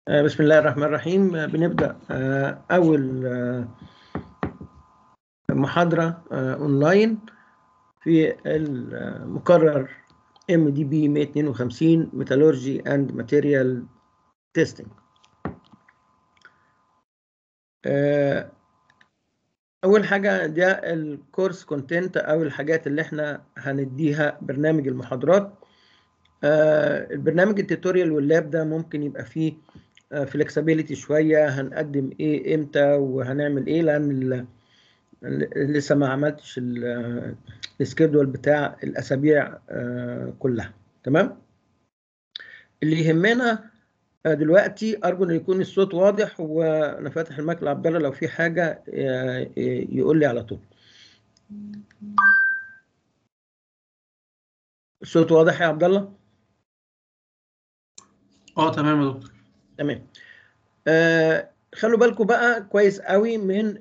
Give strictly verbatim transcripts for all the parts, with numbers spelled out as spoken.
بسم الله الرحمن الرحيم. بنبدأ أول محاضرة أونلاين في المقرر إم دي بي مية واثنين وخمسين Metallurgy and Material Testing. أول حاجة ده الكورس كونتنت أو الحاجات اللي احنا هنديها برنامج المحاضرات. البرنامج التوتوريال واللاب ده ممكن يبقى فيه فلكسبيليتي شويه، هنقدم ايه امتى وهنعمل ايه، لان لسه ما عملتش السكيدول بتاع الاسابيع كلها. تمام. اللي يهمنا دلوقتي ارجو ان يكون الصوت واضح، وانا فاتح المايك لعبد الله، لو في حاجه يقول لي على طول. الصوت واضح يا عبد الله؟ اه تمام يا دكتور. تمام. آه خلوا بالكم بقى كويس قوي من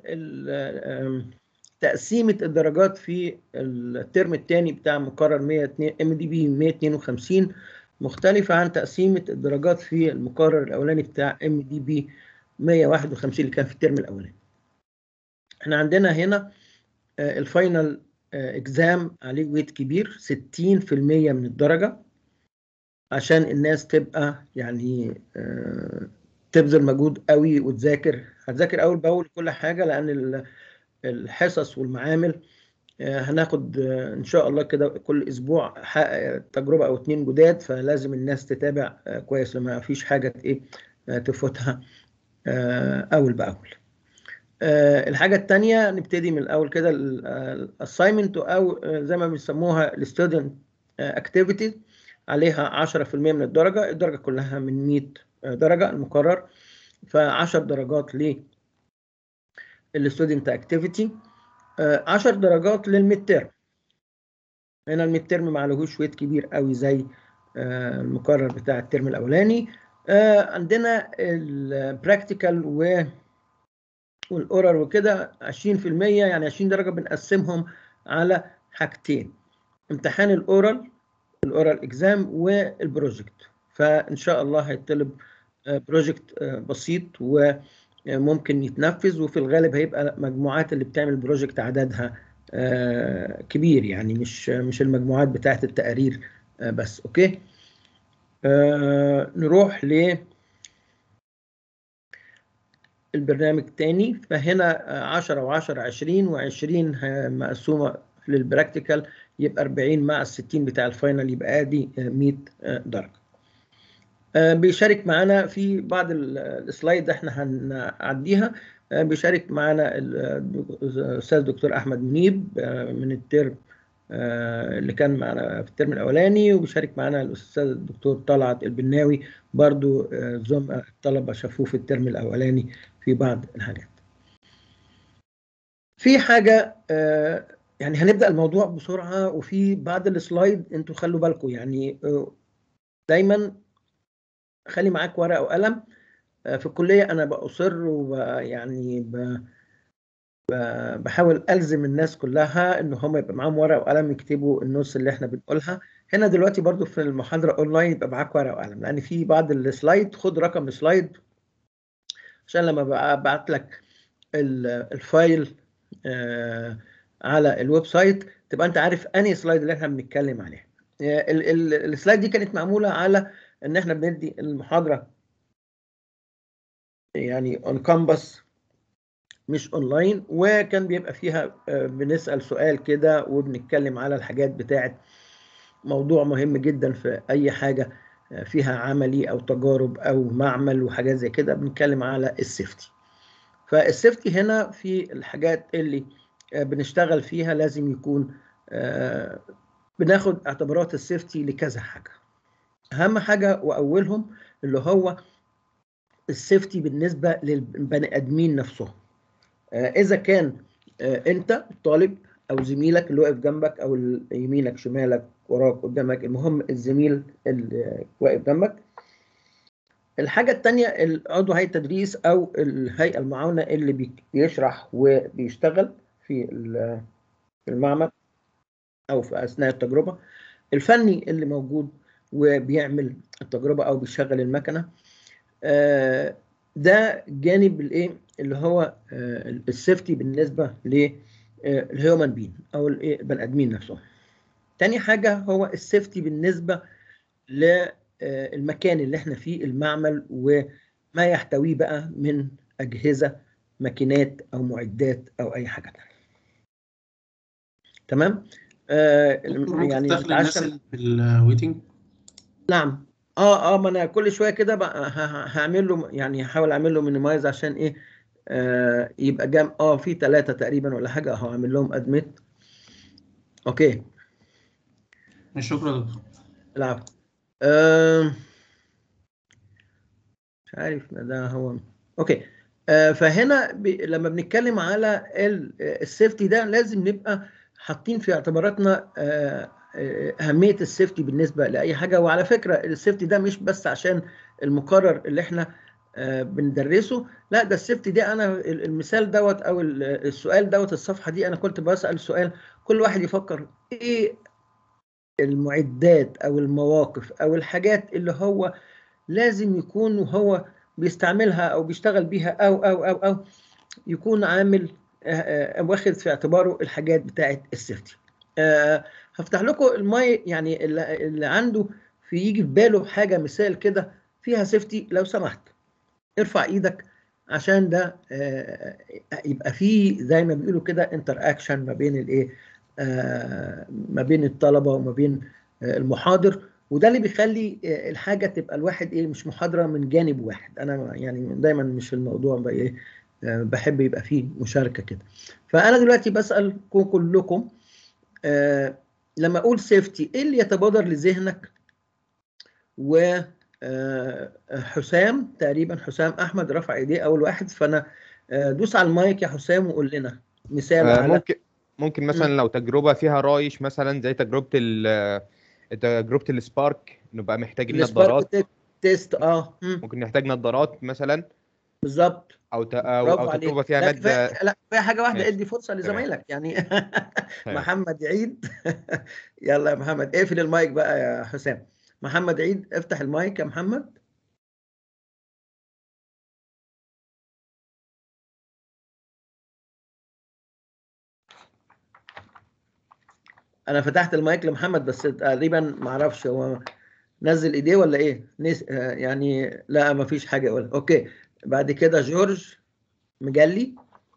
تقسيمة الدرجات في الترم الثاني بتاع مقرر ام دي بي مية واثنين وخمسين، مختلفة عن تقسيمة الدرجات في المقرر الأولاني بتاع ام دي بي مية وواحد وخمسين اللي كان في الترم الأولاني. احنا عندنا هنا آه الفاينل آه اكزام عليه ويت كبير، ستين في المية من الدرجة، عشان الناس تبقى يعني آه تبذل مجهود قوي وتذاكر. هتذاكر اول باول كل حاجه، لان الحصص والمعامل هناخد ان شاء الله كده كل اسبوع تجربه او اتنين جداد، فلازم الناس تتابع كويس لما فيش حاجه ايه تفوتها اول باول. الحاجه الثانيه نبتدي من الاول كده، الاساينمنت او زي ما بيسموها الستودنت اكتيفيتي، عليها عشرة في المية من الدرجه. الدرجه كلها من مية درجه المقرر، فعشر درجات للستودنت اكتيفيتي، عشر درجات للميد تيرم. هنا الميد تيرم ما عليهوش ويت كبير قوي زي المقرر بتاع الترم الاولاني. عندنا البراكتيكال والاورال وكده عشرين في المية، يعني عشرين درجه بنقسمهم على حاجتين: امتحان الاورال الاورال اكزام والبروجكت. فان شاء الله هيطلب بروجكت بسيط وممكن يتنفذ، وفي الغالب هيبقى مجموعات اللي بتعمل بروجكت عددها كبير، يعني مش مش المجموعات بتاعت التقارير بس. اوكي. آه نروح ل البرنامج الثاني. فهنا عشرة وعشرة عشرين وعشرين مقسومه للبراكتيكال، يبقى أربعين مع الستين بتاع الفاينل، يبقى ادي مية درجه. آه بيشارك معانا في بعض السلايد احنا هنعديها. آه بيشارك معانا الاستاذ دكتور احمد منيب آه من الترم آه اللي كان معنا في الترم الاولاني، وبيشارك معنا الاستاذ الدكتور طلعت البناوي برضو آه زملاء الطلبه شافوه في الترم الاولاني في بعض الحاجات. في حاجه آه يعني هنبدا الموضوع بسرعه، وفي بعض السلايد انتوا خلوا بالكم، يعني آه دايما خلي معاك ورقه وقلم. آه في الكليه انا باصر ويعني بحاول ألزم الناس كلها إن هم يبقى معاهم ورقة وقلم يكتبوا النص اللي إحنا بنقولها. هنا دلوقتي برضو في المحاضرة أونلاين يبقى معاك ورقة وقلم، لأن في بعض السلايد خد رقم السلايد عشان لما أبعت لك الفايل آه على الويب سايت تبقى أنت عارف أنهي سلايد اللي إحنا بنتكلم عليها. السلايد دي كانت معمولة على إن إحنا بندي المحاضرة يعني أون كامبس مش اونلاين، وكان بيبقى فيها بنسأل سؤال كده وبنتكلم على الحاجات بتاعت موضوع مهم جدا في اي حاجة فيها عملي او تجارب او معمل وحاجات زي كده، بنتكلم على السيفتي. فالسيفتي هنا في الحاجات اللي بنشتغل فيها لازم يكون بناخد اعتبارات السيفتي لكذا حاجة. اهم حاجة واولهم اللي هو السيفتي بالنسبة للبني ادمين نفسهم. إذا كان أنت الطالب أو زميلك اللي واقف جنبك أو يمينك شمالك وراك قدامك، المهم الزميل اللي واقف جنبك. الحاجة الثانية عضو هيئة التدريس أو الهيئة المعاونة اللي بيشرح وبيشتغل في المعمل أو في أثناء التجربة. الفني اللي موجود وبيعمل التجربة أو بيشغل المكنة. آه ده جانب الايه اللي هو آه السيفتي بالنسبه للهيومن بين او البني ادمين نفسهم. تاني حاجه هو السيفتي بالنسبه للمكان اللي احنا فيه، المعمل وما يحتويه بقى من اجهزه، ماكينات او معدات او اي حاجه تانية. تمام. آه ممكن يعني تدخل الناس نتعشم. اللي في الويتنج. نعم. اه اه ما انا كل شويه كده بقى ه- ه- هعمل له، يعني هحاول اعمل له مينيمايز عشان ايه، آه يبقى جام اه في ثلاثه تقريبا ولا حاجه اهو، اعمل لهم ادميت. اوكي. شكرا يا دكتور. العفو. آه مش عارف ده هو. اوكي. آه فهنا ب... لما بنتكلم على ال- السيفتي ده لازم نبقى حاطين في اعتباراتنا آه آه، أهمية السيفتي بالنسبة لأي حاجة. وعلى فكرة السيفتي ده مش بس عشان المقرر اللي احنا آه بندرسه، لا ده السيفتي ده أنا المثال دوت أو السؤال دوت الصفحة دي أنا كنت بسأل سؤال كل واحد يفكر إيه المعدات أو المواقف أو الحاجات اللي هو لازم يكون هو بيستعملها او بيشتغل بيها او او او او يكون عامل آه، آه، واخد في اعتباره الحاجات بتاعه السيفتي. آه، هفتح لكم الماي، يعني اللي اللي عنده في يجي في باله حاجه مثال كده فيها سيفتي لو سمحت ارفع ايدك، عشان ده آه، يبقى فيه زي ما بيقولوا كده انتر اكشن ما بين الايه، آه، ما بين الطلبه وما بين آه، المحاضر. وده اللي بيخلي آه، الحاجه تبقى الواحد ايه مش محاضره من جانب واحد. انا يعني دايما مش الموضوع بقى ايه، آه، بحب يبقى فيه مشاركه كده. فانا دلوقتي بسالكم كلكم آه، لما اقول سيفتي ايه اللي يتبادر لذهنك؟ و آه، حسام تقريبا، حسام احمد رفع ايديه اول واحد، فانا آه، دوس على المايك يا حسام وقول لنا مثال آه، على ممكن ممكن مم. مثلا لو تجربة فيها رايش مثلا زي تجربة ال تجربة السبارك نبقى محتاجين السبارك نظارات. تيك- تيست. اه مم. ممكن نحتاج نظارات مثلا، بالظبط. او ت... او او برافو عليك. تجربة فيها لا كفايه، مادة. لا كفايه حاجه واحده، ماشي. ادي فرصه تمام. لزمايلك يعني. تمام. محمد عيد. يلا يا محمد اقفل المايك بقى يا حسام. محمد عيد افتح المايك يا محمد. انا فتحت المايك لمحمد بس تقريبا ما اعرفش هو نزل ايديه ولا ايه، نس... آه، يعني لا ما فيش حاجه ولا. اوكي. بعد كده جورج مجلي،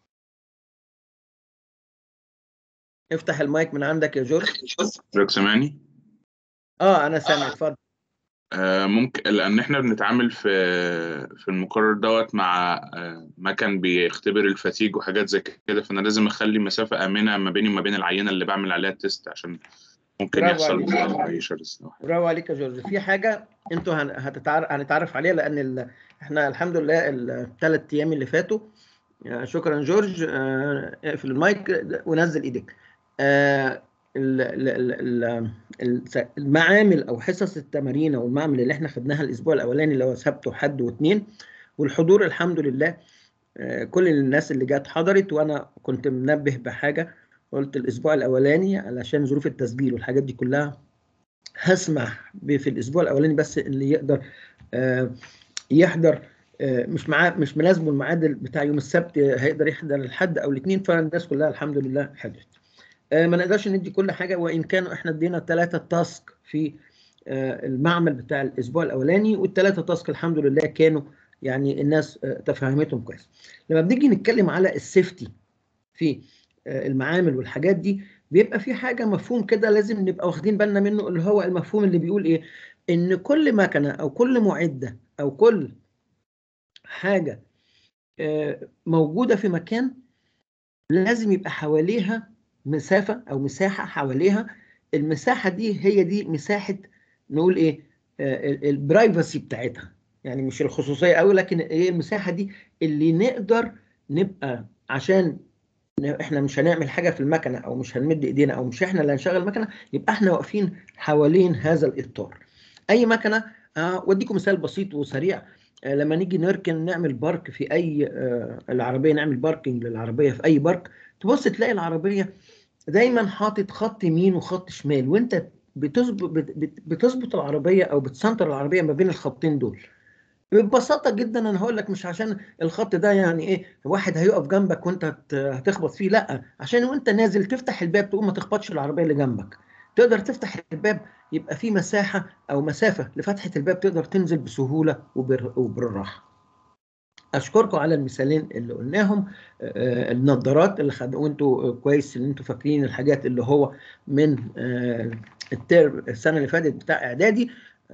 افتح المايك من عندك يا جورج. حضرتك سامعني؟ اه انا سامع، اتفضل. آه ممكن، لان احنا بنتعامل في في المقرر دوت مع آه مكان بيختبر الفتيج وحاجات زي كده، فانا لازم اخلي مسافه امنه ما بيني وما بين العينه اللي بعمل عليها التست، عشان ممكن برافو يحصل عليك. اي شرس او حاجه. برافو عليك يا جورج. في حاجه انتوا هن- هتتعرف هنتعرف عليها، لان ال... احنا الحمد لله الثلاث ايام اللي فاتوا. آه، شكرا جورج. آه، اقفل المايك ونزل ايدك. آه، ال- ال- ال- ال- ال- المعامل او حصص التمارين او المعمل اللي احنا خدناها الاسبوع الاولاني اللي هو سبت وحد واثنين، والحضور الحمد لله آه، كل الناس اللي جت حضرت. وانا كنت منبه بحاجه، قلت الاسبوع الاولاني علشان ظروف التسجيل والحاجات دي كلها هسمح ب- في الاسبوع الاولاني بس اللي يقدر آه، يحضر. آه، مش معاه مش ملازمه الميعاد بتاع يوم السبت، آه، هيقدر يحضر الحد او الاثنين، فالناس كلها الحمد لله حضرت. آه، ما نقدرش ندي كل حاجه، وان كانوا احنا ادينا ثلاثه تاسك في آه، المعمل بتاع الاسبوع الاولاني، والثلاثه تاسك الحمد لله كانوا يعني الناس آه، تفهمتهم كويس. لما بنيجي نتكلم على السيفتي في آه، المعامل والحاجات دي، بيبقى في حاجه مفهوم كده لازم نبقى واخدين بالنا منه، اللي هو المفهوم اللي بيقول ايه، ان كل مكنه او كل معده او كل حاجه آه، موجوده في مكان لازم يبقى حواليها مسافه او مساحه حواليها. المساحه دي هي دي مساحه، نقول ايه، البرايفسي بتاعتها، يعني مش الخصوصيه قوي، لكن ايه المساحه دي اللي نقدر نبقى، عشان احنا مش هنعمل حاجه في المكنه او مش هنمد ايدينا او مش احنا اللي هنشغل المكنه، يبقى احنا واقفين حوالين هذا الاطار. اي مكنه، آه واديكم مثال بسيط وسريع. آه لما نيجي نركن نعمل بارك في اي آه العربيه، نعمل باركنج للعربيه في اي بارك، تبص تلاقي العربيه دايما حاطط خط يمين وخط شمال، وانت بتظبط بتظبط العربيه او بتسنتر العربيه ما بين الخطين دول. ببساطه جدا انا هقول لك، مش عشان الخط ده يعني ايه واحد هيقف جنبك وانت هت- هتخبط فيه، لا، عشان وانت نازل تفتح الباب تقوم ما تخبطش العربيه اللي جنبك. تقدر تفتح الباب يبقى في مساحه او مسافه لفتحه الباب، تقدر تنزل بسهوله وبر- وبالراحه. اشكركم على المثالين اللي قلناهم. آه، النظارات اللي خد وانتوا كويس ان انتوا فاكرين الحاجات اللي هو من آه، الترم السنه اللي فاتت بتاع اعدادي.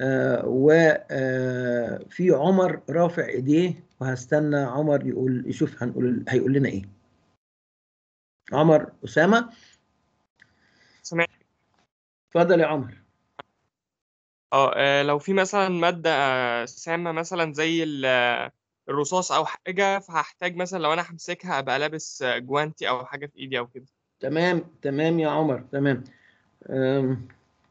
وفي عمر رافع ايديه، وهستنى عمر يقول يشوف هنقول هيقول لنا ايه. عمر اسامه، سمعت. اتفضل يا عمر. اه آه، لو في مثلا مادة آه، سامة مثلا زي ال- آه، الرصاص أو حاجة، فهحتاج مثلا لو أنا همسكها أبقى لابس آه، جوانتي أو حاجة في إيدي أو كده. تمام تمام يا عمر، تمام. أم،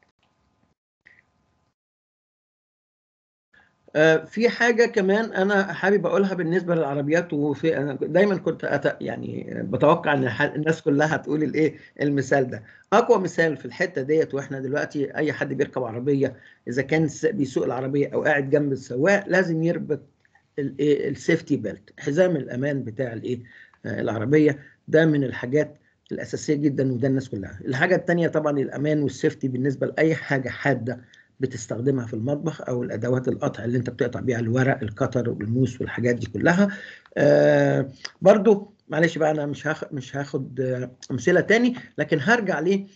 آه، في حاجة كمان أنا حابب أقولها بالنسبة للعربيات. وفي أنا دايما كنت أت... يعني بتوقع إن الح- الناس كلها هتقول الإيه المثال ده. أقوى مثال في الحتة ديت، وإحنا دلوقتي أي حد بيركب عربية إذا كان س- بيسوق العربية أو قاعد جنب السواق لازم يربط الايه السيفتي بيلت، حزام الامان بتاع الايه آه، العربيه. ده من الحاجات الاساسيه جدا، وده الناس كلها. الحاجه الثانيه طبعا الامان والسيفتي بالنسبه لاي حاجه حاده بتستخدمها في المطبخ، او الادوات القطع اللي انت بتقطع بيها الورق، الكتر والموس والحاجات دي كلها. آه برضو معلش بقى انا مش هاخد مش هاخد آه، امثله تاني، لكن هرجع ل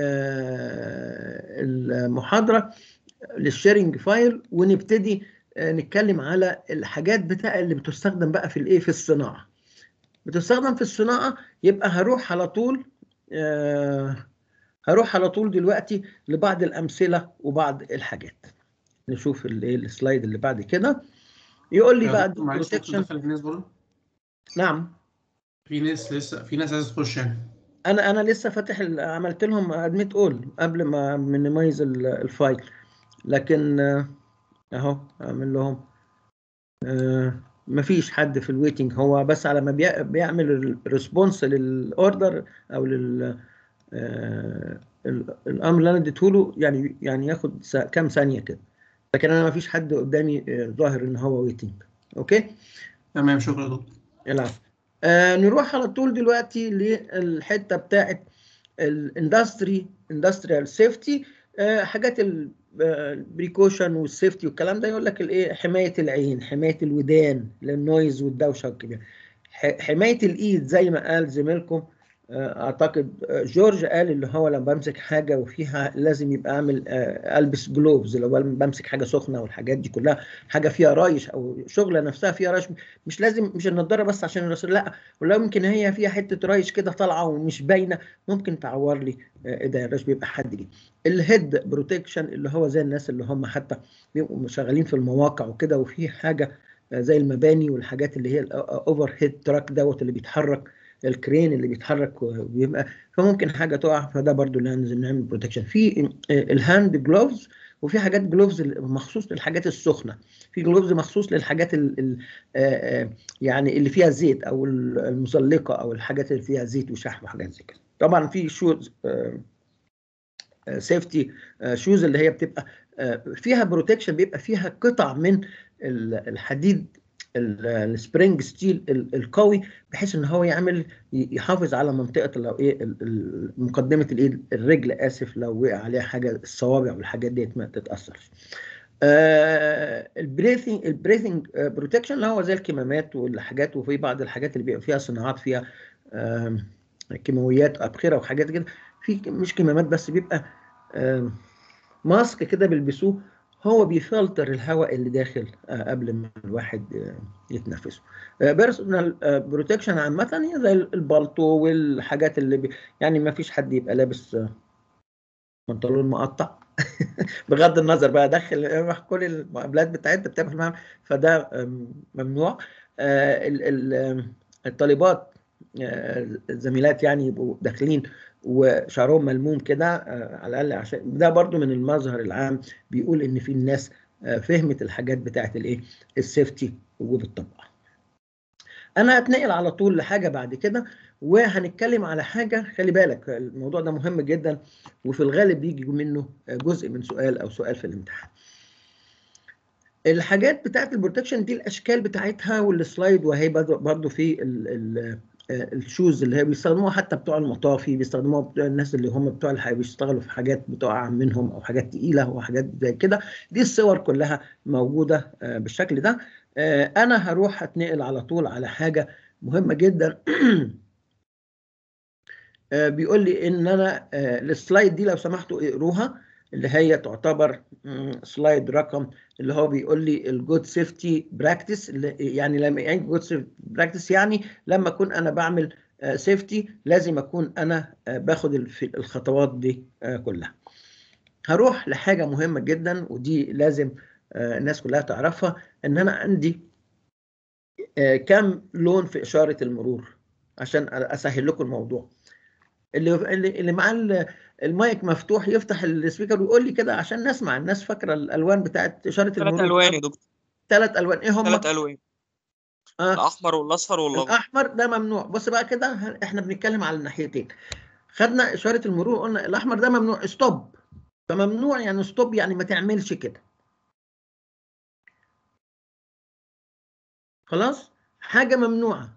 آه المحاضره للشيرنج فايل، ونبتدي آه، نتكلم على الحاجات بتاع اللي بتستخدم بقى في الايه في الصناعه. بتستخدم في الصناعه، يبقى هروح على طول آه، هروح على طول دلوقتي لبعض الامثله وبعض الحاجات. نشوف الايه السلايد اللي بعد كده. يقول لي يا بقى دكتور معلش، ممكن بروتكشن. ندخل الناس برضه؟ نعم. في ناس لسه في ناس عايزه تخش يعني. انا انا لسه فاتح ال- عملت لهم ادميت اول قبل ما نميز الفايل، لكن آه، اهو اعمل لهم. آه، مفيش حد في الويتنج، هو بس على ما بي- بيعمل الريسبونس للاوردر او لل آه، ال- الامر اللي انا اديته له، يعني يعني ياخد سا- كام ثانيه كده، لكن انا مفيش حد قدامي آه، ظاهر ان هو ويتنج. اوكي. تمام، شكرا يا دكتور. العفو. آه نروح على طول دلوقتي للحته بتاعت الاندستري اندستريال سيفتي. حاجات البريكوشن والسيفتي والكلام ده. يقول لك الايه حمايه العين، حمايه الودان للنويز والدوشه والكبير، ح- حمايه الايد زي ما قال زميلكم آه، اعتقد آه، جورج قال اللي هو لما بمسك حاجه وفيها لازم يبقى اعمل آه، البس جلوفز لو بمسك حاجه سخنه، والحاجات دي كلها حاجه فيها رايش او شغله نفسها فيها رايش. مش لازم مش النضاره بس عشان الرسول، لا، ولو يمكن هي فيها حته رايش كده طالعه ومش باينه ممكن تعور لي ايديا. الرايش بيبقى حد ليه. الهيد بروتكشن اللي هو زي الناس اللي هم حتى بيبقوا شغالين في المواقع وكده، وفي حاجه آه، زي المباني والحاجات اللي هي الاوفر هيد تراك دوت اللي بيتحرك، الكرين اللي بيتحرك وبيبقى، فممكن حاجه تقع، فده برضو لازم نعمل بروتكشن. في الهاند جلوفز، وفي حاجات جلوفز مخصوص للحاجات السخنه، في جلوفز مخصوص للحاجات ال ال آه، آه، يعني اللي فيها زيت او المزلقه او الحاجات اللي فيها زيت وشحم وحاجات زي كده. طبعا في شوز سيفتي شوز اللي هي بتبقى آه، فيها بروتكشن، بيبقى فيها قطع من ال- الحديد السبرينج ستيل القوي، بحيث ان هو يعمل يحافظ على منطقه لو ايه ال- ال- مقدمه الايد الرجل، اسف، لو وقع عليها حاجه الصوابع والحاجات ديت ما تتاثرش. البريثنج البريثنج بروتكشن اللي هو زي الكمامات والحاجات، وفي بعض الحاجات اللي بيبقى فيها صناعات فيها آم، كيماويات ابخره وحاجات كده. في مش كمامات بس، بيبقى آم، ماسك كده بيلبسوه، هو بيفلتر الهواء اللي داخل آه، قبل ما الواحد آه، يتنفسه. بيرسونال بروتكشن عامة هي زي البلطو والحاجات اللي بي يعني ما فيش حد يبقى لابس آه، بنطلون مقطع بغض النظر بقى دخل كل المقابلات بتاعتنا بتعمل معاهم، فده آم، ممنوع. آه، ال- ال- آم، الطالبات آه، الزميلات يعني يبقوا داخلين وشعرهم ملموم كده آه، على الاقل، عشان ده برضو من المظهر العام بيقول ان في الناس آه، فهمت الحاجات بتاعت الايه السيفتي وبالطبع. انا هتنقل على طول لحاجه بعد كده، وهنتكلم على حاجه خلي بالك الموضوع ده مهم جدا، وفي الغالب بيجي منه جزء من سؤال او سؤال في الامتحان. الحاجات بتاعت البروتكشن دي الاشكال بتاعتها والسلايد، وهي برضه في ال ال الشوز اللي هي بيستخدموها حتى بتوع المطافي، بيستخدموها بتوع الناس اللي هم بتوع الحي بيشتغلوا في حاجات بتقع منهم او حاجات تقيله وحاجات زي كده. دي الصور كلها موجوده بالشكل ده. انا هروح اتنقل على طول على حاجه مهمه جدا. بيقول لي ان انا السلايد دي لو سمحتوا اقروها، اللي هي تعتبر سلايد رقم، اللي هو بيقول لي الجود سيفتي براكتس. يعني لما يعني جود سيفتي براكتس يعني لما اكون انا بعمل سيفتي لازم اكون انا باخد الخطوات دي كلها. هروح لحاجه مهمه جدا ودي لازم الناس كلها تعرفها، ان انا عندي كم لون في اشاره المرور عشان اسهل لكم الموضوع. اللي اللي معاه المايك مفتوح يفتح السبيكر ويقول لي كده عشان نسمع. الناس فاكره الالوان بتاعت اشاره المرور ثلاث الوان يا دكتور. ثلاث الوان ايه هم؟ ثلاث الوان. آه. الاحمر والاصفر والاخضر. الاحمر ده ممنوع. بص بقى كده احنا بنتكلم على الناحيتين. خدنا اشاره المرور قلنا الاحمر ده ممنوع، ستوب. فممنوع يعني ستوب يعني ما تعملش كده. خلاص؟ حاجه ممنوعه.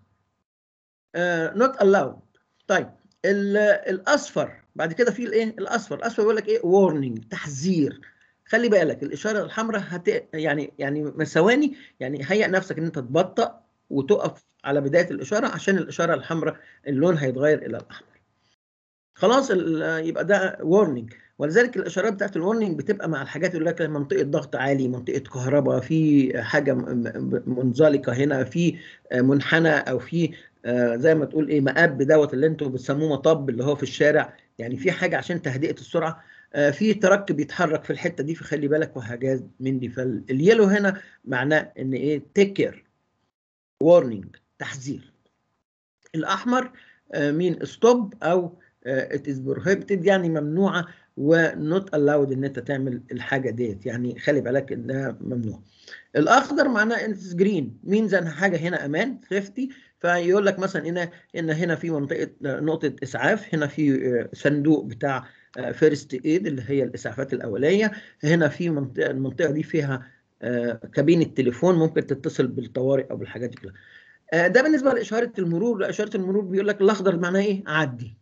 نوت uh, الاود. طيب الاصفر بعد كده في الايه؟ الاصفر، الاصفر بيقول لك ايه؟ وورنينج، تحذير. خلي بالك الاشاره الحمراء هت يعني يعني ثواني، يعني هيئ نفسك ان انت تبطأ وتقف على بدايه الاشاره عشان الاشاره الحمراء اللون هيتغير الى الاحمر. خلاص يبقى ده وورنينج. ولذلك الاشارات بتاعت الورنينج بتبقى مع الحاجات اللي لك منطقه ضغط عالي، منطقه كهرباء، في حاجه منزلقه هنا، في منحنى، او في زي ما تقول ايه مقب دوت اللي انتوا بتسموه مطب اللي هو في الشارع، يعني في حاجه عشان تهدئه السرعه، في ترك بيتحرك في الحته دي فخلي بالك وحاجات من دي. فاليلو هنا معناه ان ايه؟ تيك كير، وورنينج، تحذير. الاحمر مين؟ ستوب او it is prohibited يعني ممنوعه، ونوت allowed ان انت تعمل الحاجه ديت، يعني خلي بالك انها ممنوع. الاخضر معناه انت جرين، مين ان حاجه هنا امان، سيفتي. فيقول لك مثلا هنا ان هنا في منطقه نقطه اسعاف، هنا في صندوق بتاع فيرست ايد اللي هي الاسعافات الاوليه، هنا في منطقه المنطقه دي فيها كابين التليفون ممكن تتصل بالطوارئ او بالحاجات دي كلها. ده بالنسبه لاشاره المرور. لا، اشاره المرور بيقول لك الاخضر معناه ايه؟ عدي.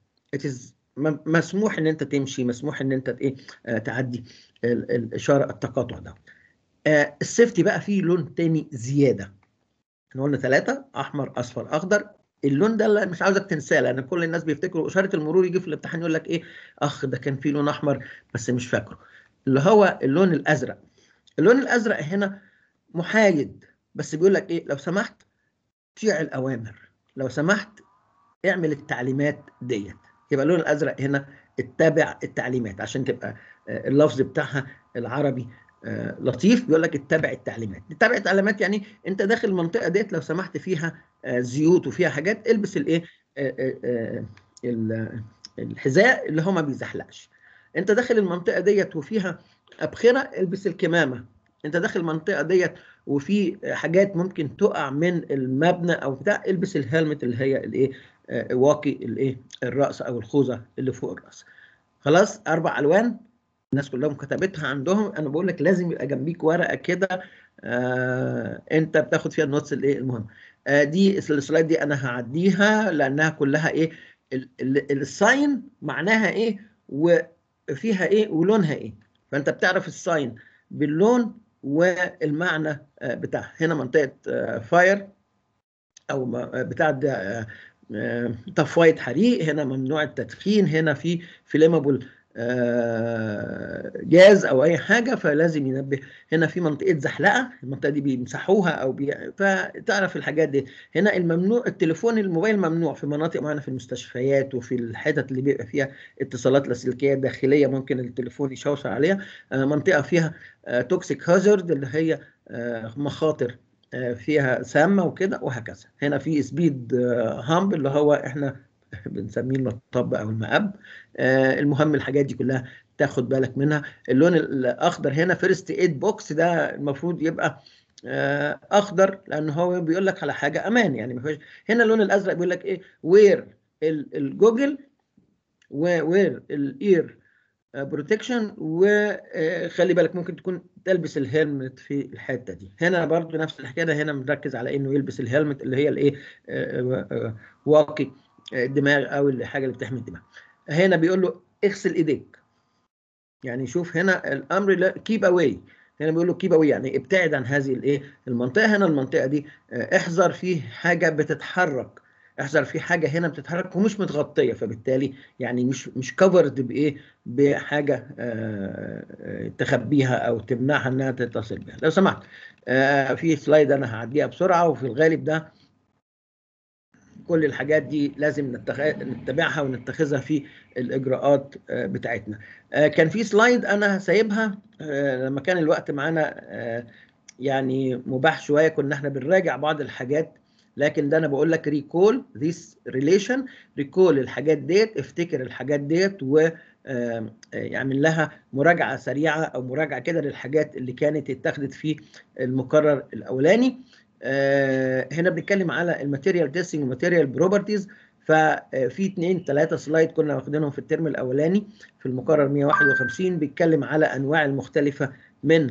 مسموح ان انت تمشي، مسموح ان انت ايه تعدي الاشاره التقاطع ده. السيفتي بقى فيه لون تاني زياده. احنا قلنا ثلاثه: احمر، اصفر، اخضر. اللون ده اللي مش عاوزك تنساه، لان كل الناس بيفتكروا اشاره المرور يجي في الامتحان يقول لك ايه؟ اخ ده كان فيه لون احمر بس مش فاكره، اللي هو اللون الازرق. اللون الازرق هنا محايد، بس بيقول لك ايه؟ لو سمحت طيع الاوامر، لو سمحت اعمل التعليمات ديت. يبقى اللون الازرق هنا اتبع التعليمات، عشان تبقى اللفظ بتاعها العربي لطيف. بيقول لك اتبع التعليمات. اتبع التعليمات يعني انت داخل المنطقه ديت لو سمحت فيها زيوت وفيها حاجات، البس الايه؟ الحذاء اللي هو ما بيزحلقش. انت داخل المنطقه ديت وفيها ابخره، البس الكمامه. انت داخل المنطقه ديت وفي حاجات ممكن تقع من المبنى او بتاع، البس الهلمت اللي هي الايه؟ واقي الايه؟ الراس او الخوذه اللي فوق الراس. خلاص؟ اربع الوان الناس كلهم كتبتها عندهم. انا بقول لك لازم يبقى جنبيك ورقه كده آه انت بتاخد فيها النوتس الايه المهم. آه دي السلايد دي انا هعديها لانها كلها ايه؟ الساين معناها ايه وفيها ايه ولونها ايه. فانت بتعرف الساين باللون والمعنى بتاعها. هنا منطقه فاير او بتاع طفايه حريق، هنا ممنوع التدخين، هنا في فليمابل جاز او اي حاجه فلازم ينبه. هنا في منطقه زحلقه، المنطقه دي بيمسحوها او بي... فتعرف الحاجات دي. هنا الممنوع التليفون الموبايل ممنوع في مناطق معينه في المستشفيات وفي الحتت اللي بيبقى فيها اتصالات لاسلكيه داخليه ممكن التليفون يشوشر عليها. منطقه فيها توكسيك هازارد اللي هي مخاطر فيها سامه وكده وهكذا. هنا في سبيد هامب اللي هو احنا بنسميه المطب او المقب. آه المهم الحاجات دي كلها تاخد بالك منها. اللون الاخضر هنا فيرست ايد بوكس، ده المفروض يبقى آه اخضر لان هو بيقول لك على حاجه امان يعني ما فيش. هنا اللون الازرق بيقول لك ايه؟ وير الجوجل ووير الاير بروتكشن. وخلي بالك ممكن تكون تلبس الهيلمت في الحته دي. هنا برضو نفس الحكايه، هنا بنركز على انه يلبس الهيلمت اللي هي الايه واقي الدماغ او الحاجه اللي بتحمي الدماغ. هنا بيقول له اغسل ايديك، يعني شوف هنا الامر كيب اواي، هنا بيقول له كيب اواي يعني ابتعد عن هذه الايه المنطقه. هنا المنطقه دي احذر في حاجه بتتحرك، احذر في حاجه هنا بتتحرك ومش متغطيه، فبالتالي يعني مش مش كفرد بايه بحاجه آه تخبيها او تمنعها انها تتصل بها. لو سمحت آه في سلايد انا هعديها بسرعه، وفي الغالب ده كل الحاجات دي لازم نتبعها ونتخذها في الإجراءات بتاعتنا. كان في سلايد أنا سايبها لما كان الوقت معانا يعني مباح شوية، كنا احنا بنراجع بعض الحاجات، لكن ده أنا بقول لك ريكول ذيس ريليشن، ريكول الحاجات ديت، افتكر الحاجات ديت ويعمل لها مراجعة سريعة أو مراجعة كده للحاجات اللي كانت اتخذت في المقرر الأولاني. آه هنا بنتكلم على الماتيريال تيستنج والماتيريال بروبرتيز. ففي اثنين ثلاثة سلايد كنا واخدينهم في الترم الاولاني في المقرر مئة وواحد وخمسين، بيتكلم على انواع المختلفه من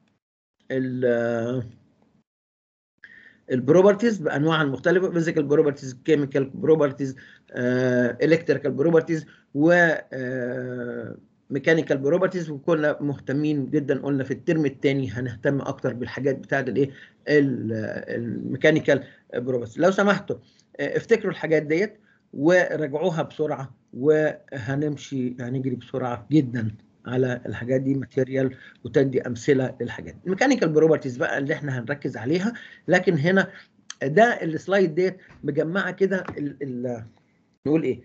البروبرتيز بانواعها المختلفه، فيزيكال بروبرتيز، كيميكال بروبرتيز، الكتريكال بروبرتيز، و ميكانيكال بروبرتيز. وكنا مهتمين جدا، قلنا في الترم الثاني هنهتم اكتر بالحاجات بتاعه الايه الميكانيكال بروبرتيز. لو سمحتوا افتكروا الحاجات ديت وراجعوها بسرعه، وهنمشي هنجري بسرعه جدا على الحاجات دي ماتيريال وتدي امثله للحاجات. الميكانيكال بروبرتيز بقى اللي احنا هنركز عليها، لكن هنا ده السلايد ديت مجمعه كده نقول ايه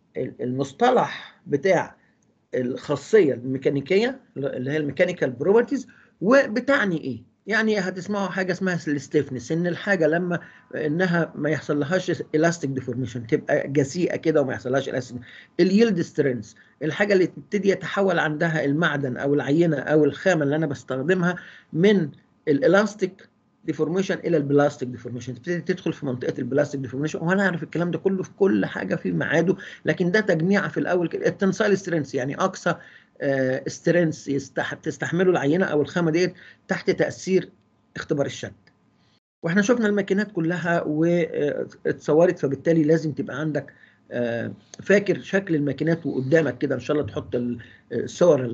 المصطلح بتاع الخاصيه الميكانيكيه اللي هي الميكانيكال بروبرتيز، وبتعني ايه. يعني هتسمعوا حاجه اسمها الستيفنس، ان الحاجه لما انها ما يحصل لهاش الاستيك ديفورميشن، تبقى جسيئه كده وما يحصلهاش الاستيك. اليلد سترينث، الحاجه اللي تبتدي يتحول عندها المعدن او العينه او الخامه اللي انا بستخدمها من الالاستيك ديفورميشن الى البلاستيك ديفورميشن، تبتدي تدخل في منطقه البلاستيك ديفورميشن. وانا اعرف الكلام ده كله في كل حاجه في ميعاده، لكن ده تجميعه في الاول كده. التنسايل سترينث يعني اقصى سترينث يستح... تستحمله العينه او الخامه ديت تحت تاثير اختبار الشد. واحنا شفنا الماكينات كلها واتصورت، فبالتالي لازم تبقى عندك فاكر شكل الماكينات وقدامك كده ان شاء الله تحط الصور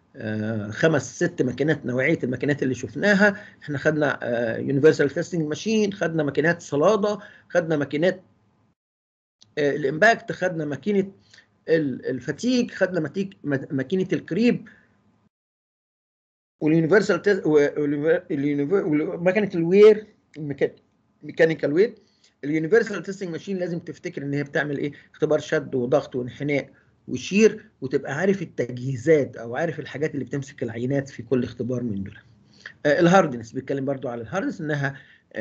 خمس ست ماكينات، نوعيه الماكينات اللي شفناها. احنا خدنا يونيفرسال تيستنج ماشين، خدنا ماكينات صلاده، خدنا ماكينات الامباكت، خدنا ماكينه الفتيج، خدنا ماكينه الكريب واليونيفرسال تيست وماكينه الوير ميكانيكال وير. اليونيفرسال تيستنج ماشين لازم تفتكر ان هي بتعمل ايه، اختبار شد وضغط وانحناء وشير، وتبقى عارف التجهيزات او عارف الحاجات اللي بتمسك العينات في كل اختبار من دول. آه الهاردنس بيتكلم برضو على الهاردنس، انها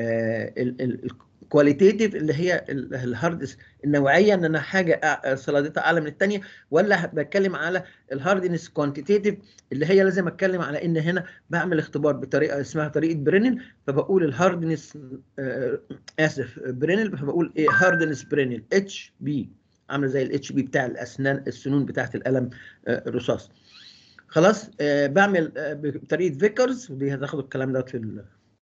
الكواليتيتيف اللي هي الهاردنس النوعيه، ان انا حاجه صلادتها اعلى من الثانيه، ولا بتكلم على الهاردنس كوانتيتيف اللي هي لازم اتكلم على ان هنا بعمل اختبار بطريقه اسمها طريقه برينل، فبقول الهاردنس آه اسف برينل، فبقول ايه هاردنس برينل اتش بي، عامله زي الاتش بي بتاع الاسنان السنون بتاعت القلم آه الرصاص. خلاص آه بعمل آه بطريقه فيكرز، ودي هتاخدوا الكلام ده في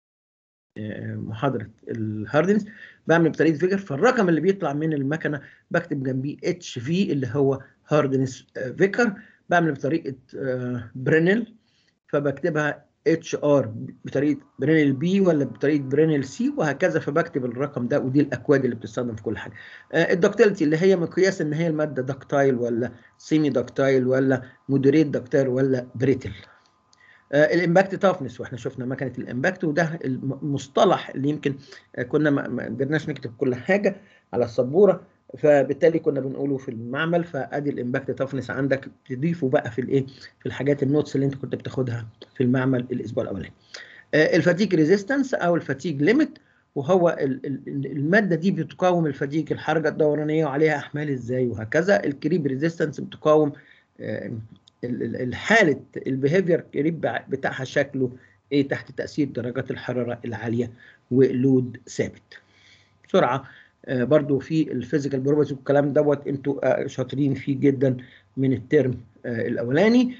محاضره الهاردنس. بعمل بطريقه فيكر، فالرقم اللي بيطلع من المكنه بكتب جنبيه اتش في اللي هو هاردنس فيكر. بعمل بطريقه آه برينل، فبكتبها اتش ار بطريقه برينل بي ولا بطريقه برينل سي وهكذا، فبكتب الرقم ده. ودي الاكواد اللي بتستخدم في كل حاجه. آه الدكتيلتي اللي هي مقياس ان هي الماده دكتايل ولا سيمي دكتايل ولا مودريت دكتايل ولا بريتل. آه الامباكت تافنس، واحنا شفنا مكنه الامباكت، وده المصطلح اللي يمكن آه كنا ما قدرناش نكتب كل حاجه على السبوره، فبالتالي كنا بنقوله في المعمل. فادي الامباكت تافنس عندك، تضيفه بقى في الايه في الحاجات النوتس اللي انت كنت بتاخدها في المعمل الاسبوع الاولاني. آه الفاتيج ريزيستنس او الفاتيج ليميت، وهو الماده دي بتقاوم الفاتيج الحركه الدورانيه وعليها احمال ازاي وهكذا. الكريب ريزيستنس بتقاوم آه الحاله البيهيفير كريب بتاعها شكله ايه تحت تاثير درجات الحراره العاليه ولود ثابت. بسرعه آه برضو في الفيزيكال بروبرتيز والكلام دوت انتوا آه شاطرين فيه جدا من الترم آه الاولاني.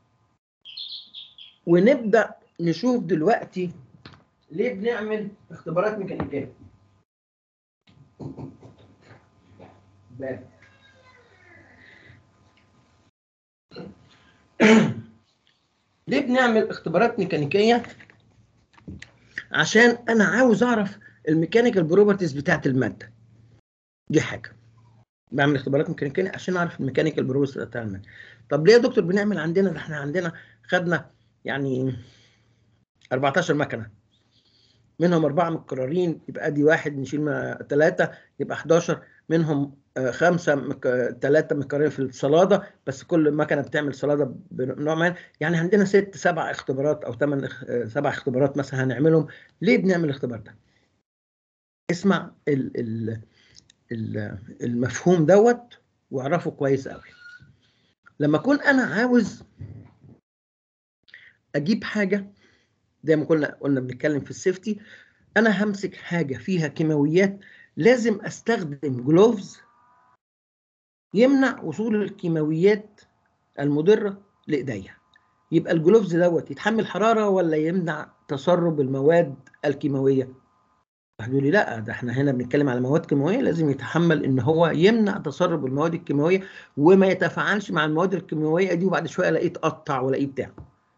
ونبدا نشوف دلوقتي ليه بنعمل اختبارات ميكانيكيه. ليه بنعمل اختبارات ميكانيكيه؟ عشان انا عاوز اعرف الميكانيكال بروبرتيز بتاعت الماده. دي حاجه. بعمل اختبارات ميكانيكيه عشان اعرف الميكانيكال بروبرتيز بتاعت الماده. طب ليه يا دكتور بنعمل عندنا ده؟ احنا عندنا خدنا يعني أربعتاشر مكنه، منهم اربعه متكررين، يبقى دي واحد نشيل ثلاثه يبقى حداشر، منهم خمسه مك... ثلاثه متكررين في الصلاده، بس كل مكنه بتعمل صلاده بنوع معين. يعني عندنا ست سبع اختبارات او ثمان سبع اختبارات مثلا هنعملهم. ليه بنعمل الاختبار ده؟ اسمع ال... ال... ال... المفهوم دوت واعرفه كويس قوي. لما اكون انا عاوز اجيب حاجه، زي ما كنا قلنا بنتكلم في السيفتي، انا همسك حاجه فيها كيماويات، لازم استخدم جلوفز يمنع وصول الكيماويات المضره لايديا. يبقى الجلوفز دوت يتحمل حراره ولا يمنع تسرب المواد الكيماويه؟ قالوا لي لا، ده احنا هنا بنتكلم على مواد كيماويه، لازم يتحمل ان هو يمنع تسرب المواد الكيماويه وما يتفاعلش مع المواد الكيماويه دي، وبعد شويه الاقيه اتقطع والاقيه بتاع.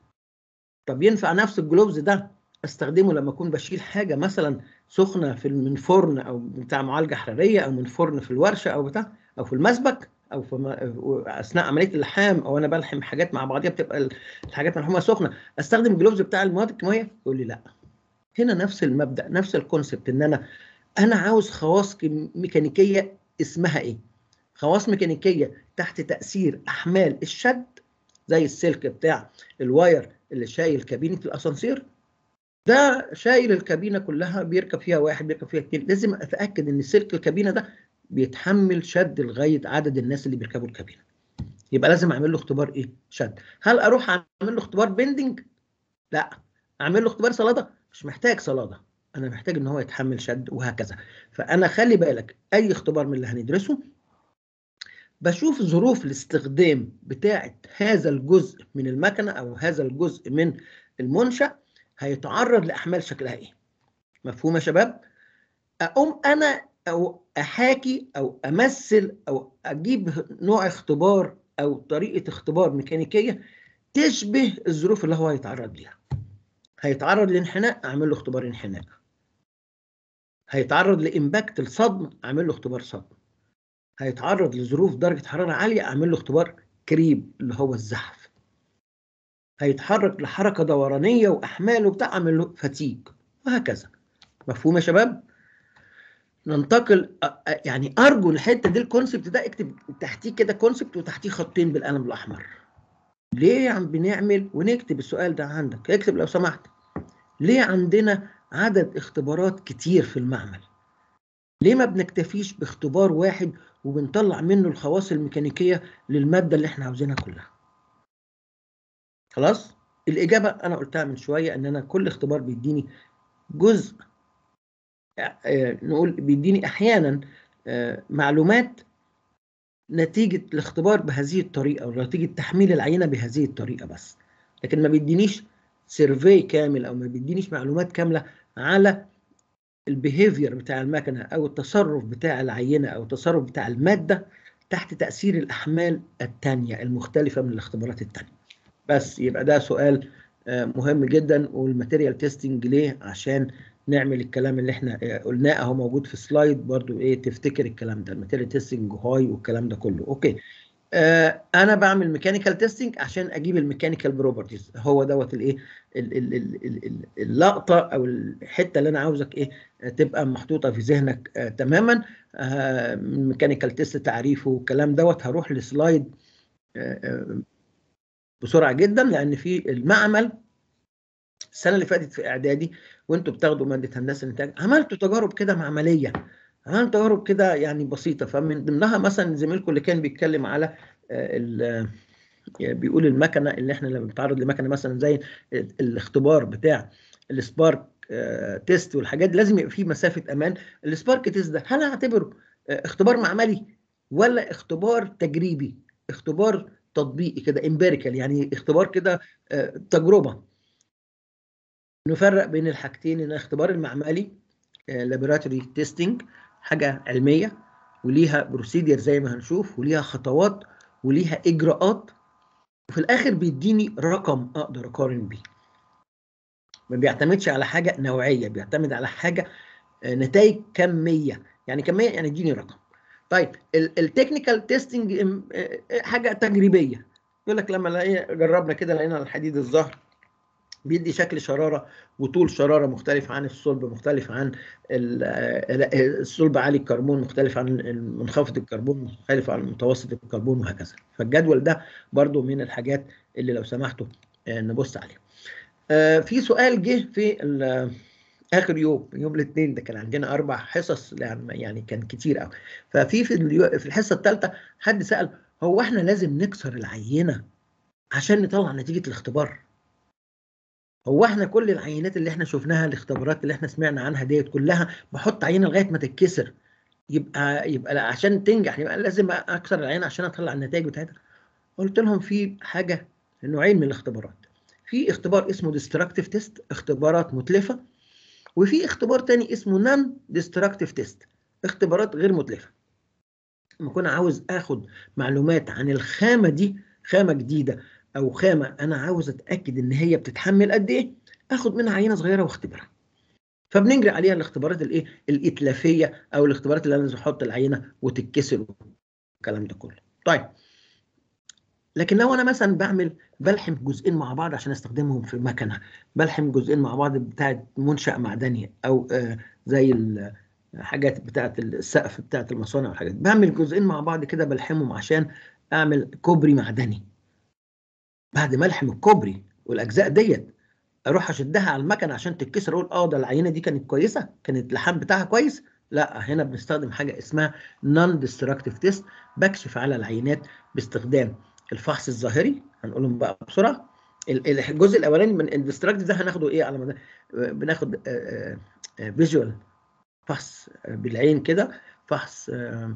طب ينفع نفس الجلوفز ده استخدمه لما اكون بشيل حاجه مثلا سخنه في من فرن او بتاع معالجه حراريه، او من فرن في الورشه او بتاع، او في المسبك، او في اثناء عمليه اللحام، او انا بلحم حاجات مع بعضيها بتبقى الحاجات ملحومه سخنه، استخدم الجلوفز بتاع المواد الكيماويه؟ يقول لي لا. هنا نفس المبدا، نفس الكونسبت، ان انا انا عاوز خواص ميكانيكيه. اسمها ايه؟ خواص ميكانيكيه تحت تاثير احمال الشد، زي السلك بتاع الواير اللي شايل كابينه الاسانسير. ده شايل الكابينه كلها، بيركب فيها واحد، بيركب فيها اثنين، لازم اتاكد ان سلك الكابينه ده بيتحمل شد لغايه عدد الناس اللي بيركبوا الكابينه. يبقى لازم اعمل له اختبار ايه؟ شد. هل اروح اعمل له اختبار بندنج؟ لا. اعمل له اختبار صلاده؟ مش محتاج صلاده، انا محتاج ان هو يتحمل شد، وهكذا. فانا خلي بالك، اي اختبار من اللي هندرسه بشوف ظروف الاستخدام بتاعه هذا الجزء من المكنه او هذا الجزء من المنشأ هيتعرض لاحمال شكلها ايه. مفهوم يا شباب؟ اقوم انا او احاكي او امثل او اجيب نوع اختبار او طريقه اختبار ميكانيكيه تشبه الظروف اللي هو هيتعرض ليها. هيتعرض لانحناء، اعمل له اختبار انحناء. هيتعرض لامباكت الصدمه، اعمل له اختبار صدمه. هيتعرض لظروف درجه حراره عاليه، اعمل له اختبار كريب اللي هو الزحف. هيتحرك لحركه دورانيه واحمال وبتاع، اعمل له فتيج، وهكذا. مفهوم يا شباب؟ ننتقل، يعني ارجو الحته دي الكونسبت ده اكتب تحتيه كده كونسبت وتحتيه خطين بالقلم الاحمر. ليه عم بنعمل، ونكتب السؤال ده عندك، اكتب لو سمحت. ليه عندنا عدد اختبارات كتير في المعمل؟ ليه ما بنكتفيش باختبار واحد وبنطلع منه الخواص الميكانيكيه للماده اللي احنا عاوزينها كلها؟ خلاص؟ الاجابه انا قلتها من شويه، ان انا كل اختبار بيديني جزء، نقول بيديني احيانا معلومات نتيجه الاختبار بهذه الطريقه، او نتيجه تحميل العينه بهذه الطريقه بس، لكن ما بيدينيش سيرفي كامل، او ما بيدينيش معلومات كامله على البيهيفير بتاع المكنه، او التصرف بتاع العينه، او التصرف بتاع الماده تحت تاثير الاحمال الثانيه المختلفه من الاختبارات الثانيه. بس يبقى ده سؤال مهم جدا. والماتيريال تيستنج ليه؟ عشان نعمل الكلام اللي احنا قلناه اهو موجود في سلايد برضو، ايه تفتكر الكلام ده، الماتيريال تيستنج هاي والكلام ده كله. اوكي. آه انا بعمل ميكانيكال تيستنج عشان اجيب الميكانيكال بروبرتيز. هو دوت الايه اللقطه او الحته اللي انا عاوزك ايه تبقى محطوطه في ذهنك آه تماما. آه ميكانيكال تيست تعريفه والكلام دوت. هروح لسلايد آه آه بسرعه جدا، لان في المعمل السنه اللي فاتت في اعدادي وانتوا بتاخدوا ماده هندسه الانتاج عملتوا تجارب كده معمليه، عملتوا تجارب كده يعني بسيطه. فمن ضمنها مثلا زميلكم اللي كان بيتكلم على بيقول المكنه اللي احنا لما بنتعرض لمكنه مثلا زي الاختبار بتاع السبارك تيست والحاجات دي، لازم يبقى فيه مسافه امان. السبارك تيست ده هل اعتبره اختبار معملي ولا اختبار تجريبي؟ اختبار تطبيقي كده امبيريكال، يعني اختبار كده آه، تجربه. نفرق بين الحاجتين، ان الاختبار المعملي لابوراتوري تيستنج حاجه علميه وليها بروسيدير زي ما هنشوف، وليها خطوات وليها اجراءات، وفي الاخر بيديني رقم اقدر اقارن بيه. ما بيعتمدش على حاجه نوعيه، بيعتمد على حاجه نتائج كميه. يعني كميه يعني اديني رقم. طيب التكنيكال تيستنج حاجه تجريبيه، يقول لك لما جربنا كده لقينا الحديد الزهر بيدي شكل شراره وطول شراره مختلف عن الصلب، مختلف عن الصلب عالي الكربون، مختلف عن منخفض الكربون، مختلف عن متوسط الكربون، وهكذا. فالجدول ده برضو من الحاجات اللي لو سمحتوا نبص عليها. في سؤال جه في اخر يوم يوم الاثنين ده، كان عندنا اربع حصص يعني كان كتير قوي. ففي في في الحصه الثالثه حد سال هو احنا لازم نكسر العينه عشان نطلع نتيجه الاختبار؟ هو احنا كل العينات اللي احنا شفناها، الاختبارات اللي احنا سمعنا عنها ديت كلها بحط عينه لغايه ما تتكسر، يبقى يبقى لا عشان تنجح يبقى لازم اكسر العينه عشان اطلع النتائج بتاعتها؟ قلت لهم في حاجه، نوعين من الاختبارات. في اختبار اسمه ديستراكتيف تيست، اختبارات متلفه، وفي اختبار تاني اسمه نون ديستراكتيف تيست، اختبارات غير متلفه. لما اكون عاوز اخد معلومات عن الخامه دي، خامه جديده او خامه انا عاوز اتاكد ان هي بتتحمل قد ايه، اخد منها عينه صغيره واختبرها. فبنجري عليها الاختبارات الايه الاتلافيه، او الاختبارات اللي انا لازم احط العينه وتتكسر والكلام ده كله. طيب لكن لو انا مثلا بعمل بلحم جزئين مع بعض عشان استخدمهم في مكنه، بلحم جزئين مع بعض بتاعه منشأ معدني، او آه زي الحاجات بتاعه السقف بتاعه المصانع والحاجات، بعمل جزئين مع بعض كده بلحمهم عشان اعمل كوبري معدني. بعد ما الحم الكوبري والاجزاء ديت اروح اشدها على المكنه عشان تتكسر، اقول اه ده العينه دي كانت كويسه، كانت اللحام بتاعها كويس؟ لا، هنا بنستخدم حاجه اسمها نون ديستراكتيف تيست، بكشف على العينات باستخدام الفحص الظاهري. هنقولهم بقى بسرعه. الجزء الاولاني من الديستراكتيف ده هناخده ايه على مدى، بناخد فيجوال فحص بالعين كده، فحص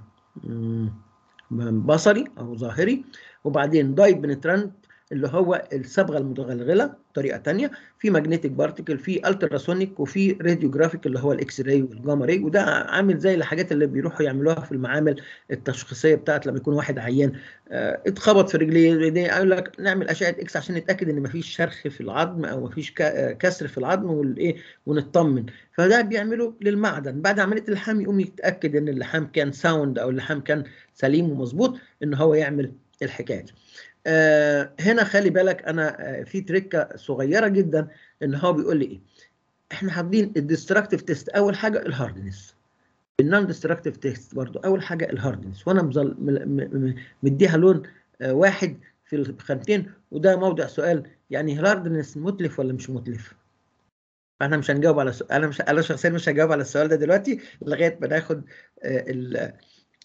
بصري او ظاهري، وبعدين داي بنترانت اللي هو الصبغه المتغلغله طريقه ثانيه، في ماجنتيك بارتيكل، في التراسونيك، وفي راديوجرافيك اللي هو الاكس راي والجاما راي. وده عامل زي الحاجات اللي بيروحوا يعملوها في المعامل التشخيصيه بتاعت لما يكون واحد عيان اه اتخبط في رجليه، يقول لك نعمل اشعه اكس عشان نتاكد ان مفيش شرخ في العظم او مفيش كسر في العظم والايه ونطمن. فده بيعمله للمعدن. بعد عمليه اللحام يقوم يتاكد ان اللحام كان ساوند او اللحام كان سليم ومظبوط، ان هو يعمل الحكايه. آه هنا خلي بالك انا آه في تريكه صغيره جدا، ان هو بيقول لي ايه، احنا حاطين الديستراكتيف تيست اول حاجه الهاردنس، النون ديستراكتيف تيست برضو اول حاجه الهاردنس، وانا مظل مديها لون آه واحد في الخانتين، وده موضع سؤال يعني الهاردنس متلف ولا مش متلف؟ احنا مش هنجاوب على سؤال، انا مش انا شخصيا مش هجاوب على السؤال ده دلوقتي لغايه ما ناخد آه ال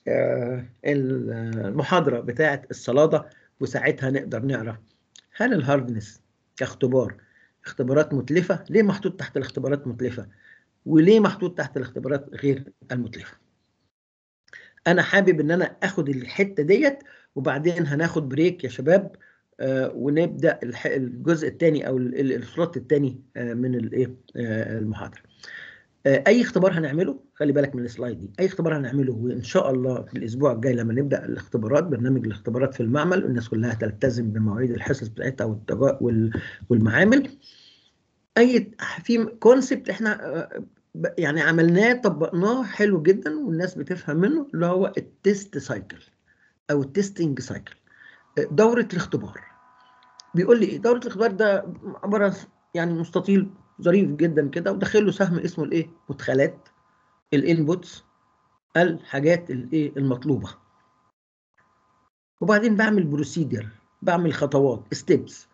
المحاضرة بتاعة الصلادة، وساعتها نقدر نعرف هل الهاردنس كاختبار اختبارات متلفة، ليه محطوط تحت الاختبارات متلفة، وليه محطوط تحت الاختبارات غير المتلفة. أنا حابب إن أنا آخد الحتة ديت، وبعدين هناخد بريك يا شباب، آه ونبدأ الجزء الثاني أو السلوت الثاني آه من الإيه آه المحاضرة. اي اختبار هنعمله، خلي بالك من السلايد دي، اي اختبار هنعمله وان شاء الله في الاسبوع الجاي لما نبدا الاختبارات، برنامج الاختبارات في المعمل، الناس كلها تلتزم بمواعيد الحصص بتاعتها والمعامل. اي في كونسبت احنا يعني عملناه طبقناه حلو جدا والناس بتفهم منه، اللي هو التست سايكل او التستنج سايكل، دوره الاختبار. بيقول لي ايه دوره الاختبار؟ ده عباره يعني مستطيل ظريف جدا كده، وداخل له سهم اسمه الايه مدخلات، الانبوتس، الحاجات الايه المطلوبه، وبعدين بعمل بروسيدر، بعمل خطوات ستيبس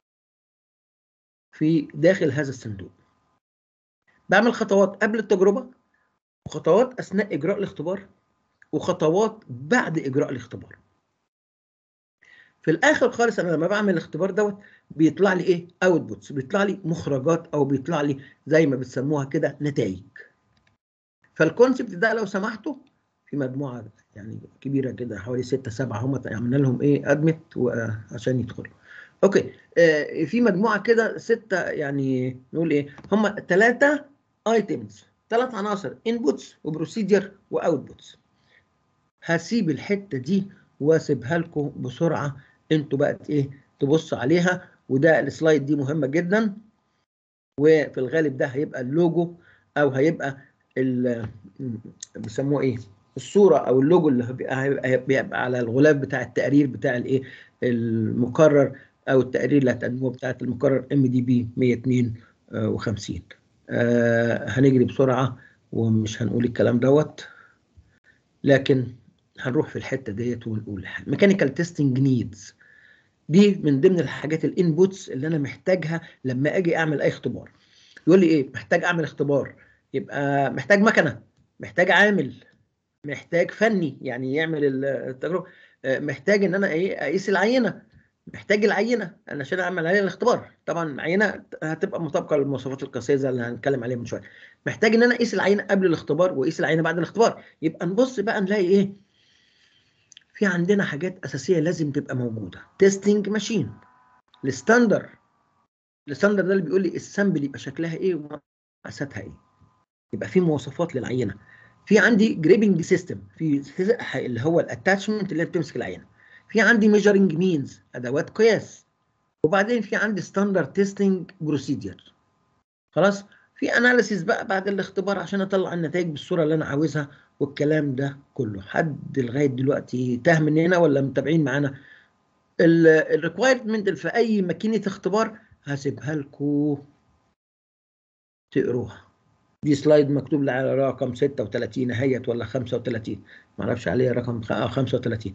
في داخل هذا الصندوق. بعمل خطوات قبل التجربه، وخطوات اثناء اجراء الاختبار، وخطوات بعد اجراء الاختبار. في الاخر خالص انا لما بعمل الاختبار دوت بيطلع لي ايه اوتبوتس، بيطلع لي مخرجات، او بيطلع لي زي ما بتسموها كده نتائج. فالكونسبت ده لو سمحتوا في مجموعه يعني كبيره كده حوالي ستة سبعة هم عملنا لهم ايه ادمت عشان يدخلوا. اوكي آه في مجموعه كده ستة يعني نقول ايه هم ثلاثه ايتمز ثلاث عناصر انبوتس وبروسيدير واوتبوتس. هسيب الحته دي واسيبها لكم بسرعه انتوا بقى ايه تبصوا عليها. وده السلايد دي مهمه جدا وفي الغالب ده هيبقى اللوجو او هيبقى بيسموه ايه الصوره او اللوجو اللي هيبقى, بيبقى على الغلاف بتاع التقرير بتاع الايه المقرر او التقرير اللي هتقدموه بتاعه المقرر ام دي بي مية واتنين وخمسين. آه هنجري بسرعه ومش هنقول الكلام دوت لكن هنروح في الحته ديت ونقول ميكانيكال تيستنج نيدز. دي من ضمن الحاجات الانبوتس اللي انا محتاجها لما اجي اعمل اي اختبار. يقول لي ايه محتاج اعمل اختبار يبقى محتاج مكنه محتاج عامل محتاج فني يعني يعمل التجربه محتاج ان انا ايه اقيس العينه محتاج العينه انا عشان اعمل عليها الاختبار. طبعا العينه هتبقى مطابقه للمواصفات القياسيه زي اللي هنتكلم عليها من شويه. محتاج ان انا اقيس العينه قبل الاختبار واقيس العينه بعد الاختبار. يبقى نبص بقى نلاقي ايه في عندنا حاجات اساسيه لازم تبقى موجوده. تيستنج ماشين الستاندر الستاندر ده اللي بيقول لي السامبل يبقى شكلها ايه ومقاساتها ايه. يبقى في مواصفات للعينه. في عندي جريبنج سيستم في اللي هو الاتاتشمنت اللي بتمسك العينه. في عندي ميجرنج مينز ادوات قياس. وبعدين في عندي ستاندر تيستنج بروسيدير. خلاص في اناليسيس بقى بعد الاختبار عشان اطلع النتائج بالصوره اللي انا عاوزها والكلام ده كله. حد لغايه دلوقتي تاه مننا ولا متابعين معانا؟ الريكوايرمنت في اي ماكينه اختبار هسيبها لكم تقروها. دي سلايد مكتوب لي على رقم ستة وتلاتين اهيت ولا خمسة وتلاتين ما اعرفش عليها رقم خمسة وتلاتين.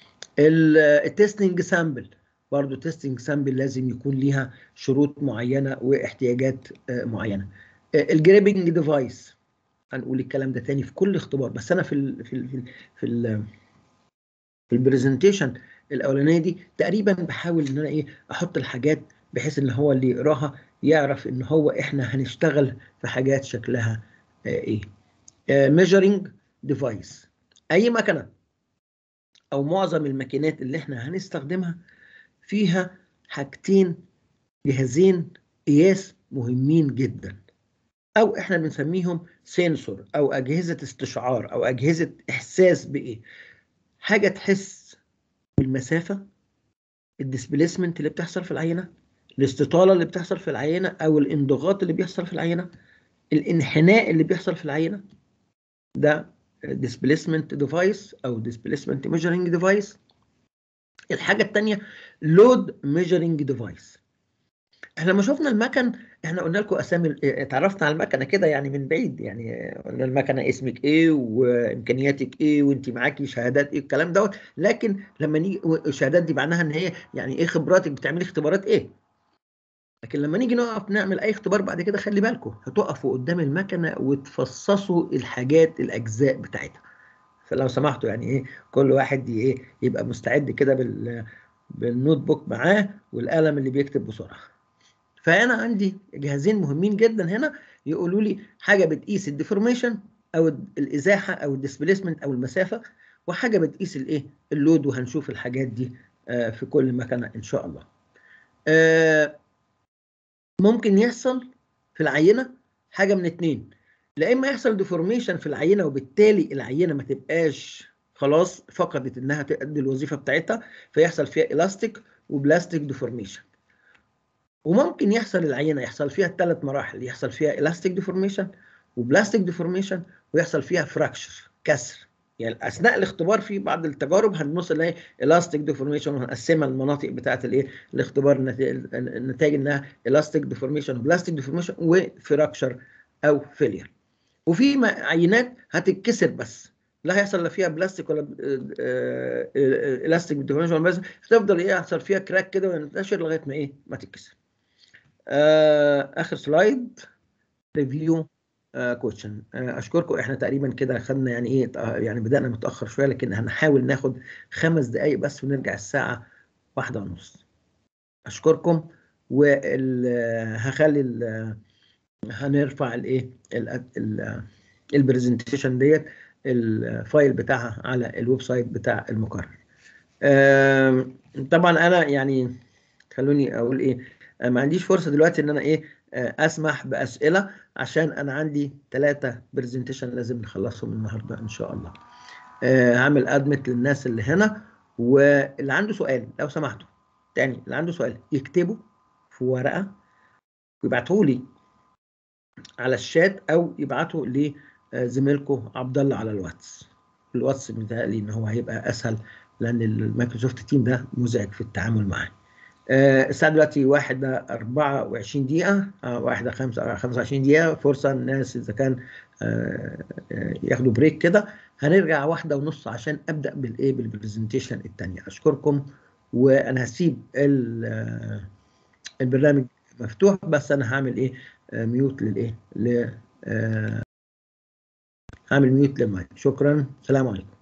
التستنج سامبل برضو تستنج سامبل لازم يكون ليها شروط معينه واحتياجات معينه. الجريبنج ديفايس هنقول الكلام ده تاني في كل اختبار بس انا في ال في ال في ال في, ال في البرزنتيشن الاولانيه دي تقريبا بحاول ان انا ايه احط الحاجات بحيث ان هو اللي يقراها يعرف ان هو احنا هنشتغل في حاجات شكلها ايه. ميجرنج ديفايس اي مكنه او معظم الماكينات اللي احنا هنستخدمها فيها حاجتين جهازين قياس مهمين جدا او احنا بنسميهم سنسور او اجهزه استشعار او اجهزه احساس بايه. حاجه تحس بالمسافه الديسبيسمنت اللي بتحصل في العينه الاستطاله اللي بتحصل في العينه او الانضغاط اللي بيحصل في العينه الانحناء اللي بيحصل في العينه. ده displacement device او displacement measuring device. الحاجه الثانيه load measuring device. احنا لما شفنا المكن احنا قلنا لكم اسامي اتعرفنا على المكنه كده يعني من بعيد يعني قلنا المكنه اسمك ايه وامكانياتك ايه وانت معاكي شهادات ايه الكلام دوت. لكن لما نيجي الشهادات دي معناها ان هي يعني ايه خبراتك بتعملي اختبارات ايه. لكن لما نيجي نقف نعمل اي اختبار بعد كده خلي بالكم هتقفوا قدام المكنه وتفصصوا الحاجات الاجزاء بتاعتها. فلو سمحتوا يعني ايه كل واحد ايه يبقى مستعد كده بال بالنوت بوك معاه والقلم اللي بيكتب بسرعه. فانا عندي جهازين مهمين جدا هنا يقولوا لي حاجه بتقيس الديفورميشن او الازاحه او الديسبيسمنت او المسافه وحاجه بتقيس الايه اللود وهنشوف الحاجات دي آه في كل مكنه ان شاء الله. آه ممكن يحصل في العينه حاجه من اتنين. لا اما يحصل ديفورميشن في العينه وبالتالي العينه ما تبقاش خلاص فقدت انها تؤدي الوظيفه بتاعتها فيحصل فيها الاستيك وبلاستيك ديفورميشن. وممكن يحصل العينه يحصل فيها الثلاث مراحل يحصل فيها الاستيك ديفورميشن وبلاستيك ديفورميشن ويحصل فيها فراكشر كسر. يعني اثناء الاختبار في بعض التجارب هنبص نلاقي الاستيك ديفورميشن وهنقسمها المناطق بتاعه الايه الاختبار النتائج انها الاستيك ديفورميشن وبلاستيك ديفورميشن وفراكشر او فيلير. وفي عينات هتتكسر بس لا هيحصل لا فيها بلاستيك ولا الاستيك ديفورميشن ولا بس هتفضل ايه يحصل فيها كراك كده وينتشر لغايه ما ايه ما تتكسر. آه اخر سلايد ريفيو كويشن. آه اشكركم احنا تقريبا كده خدنا يعني ايه يعني بدانا متاخر شويه لكن هنحاول ناخد خمس دقائق بس ونرجع الساعه واحدة ونص. اشكركم وهخلي هنرفع الايه البرزنتيشن ديت الفايل بتاعها على الويب سايت بتاع المقرر. طبعا انا يعني خلوني اقول ايه، ما عنديش فرصه دلوقتي ان انا ايه اسمح باسئله، عشان انا عندي ثلاثه برزنتيشن لازم نخلصهم النهارده ان شاء الله. هعمل ادمت للناس اللي هنا، واللي عنده سؤال لو سمحتوا تاني، اللي عنده سؤال يكتبه في ورقه ويبعته لي على الشات، او يبعته لزميلكم عبد الله على الواتس. الواتس متهيألي ان هو هيبقى اسهل، لان المايكروسوفت تيم ده مزعج في التعامل معاه. آه الساعه دلوقتي واحدة أربعة وعشرين دقيقه، آه واحدة خمسة خمسة وعشرين دقيقه، فرصه الناس اذا كان آه ياخدوا بريك كده. هنرجع واحدة ونص عشان ابدا بالايه بالبرزنتيشن الثانيه. اشكركم، وانا هسيب البرنامج مفتوح، بس انا هعمل ايه آه ميوت للايه ل آه هعمل ميوت للمايك. شكرا، سلام عليكم.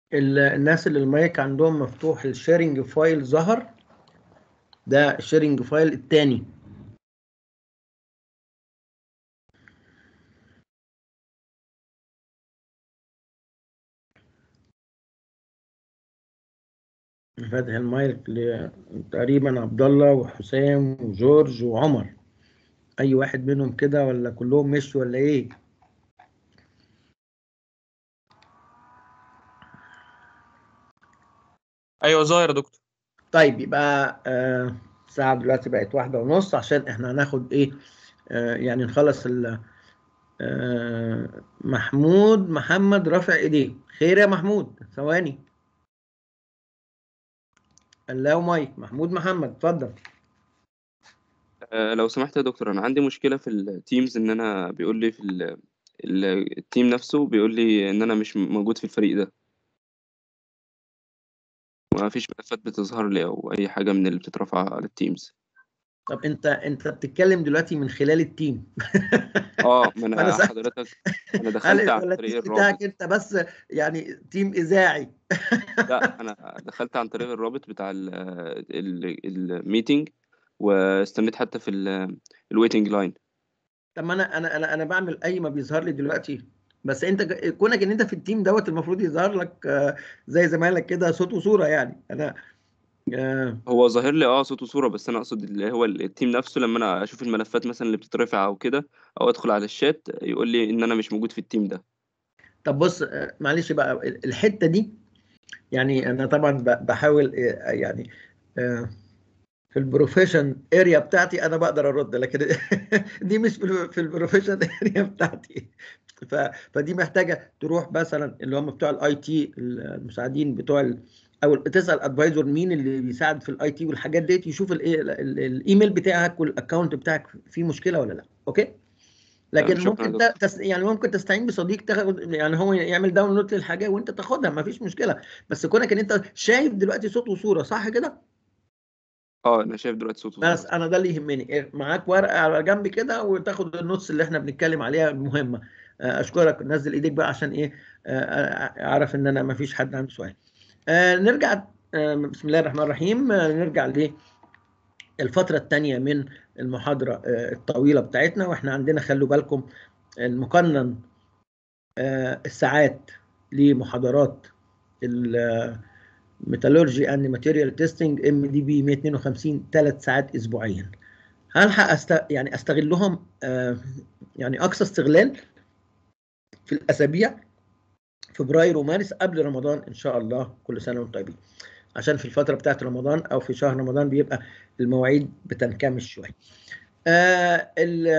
الناس اللي المايك عندهم مفتوح الشيرنج فايل ظهر، ده الشيرنج فايل الثاني. فاتح المايك تقريبا عبد الله وحسام وجورج وعمر، اي واحد منهم كده ولا كلهم مشوا ولا ايه؟ ايوه ظاهر يا دكتور. طيب يبقى آه الساعة دلوقتي بقت واحدة ونص، عشان احنا هناخد ايه آه يعني نخلص ال آه محمود محمد رافع ايديه. خير يا محمود، ثواني. الله مايك محمود محمد اتفضل. آه، لو سمحت يا دكتور، انا عندي مشكله في التيمز، ان انا بيقول لي في ال- ال- التيم نفسه بيقول لي ان انا مش موجود في الفريق ده، وما فيش ملفات بتظهر لي او اي حاجه من اللي بتترفع على التيمز. طب انت انت بتتكلم دلوقتي من خلال التيم؟ اه، ما فانا انا سألت حضرتك انا دخلت هل عن ولا طريق التيم بتاعك الرابط. انت بس يعني تيم اذاعي؟ لا، انا دخلت عن طريق الرابط بتاع الميتنج، واستنيت حتى في الويتنج لاين. طب ما انا انا انا انا بعمل اي ما بيظهر لي دلوقتي، بس انت ج- كونك ان انت في التيم دوت المفروض يظهر لك آه، زي زمايلك كده صوت وصورة يعني. انا آه، هو ظاهر لي اه صوت وصوره، بس انا اقصد اللي هو التيم نفسه، لما انا اشوف الملفات مثلا اللي بتترفع او كده، او ادخل على الشات يقول لي ان انا مش موجود في التيم ده. طب بص آه، معلش بقى ال- الحتة دي، يعني انا طبعا ب- بحاول آه، يعني آه، في البروفيشن اريا بتاعتي انا بقدر ارد، لكن دي مش في ال- في البروفيشن اريا بتاعتي. ف... فدي محتاجه تروح مثلا اللي هم بتوع الاي تي، المساعدين بتوع ال... او تسال ادفايزر مين اللي بيساعد في الاي تي والحاجات ديت، يشوف الايه ال- ال- الايميل بتاعك والاكونت بتاعك فيه مشكله ولا لا. اوكي. تمام، لكن شكرا يا ممكن ت... دكتور. تس... يعني ممكن تستعين بصديق تاخد، يعني هو يعمل داونلود للحاجه وانت تاخدها، ما فيش مشكله. بس كونك ان انت شايف دلوقتي صوت وصوره صح كده؟ اه، انا شايف دلوقتي صوت بس وصورة. انا ده اللي يهمني، إيه، معاك ورقه على جنب كده وتاخد النوتس اللي احنا بنتكلم عليها المهمه. آه، اشكرك، نزل ايديك بقى عشان ايه آه، آه، اعرف ان انا ما فيش حد عنده سؤال. آه، نرجع آه، بسم الله الرحمن الرحيم. آه، نرجع للفتره الثانيه من المحاضره آه، الطويله بتاعتنا، واحنا عندنا خلوا بالكم المقنن آه، الساعات لمحاضرات الميتالورجي اند ماتيريال تيستنج ام دي بي مية واتنين وخمسين ثلاث ساعات اسبوعيا. هلحق أست... يعني استغلهم آه يعني اقصى استغلال في الاسابيع فبراير ومارس قبل رمضان ان شاء الله. كل سنه وانتم طيبين، عشان في الفتره بتاعت رمضان او في شهر رمضان بيبقى المواعيد بتنكمش شويه. آه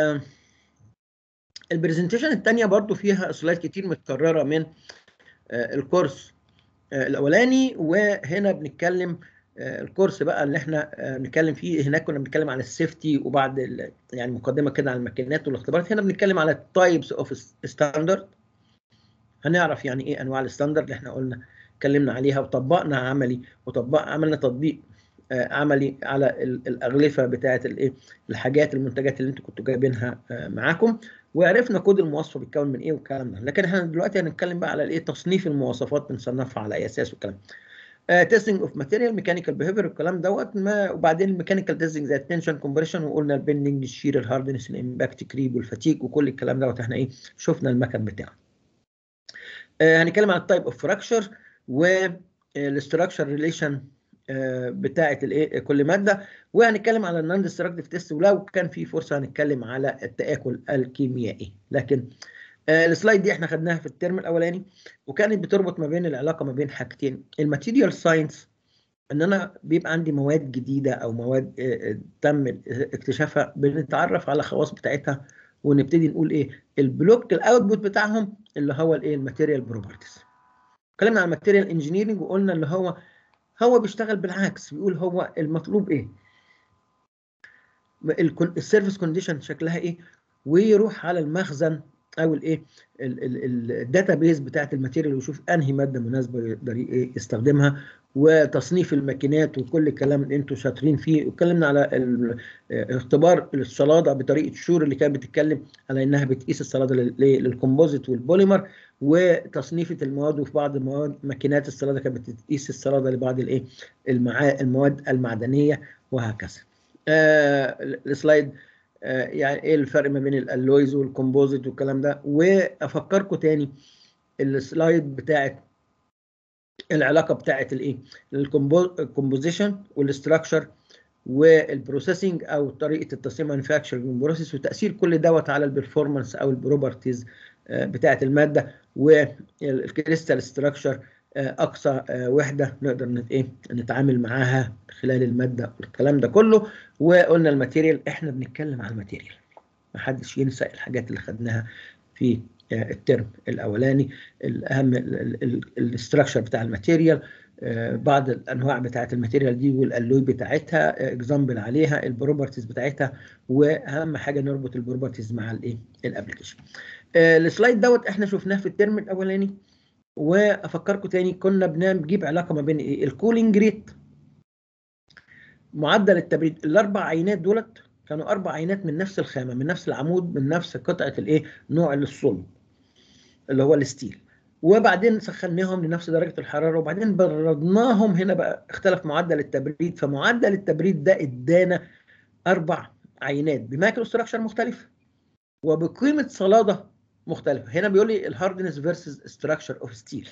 البرزنتيشن الثانيه برضو فيها سلايد كتير متكرره من آه الكورس آه الاولاني، وهنا بنتكلم آه الكورس بقى اللي احنا آه بنتكلم فيه. هناك كنا بنتكلم على السيفتي وبعد يعني مقدمه كده على الماكينات والاختبارات. هنا بنتكلم على التايبس اوف ستاندرد، هنعرف يعني ايه انواع الستاندرد اللي احنا قلنا اتكلمنا عليها وطبقنا عملي، وطبق عملنا تطبيق آه عملي على الاغلفه بتاعه الايه الحاجات المنتجات اللي انتوا كنتوا جايبينها آه معاكم، وعرفنا كود المواصفه بيتكون من ايه والكلام ده. لكن احنا دلوقتي هنتكلم بقى على الايه تصنيف المواصفات، بنصنفها على اي اساس والكلام. تيستنج اوف ماتيريال، ميكانيكال بيهيفير، الكلام دوت ما. وبعدين الميكانيكال تيستنج زي التنشن كومبريشن، وقلنا البندنج الشير الهاردنس الامباكت كريب والفتيك وكل الكلام دوت احنا ايه شفنا المكن بتاعه. آه هنتكلم عن التايب اوف فراكشر والاستراكشر ريليشن بتاعه الايه كل ماده، وهنتكلم على النون ديستركتيف تيست، ولو كان في فرصه هنتكلم على التآكل الكيميائي. لكن آه السلايد دي احنا خدناها في الترم الاولاني، وكانت بتربط ما بين العلاقه ما بين حاجتين. الماتيريال ساينس ان انا بيبقى عندي مواد جديده او مواد تم اكتشافها، بنتعرف على الخواص بتاعتها ونبتدي نقول ايه البلوك الاوتبوت بتاعهم اللي هو الايه الماتيريال بروبرتيز. اتكلمنا عن الماتيريال انجينيرنج وقلنا اللي هو هو بيشتغل بالعكس، بيقول هو المطلوب ايه، السيرفيس كونديشن شكلها ايه، ويروح على المخزن او الايه الداتا بيز بتاعت الماتيريال، ويشوف انهي ماده مناسبه يقدر ايه يستخدمها، وتصنيف الماكينات وكل الكلام اللي انتم شاطرين فيه. واتكلمنا على اختبار الصلاده بطريقه شور اللي كانت بتتكلم على انها بتقيس الصلاده للكومبوزيت والبوليمر، وتصنيفه المواد. وفي بعض المواد ماكينات الصلاده كانت بتقيس الصلاده لبعض الايه المواد المعدنيه وهكذا. آه السلايد آه يعني ايه الفرق ما بين الالويز والكومبوزيت والكلام ده. وافكركم تاني السلايد بتاعت العلاقه بتاعت الايه الكومبوزيشن والاستراكشر والبروسيسنج او طريقه التصنيع مانيفاكتشرنج بروسيس، وتاثير كل دوت على البرفورمانس او البروبرتيز بتاعت الماده. والكريستال ستراكشر اقصى وحده نقدر ايه نتعامل معاها خلال الماده والكلام ده كله. وقلنا الماتيريال، احنا بنتكلم على الماتيريال، محدش ينسى الحاجات اللي خدناها في الترم الاولاني. الاهم الاستراكشر بتاع الماتيريال، بعض الانواع بتاعت الماتيريال دي والالوي بتاعتها، اكزامبل عليها، البروبرتيز بتاعتها، واهم حاجه نربط البروبرتيز مع الايه الابلكيشن. السلايد دوت احنا شفناه في الترم الاولاني، وافكركم تاني كنا بنجيب علاقه ما بين ايه الكولينج ريت، معدل التبريد. الاربع عينات دولت كانوا اربع عينات من نفس الخامه، من نفس العمود، من نفس قطعه الايه نوع الصلب اللي هو الستيل، وبعدين سخناهم لنفس درجه الحراره، وبعدين بردناهم. هنا بقى اختلف معدل التبريد، فمعدل التبريد ده ادانا اربع عينات بمايكرو ستراكشر مختلف وبقيمه صلاده مختلفه. هنا بيقول لي الهاردنس فيرسز ستراكشر اوف ستيل،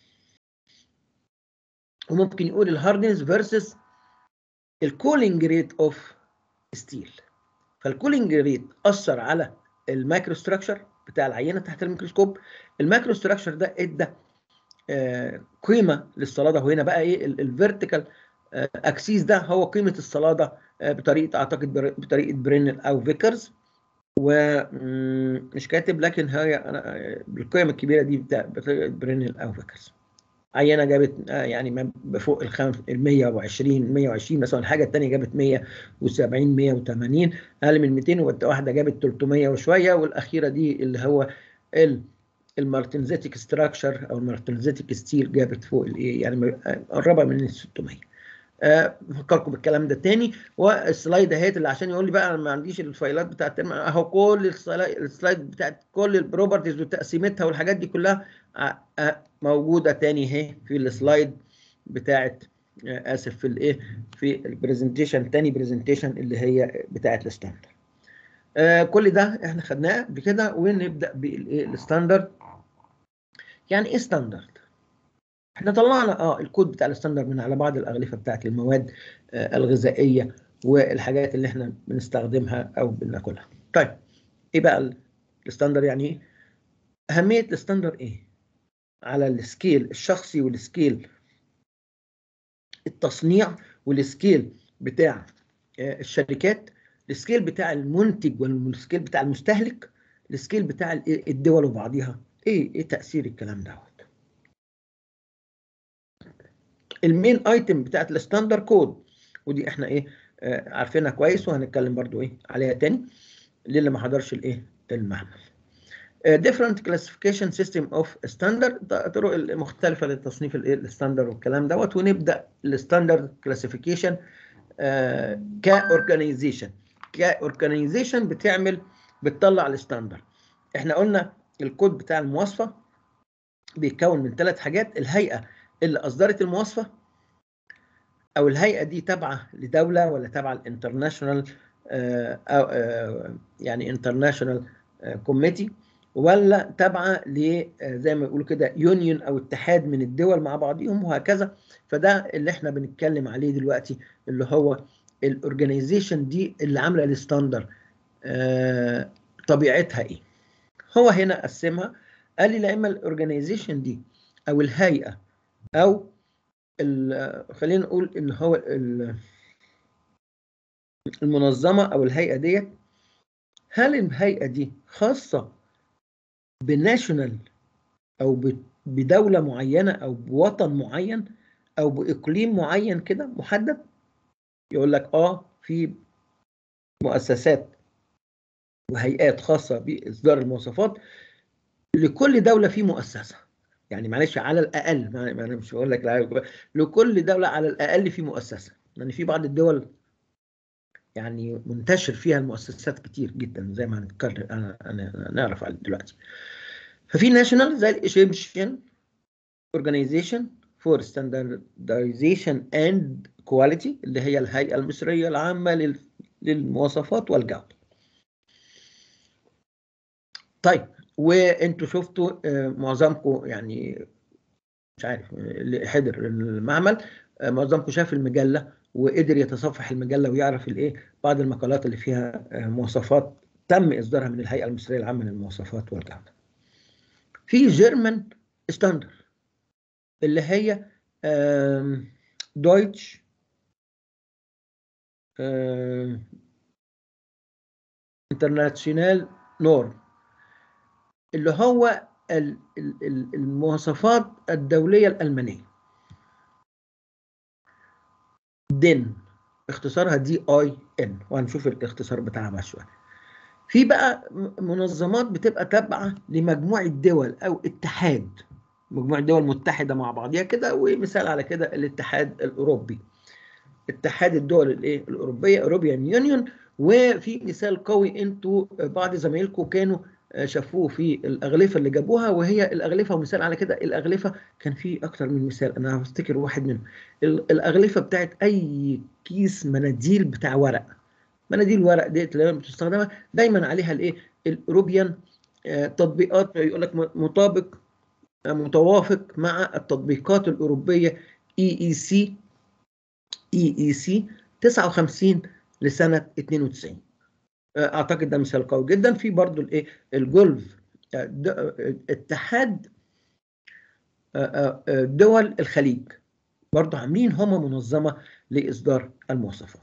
وممكن يقول الهاردنس فيرسز الكولينج ريت اوف ستيل. فالكولينج ريت اثر على المايكرو ستراكشر بتاع العينه تحت الميكروسكوب. المايكرو ستراكشر ده ادى آه قيمه للصلاده. وهنا بقى ايه الفيرتيكال آه اكسيس ده هو قيمه الصلاده آه بطريقه اعتقد بطريقه برينل او فيكرز، ومش كاتب لكن هي انا بالقيم الكبيره دي بطريقه برينل او فيكرز. عينه جابت يعني بفوق ال مية وعشرين مية وعشرين مثلا، الحاجه الثانيه جابت مية وسبعين مية وتمانين، اقل من ميتين، وواحده جابت تلتمية وشويه، والاخيره دي اللي هو المارتنزيتك ستراكشر او المارتنزيتك ستيل جابت فوق الايه يعني قربه من ال ستمية. بفكركم بالكلام ده تاني. والسلايد اهيت اللي عشان يقول لي بقى انا ما عنديش الفايلات بتاعت اهو كل السلايد بتاعت كل البروبرتيز وتقسيمتها والحاجات دي كلها موجوده تاني اهي في السلايد بتاعت اسف في الايه في البرزنتيشن، تاني برزنتيشن اللي هي بتاعت الستاندرد. آه كل ده احنا خدناه قبل كده. ونبدا بالايه الستاندرد. يعني ايه ستاندرد؟ احنا طلعنا اه الكود بتاع الستاندرد من على بعض الاغلفه بتاعت المواد آه الغذائيه والحاجات اللي احنا بنستخدمها او بناكلها. طيب ايه بقى الستاندرد؟ يعني ايه؟ اهميه الستاندرد ايه على السكيل الشخصي والسكيل التصنيع والسكيل بتاع آه الشركات، السكيل بتاع المنتج والسكيل بتاع المستهلك، السكيل بتاع الدول وبعضها. ايه ايه تاثير الكلام دوت؟ المين ايتم بتاعت الستاندرد كود، ودي احنا ايه آه عارفينها كويس، وهنتكلم برضو ايه عليها تاني للي ما حضرش الايه المعمل. uh, different classification system of standard، الطرق المختلفه لتصنيف الايه الستاندرد والكلام دوت. ونبدا الستاندرد كلاسيفيكيشن uh, كاورجانيزيشن كاورجانيزيشن بتعمل بتطلع الستاندرد. احنا قلنا الكود بتاع المواصفه بيتكون من ثلاث حاجات: الهيئه اللي اصدرت المواصفه، او الهيئه دي تابعه لدوله ولا تابعه الانترناشونال او يعني انترناشونال كوميتي، ولا تابعه ل زي ما بيقولوا كده يونيون او اتحاد من الدول مع بعضهم وهكذا. فده اللي احنا بنتكلم عليه دلوقتي، اللي هو الاورجانيزيشن دي اللي عامله الستاندرد طبيعتها ايه. هو هنا قسمها، قال لي لا اما الاورجانيزيشن دي او الهيئه او خلينا نقول ان هو المنظمه او الهيئه ديت، هل الهيئه دي خاصه بناشونال او بدوله معينه او بوطن معين او باقليم معين كده محدد؟ يقول لك اه في مؤسسات وهيئات خاصه باصدار المواصفات لكل دوله في مؤسسه، يعني معلش على الاقل، ما انا مش بقول لك لا، لكل دوله على الاقل في مؤسسه، يعني في بعض الدول يعني منتشر فيها المؤسسات كتير جدا زي ما هنتكلم انا انا نعرف على دلوقتي. ففي ناشونال زي الايجيبشن اورجانيزيشن فور ستاندردايزيشن اند كواليتي، اللي هي الهيئه المصريه العامه للمواصفات والجوده. طيب وانتوا شفتوا معظمكم يعني مش عارف اللي حضر المعمل، معظمكم شاف المجله وقدر يتصفح المجله ويعرف الايه بعض المقالات اللي فيها مواصفات تم اصدارها من الهيئه المصريه العامه للمواصفات والجوده. في جيرمان ستاندرد اللي هي دويتش انترناشونال نورم، اللي هو المواصفات الدوليه الالمانيه، دين اختصارها دي اي ان، وهنشوف الاختصار بتاعها بعد شويه. في بقى منظمات بتبقى تابعه لمجموعه دول او اتحاد، مجموعه دول متحده مع بعضيها كده، ومثال على كده الاتحاد الاوروبي، اتحاد الدول الايه الاوروبيه، اوروبيان يونيون. وفي مثال قوي انتوا بعض زمايلكم كانوا شافوه في الاغلفه اللي جابوها، وهي الاغلفه، ومثال على كده الاغلفه كان في اكتر من مثال، انا هفتكر واحد منهم، الاغلفه بتاعت اي كيس مناديل بتاع ورق، مناديل ورق ديت اللي بتستخدمها دايما عليها الايه الاوروبيان تطبيقات، يقول لك مطابق متوافق مع التطبيقات الاوروبيه اي اي سي اي اي سي تسعة وخمسين لسنه اثنين وتسعين. اعتقد ده مثال قوي جدا. في برضو الايه الجولف، اتحاد دول الخليج، برضو عاملين هم منظمه لاصدار المواصفات.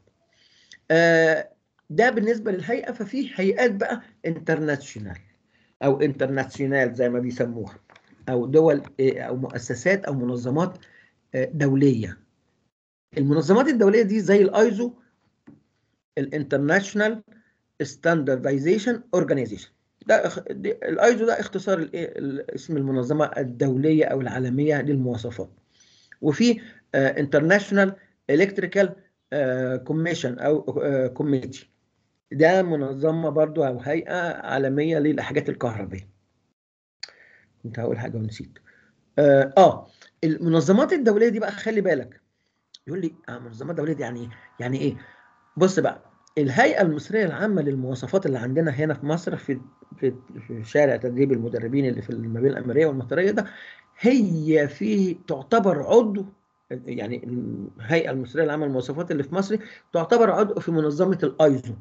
ده بالنسبه للهيئه. ففي هيئات بقى انترناشونال او انترناشونال زي ما بيسموها، او دول او مؤسسات او منظمات دوليه. المنظمات الدوليه دي زي الايزو، الانترناشونال ستاندردايزيشن اورجانيزيشن، ده الايزو ده اختصار الايه اسم المنظمه الدوليه او العالميه للمواصفات. وفي انترناشونال الكتريكال كوميشن او كوميتي، ده منظمه برضو او هيئه عالميه للحاجات الكهربائيه. كنت هقول حاجه ونسيت. اه, آه المنظمات الدوليه دي بقى خلي بالك، يقول لي اه منظمات دوليه دي يعني ايه؟ يعني ايه؟ بص بقى، الهيئه المصريه العامه للمواصفات اللي عندنا هنا في مصر في في في شارع تدريب المدربين اللي في ما بين الاميريه والمطريه ده، هي في تعتبر عضو، يعني الهيئه المصريه العامه للمواصفات اللي في مصر تعتبر عضو في منظمه الايزو.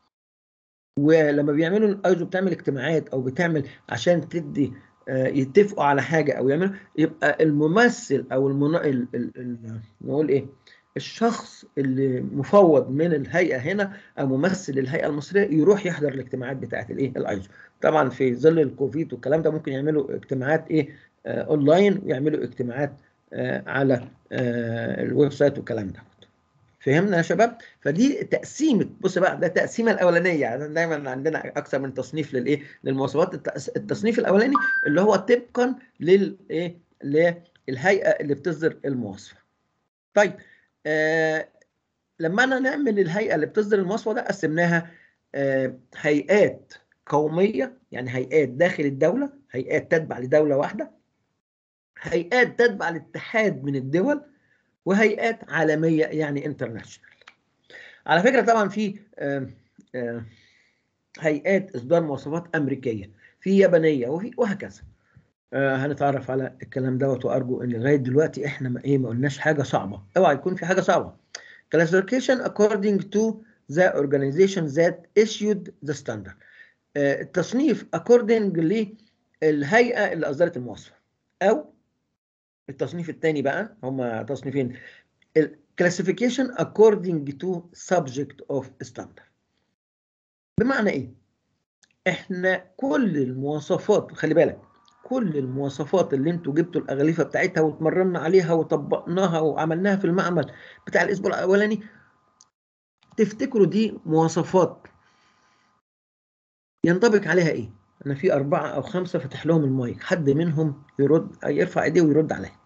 ولما بيعملوا الايزو بتعمل اجتماعات او بتعمل عشان تدي آه يتفقوا على حاجه او يعملوا، يبقى الممثل او المنا... ال... ال... ال... نقول ايه الشخص اللي مفوض من الهيئه هنا او ممثل الهيئه المصريه يروح يحضر الاجتماعات بتاعه الايه الايزو. طبعا في ظل الكوفيد والكلام ده ممكن يعملوا اجتماعات ايه آه اونلاين، ويعملوا اجتماعات آه على آه الويب سايت والكلام ده. فهمنا يا شباب؟ فدي تقسيمه، بص بقى ده التقسيمه الاولانيه، يعني دايما عندنا اكثر من تصنيف للايه للمواصفات. التصنيف الاولاني اللي هو طبقا للايه للهيئه اللي بتصدر المواصفه. طيب آه لما انا نعمل الهيئه اللي بتصدر المواصفه ده قسمناها آه هيئات قوميه، يعني هيئات داخل الدوله، هيئات تتبع لدوله واحده، هيئات تتبع لاتحاد من الدول، وهيئات عالميه يعني انترناشونال. على فكرة طبعا في آه آه هيئات إصدار مواصفات أمريكية، في يابانية، وفي وهكذا. آه هنتعرف على الكلام دوت، وأرجو إن لغاية دلوقتي إحنا ما إيه ما قلناش حاجة صعبة، أوعى يكون في حاجة صعبة. Classification according to the organization that issued the standard. آه التصنيف according للهيئة اللي أصدرت المواصفة، أو التصنيف الثاني بقى، هما تصنيفين، classification according to subject of standard. بمعنى ايه؟ احنا كل المواصفات، خلي بالك، كل المواصفات اللي انتوا جبتوا الاغلفه بتاعتها واتمرنا عليها وطبقناها وعملناها في المعمل بتاع الاسبوع الاولاني، تفتكروا دي مواصفات ينطبق عليها ايه؟ انا في اربعه او خمسه فاتح لهم المايك، حد منهم يرد يرفع ايديه ويرد عليا.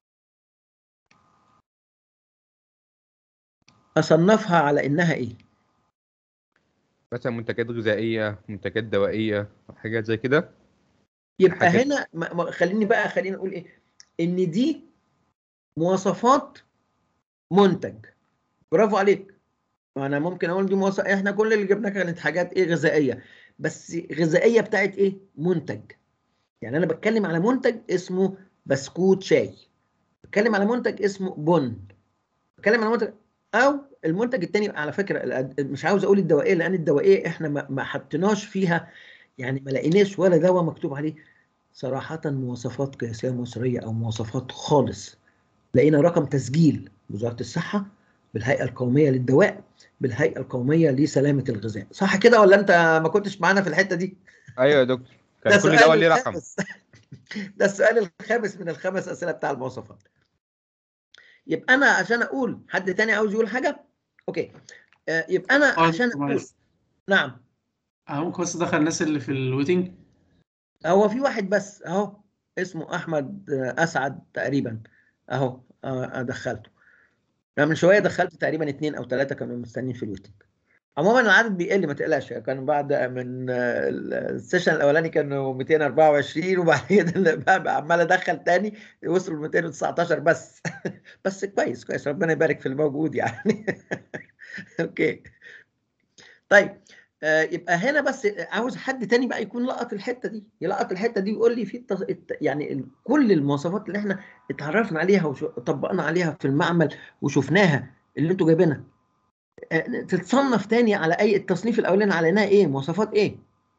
اصنفها على انها ايه؟ مثلا منتجات غذائيه، منتجات دوائيه، حاجات زي كده. يبقى الحاجات هنا ما ما- خليني بقى خليني اقول ايه، ان دي مواصفات منتج. برافو عليك. وانا ممكن اقول دي مواصفات، احنا كل اللي جبناها كانت حاجات ايه غذائيه، بس غذائيه بتاعت ايه منتج. يعني انا بتكلم على منتج اسمه بسكوت شاي، بتكلم على منتج اسمه بن، بتكلم على منتج، او المنتج الثاني على فكره الأد- مش عاوز اقول الدوائيه لان الدوائيه احنا ما ما حطيناش فيها، يعني ما لقيناش ولا دواء مكتوب عليه صراحه مواصفات قياسيه مصريه او مواصفات خالص. لقينا رقم تسجيل وزاره الصحه بالهيئه القوميه للدواء، بالهيئه القوميه لسلامه الغذاء، صح كده ولا انت ما كنتش معانا في الحته دي؟ ايوه يا دكتور، ده كان كل دواء سؤال ليه رقم. الخامس. ده السؤال الخامس من الخمس اسئله بتاع المواصفات. يبقى انا عشان اقول، حد تاني عاوز يقول حاجه؟ اوكي. آه يبقى انا اه عشان اقول، معلش، نعم. آه، ممكن بس ادخل الناس اللي في الويتنج. هو في واحد بس اهو اسمه احمد آه، اسعد تقريبا، اهو آه دخلته. انا من شويه دخلت تقريبا اثنين او ثلاثه كانوا مستنيين في الويتنج. عموما العدد بيقل ما تقلقش، كان بعد من آه، السيشن الاولاني كانوا مئتين وأربعة وعشرين وبعد كده اللي بقى بقى عمال ادخل تاني وصلوا ل مئتين وتسعتاشر بس. بس كويس كويس، ربنا يبارك في الموجود يعني. اوكي. طيب آه يبقى هنا بس عاوز حد تاني بقى يكون لقط الحته دي، يلقط الحته دي ويقول لي في التص... الت... يعني ال- كل المواصفات اللي احنا اتعرفنا عليها وطبقنا عليها في المعمل وشفناها اللي انتوا جايبينها، آه تتصنف تاني على اي التصنيف الاولاني على انها ايه، مواصفات ايه؟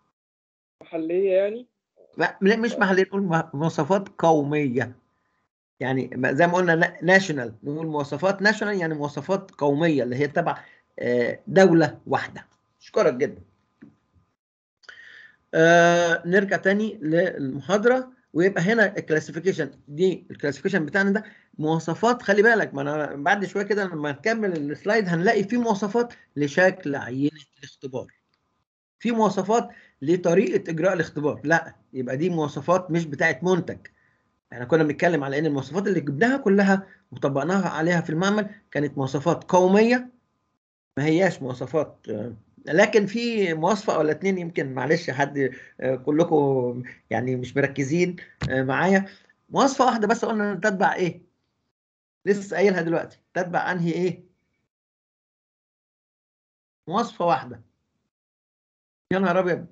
محلية يعني. لا لا، مش محليه، نقول م- مواصفات قوميه. يعني ما- زي ما قلنا ناشونال، نقول مواصفات ناشونال يعني مواصفات قوميه اللي هي تبع آه دوله واحده. اشكرك جدا. آه نرجع تاني للمحاضرة، ويبقى هنا الكلاسيفيكيشن دي، الكلاسيفيكيشن بتاعنا ده مواصفات. خلي بالك، ما انا بعد شوية كده لما نكمل السلايد هنلاقي في مواصفات لشكل عينة الاختبار، في مواصفات لطريقة إجراء الاختبار. لا، يبقى دي مواصفات مش بتاعت منتج. احنا كنا بنتكلم على ان المواصفات اللي جبناها كلها وطبقناها عليها في المعمل كانت مواصفات قومية، ما هياش مواصفات. لكن في مواصفة ولا اتنين يمكن، معلش حد كلكم يعني مش مركزين معايا، مواصفة واحدة بس قلنا تتبع ايه؟ لسه قايلها دلوقتي، تتبع انهي ايه؟ مواصفة واحدة. يا نهار ابيض.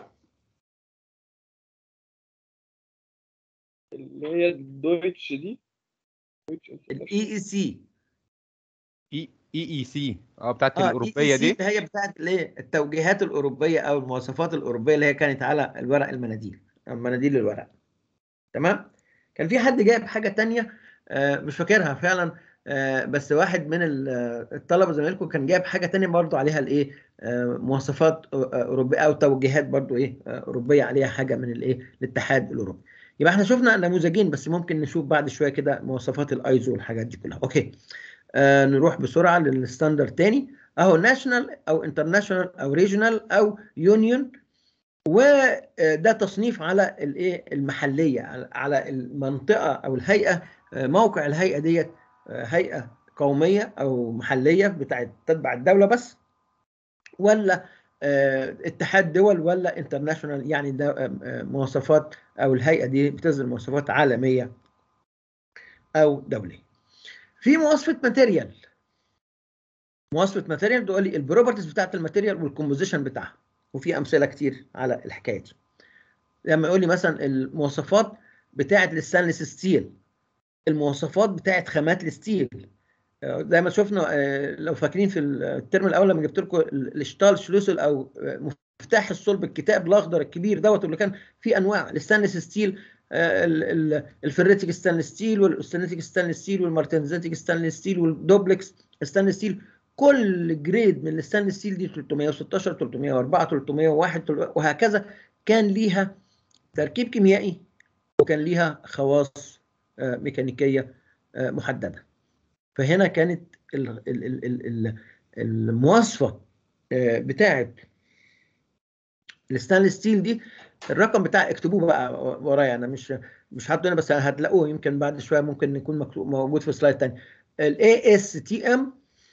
اللي هي الدويتش دي، دويتش الاي اي سي. اي اي اي سي، اه بتاعت اه اي اي الاوروبيه سي دي. اللي هي بتاعت الايه؟ التوجيهات الاوروبيه او المواصفات الاوروبيه اللي هي كانت على الورق المناديل، مناديل الورق. تمام. كان في حد جايب حاجه تانية آه مش فاكرها فعلا، آه بس واحد من الطلبه زمايلكم كان جايب حاجه تانية برضو عليها الايه، آه مواصفات اوروبيه او توجيهات برضو ايه آه اوروبيه عليها حاجه من الايه الاتحاد الاوروبي. يبقى احنا شفنا نموذجين بس، ممكن نشوف بعد شويه كده مواصفات الايزو والحاجات دي كلها. اوكي. آه نروح بسرعه للستاندرد تاني اهو، ناشونال او انترناشونال او ريجونال او يونيون. وده تصنيف على الايه المحليه، على المنطقه او الهيئه، موقع الهيئه ديت هيئه قوميه او محليه بتاعت تتبع الدوله بس، ولا اتحاد دول، ولا انترناشونال يعني ده مواصفات او الهيئه دي بتصدر مواصفات عالميه او دوليه. في مواصفه ماتيريال، مواصفه ماتيريال تقول لي البروبرتيز بتاعت الماتيريال والكومبوزيشن بتاعها، وفي امثله كتير على الحكايه دي. لما يقول لي مثلا المواصفات بتاعه الستانلس ستيل، المواصفات بتاعه خامات الستيل، زي ما شفنا لو فاكرين في الترم الاول لما جبت لكم الشتال شلوسل او مفتاح الصلب الكتاب الاخضر الكبير دوت اللي كان فيه انواع الستانلس ستيل، الفريتيك ستانلس ستيل والاستانليتيك ستانلس ستيل والمارتنزاتيك ستانلس ستيل والدوبلكس ستانلس ستيل. كل جريد من الستانلس ستيل دي ثلاثمئة وستاشر ثلاثمئة وأربعة ثلاثمئة وواحد وهكذا كان ليها تركيب كيميائي وكان ليها خواص ميكانيكية محددة. فهنا كانت المواصفة بتاعت الستانلس ستيل دي الرقم بتاع اكتبوه بقى ورايا، انا مش مش حاطه هنا بس هتلاقوه يمكن بعد شويه ممكن يكون مكتوب موجود في سلايد ثاني. الاي اس تي ام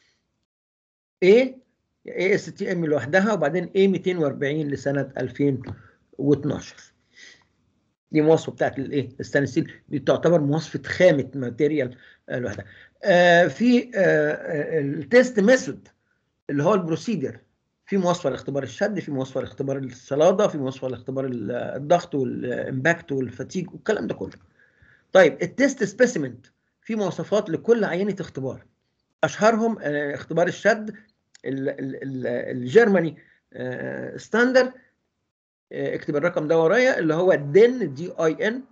اي اي اس تي ام لوحدها، وبعدين اي مئتين وأربعين لسنه ألفين واثناشر. دي مواصفه بتاعت الايه الستانلس ستيل، دي تعتبر مواصفه خامه ماتيريال لوحدها. آه في آه التيست ميثود اللي هو البروسيدر، في مواصفه لاختبار الشد، في مواصفه لاختبار الصلاده، في مواصفه لاختبار الضغط والامباكت والفتيج والكلام ده كله. طيب التيست سبيسيمنت في مواصفات لكل عينه اختبار، اشهرهم اختبار الشد الجرماني ستاندر، اكتب الرقم ده ورايا اللي هو دين دي اي ان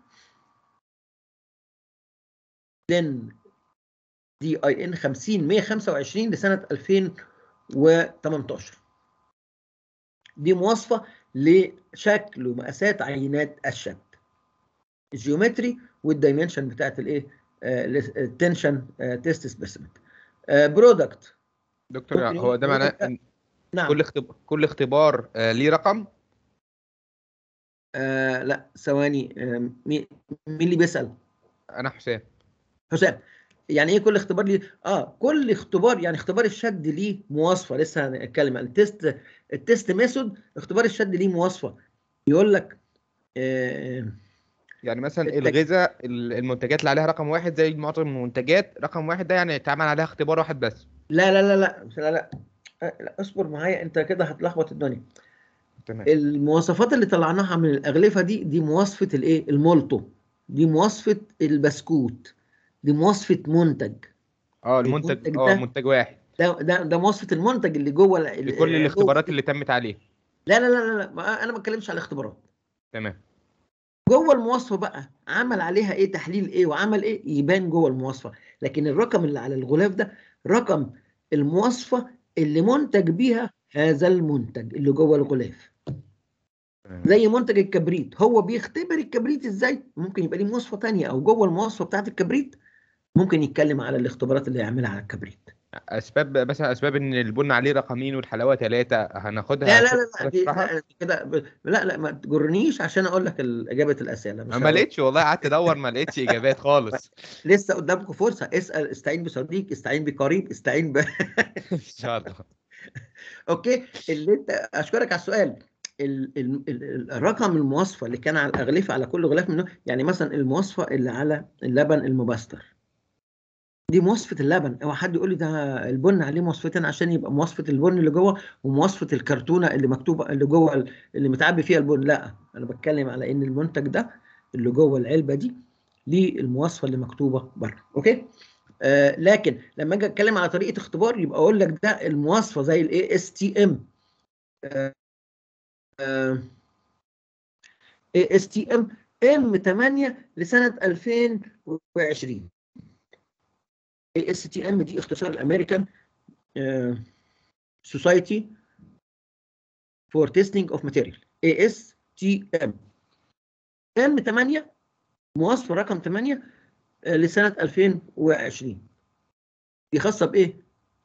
دين دي اي ان خمسين مية وخمسة وعشرين لسنه ألفين وثمانية عشر. دي مواصفه لشكل ومقاسات عينات الشد، الجيومتري والدايمنشن بتاعت الايه التنشن تيست سبيسيمنت. برودكت دكتور هو ده معناه ان نعم كل اختبار كل اختبار آه ليه رقم؟ آه لا ثواني، آه مين مين اللي بيسأل؟ انا حسام. حسام، يعني ايه كل اختبار ليه؟ اه كل اختبار يعني اختبار الشد ليه مواصفه، لسه هنتكلم عن التيست التيست ميثود. اختبار الشد ليه مواصفه، يقول لك آه يعني مثلا التك... الغذاء المنتجات اللي عليها رقم واحد زي معظم المنتجات رقم واحد ده يعني اتعمل عليها اختبار واحد بس. لا لا لا لا لا لا, لا اصبر معايا انت كده هتلخبط الدنيا. تمام. المواصفات اللي طلعناها من الاغلفه دي دي مواصفه الايه المولتو، دي مواصفه البسكوت، دي مواصفه منتج. اه المنتج المنتج اه ده منتج واحد ده ده, ده مواصفه المنتج اللي جوه لكل العلبه الاختبارات دي. اللي تمت عليه. لا لا لا لا ما انا ما بتكلمش على الاختبارات. تمام. جوه المواصفه بقى عمل عليها ايه تحليل ايه وعمل ايه يبان جوه المواصفه، لكن الرقم اللي على الغلاف ده رقم المواصفه اللي منتج بيها هذا المنتج اللي جوه الغلاف. زي منتج الكبريت، هو بيختبر الكبريت ازاي، ممكن يبقى ليه مواصفه ثانيه، او جوه المواصفه بتاعت الكبريت ممكن يتكلم على الاختبارات اللي يعملها على الكبريت. اسباب مثلا اسباب ان البن عليه رقمين والحلاوه ثلاثه هناخدها لا لا لا لا دي هتشرحها؟ لا كده ب... لا لا ما تجرنيش عشان اقول لك اجابه الاسئله، مش ما هقول. لقيتش والله، قعدت ادور ما لقيتش اجابات خالص. لسه قدامكم فرصه، اسال، استعين بصديق، استعين بقريب، استعين ب ان شاء الله. اوكي. اللي انت اشكرك على السؤال. ال... ال... ال... الرقم المواصفه اللي كان على الاغلفه على كل غلاف منه، يعني مثلا المواصفه اللي على اللبن المبستر دي مواصفه اللبن. اوعى حد يقول لي ده البن عليه مواصفتين عشان يبقى مواصفه البن اللي جوه ومواصفه الكرتونه اللي مكتوبه اللي جوه اللي متعبي فيها البن. لا انا بتكلم على ان المنتج ده اللي جوه العلبه دي ليه المواصفه اللي مكتوبه بره. اوكي. آه لكن لما اجي اتكلم على طريقه اختبار يبقى اقول لك ده المواصفه زي الاي اس تي ام اي اس تي ام ام ثمانية لسنه ألفين وعشرين. اي اس تي ام دي اختصار الامريكان سوسايتي فور تيستنج اوف ماتيريال، اي اس تي ام. ام ثمانية مواصفه رقم ثمانية لسنه ألفين وعشرين، دي خاصه بايه؟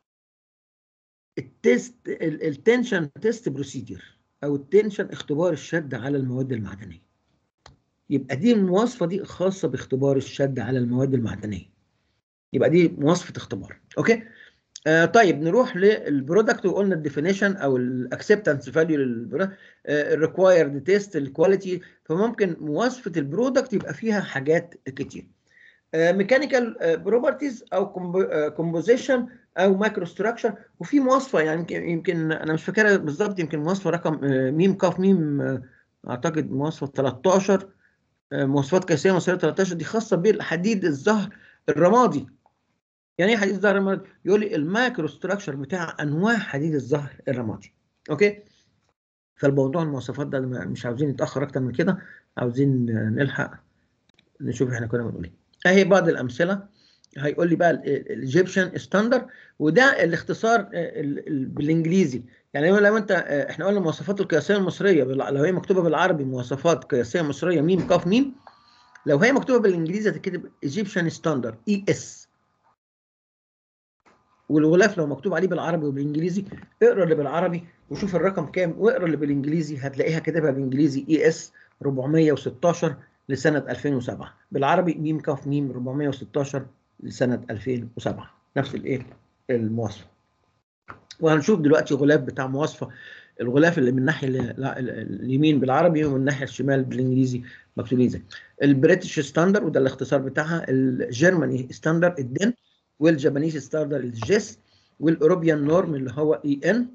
التيست التنشن تيست بروسيدير او التنشن اختبار الشد على المواد المعدنيه. يبقى دي المواصفه دي خاصه باختبار الشد على المواد المعدنيه، يبقى دي مواصفه اختبار. اوكي. آه طيب نروح للبرودكت، وقلنا الديفينيشن او الاكسبتنس فاليو للبرودكت، الريكوايرد تيست، الكواليتي. فممكن مواصفه البرودكت يبقى فيها حاجات كتير، ميكانيكال بروبرتيز او كومبوزيشن او مايكرو ستراكشر. وفي مواصفه يعني يمكن يمكن انا مش فاكرها بالظبط، يمكن مواصفه رقم ميم كاف ميم اعتقد مواصفه ثلاثة عشر، مواصفات قياسيه مصريه ثلاثة عشر، دي خاصه بالحديد الزهر الرمادي. يعني ايه حديد الزهر الرمادي؟ يقول لي المايكرو ستراكشر بتاع انواع حديد الزهر الرمادي. اوكي. فالموضوع المواصفات ده مش عاوزين نتاخر اكتر من كده، عاوزين نلحق نشوف احنا كنا بنقول ايه. اهي بعض الامثله. هيقول لي بقى الايجيبشن ستاندرد، وده الاختصار بالانجليزي. يعني لو انت احنا قلنا المواصفات القياسيه المصريه لو هي مكتوبه بالعربي مواصفات قياسيه مصريه ميم كاف ميم، لو هي مكتوبه بالانجليزي هتكتب ايجيبشن ستاندرد اي اس. والغلاف لو مكتوب عليه بالعربي وبالانجليزي اقرا اللي بالعربي وشوف الرقم كام، واقرا اللي بالانجليزي هتلاقيها كاتبها بالانجليزي اي اس أربعمية وستاشر لسنه ألفين وسبعة، بالعربي ميم كاف ميم أربعمية وستاشر لسنه ألفين وسبعة، نفس الايه المواصفه. وهنشوف دلوقتي غلاف بتاع مواصفه، الغلاف اللي من الناحيه اليمين بالعربي ومن الناحيه الشمال بالانجليزي مكتوبين ازاي. البريتش ستاندر وده الاختصار بتاعها، الجرماني ستاندر الدن، والجابانيز ستاندر الجيس، والاوروبيان نورم اللي هو اي ان،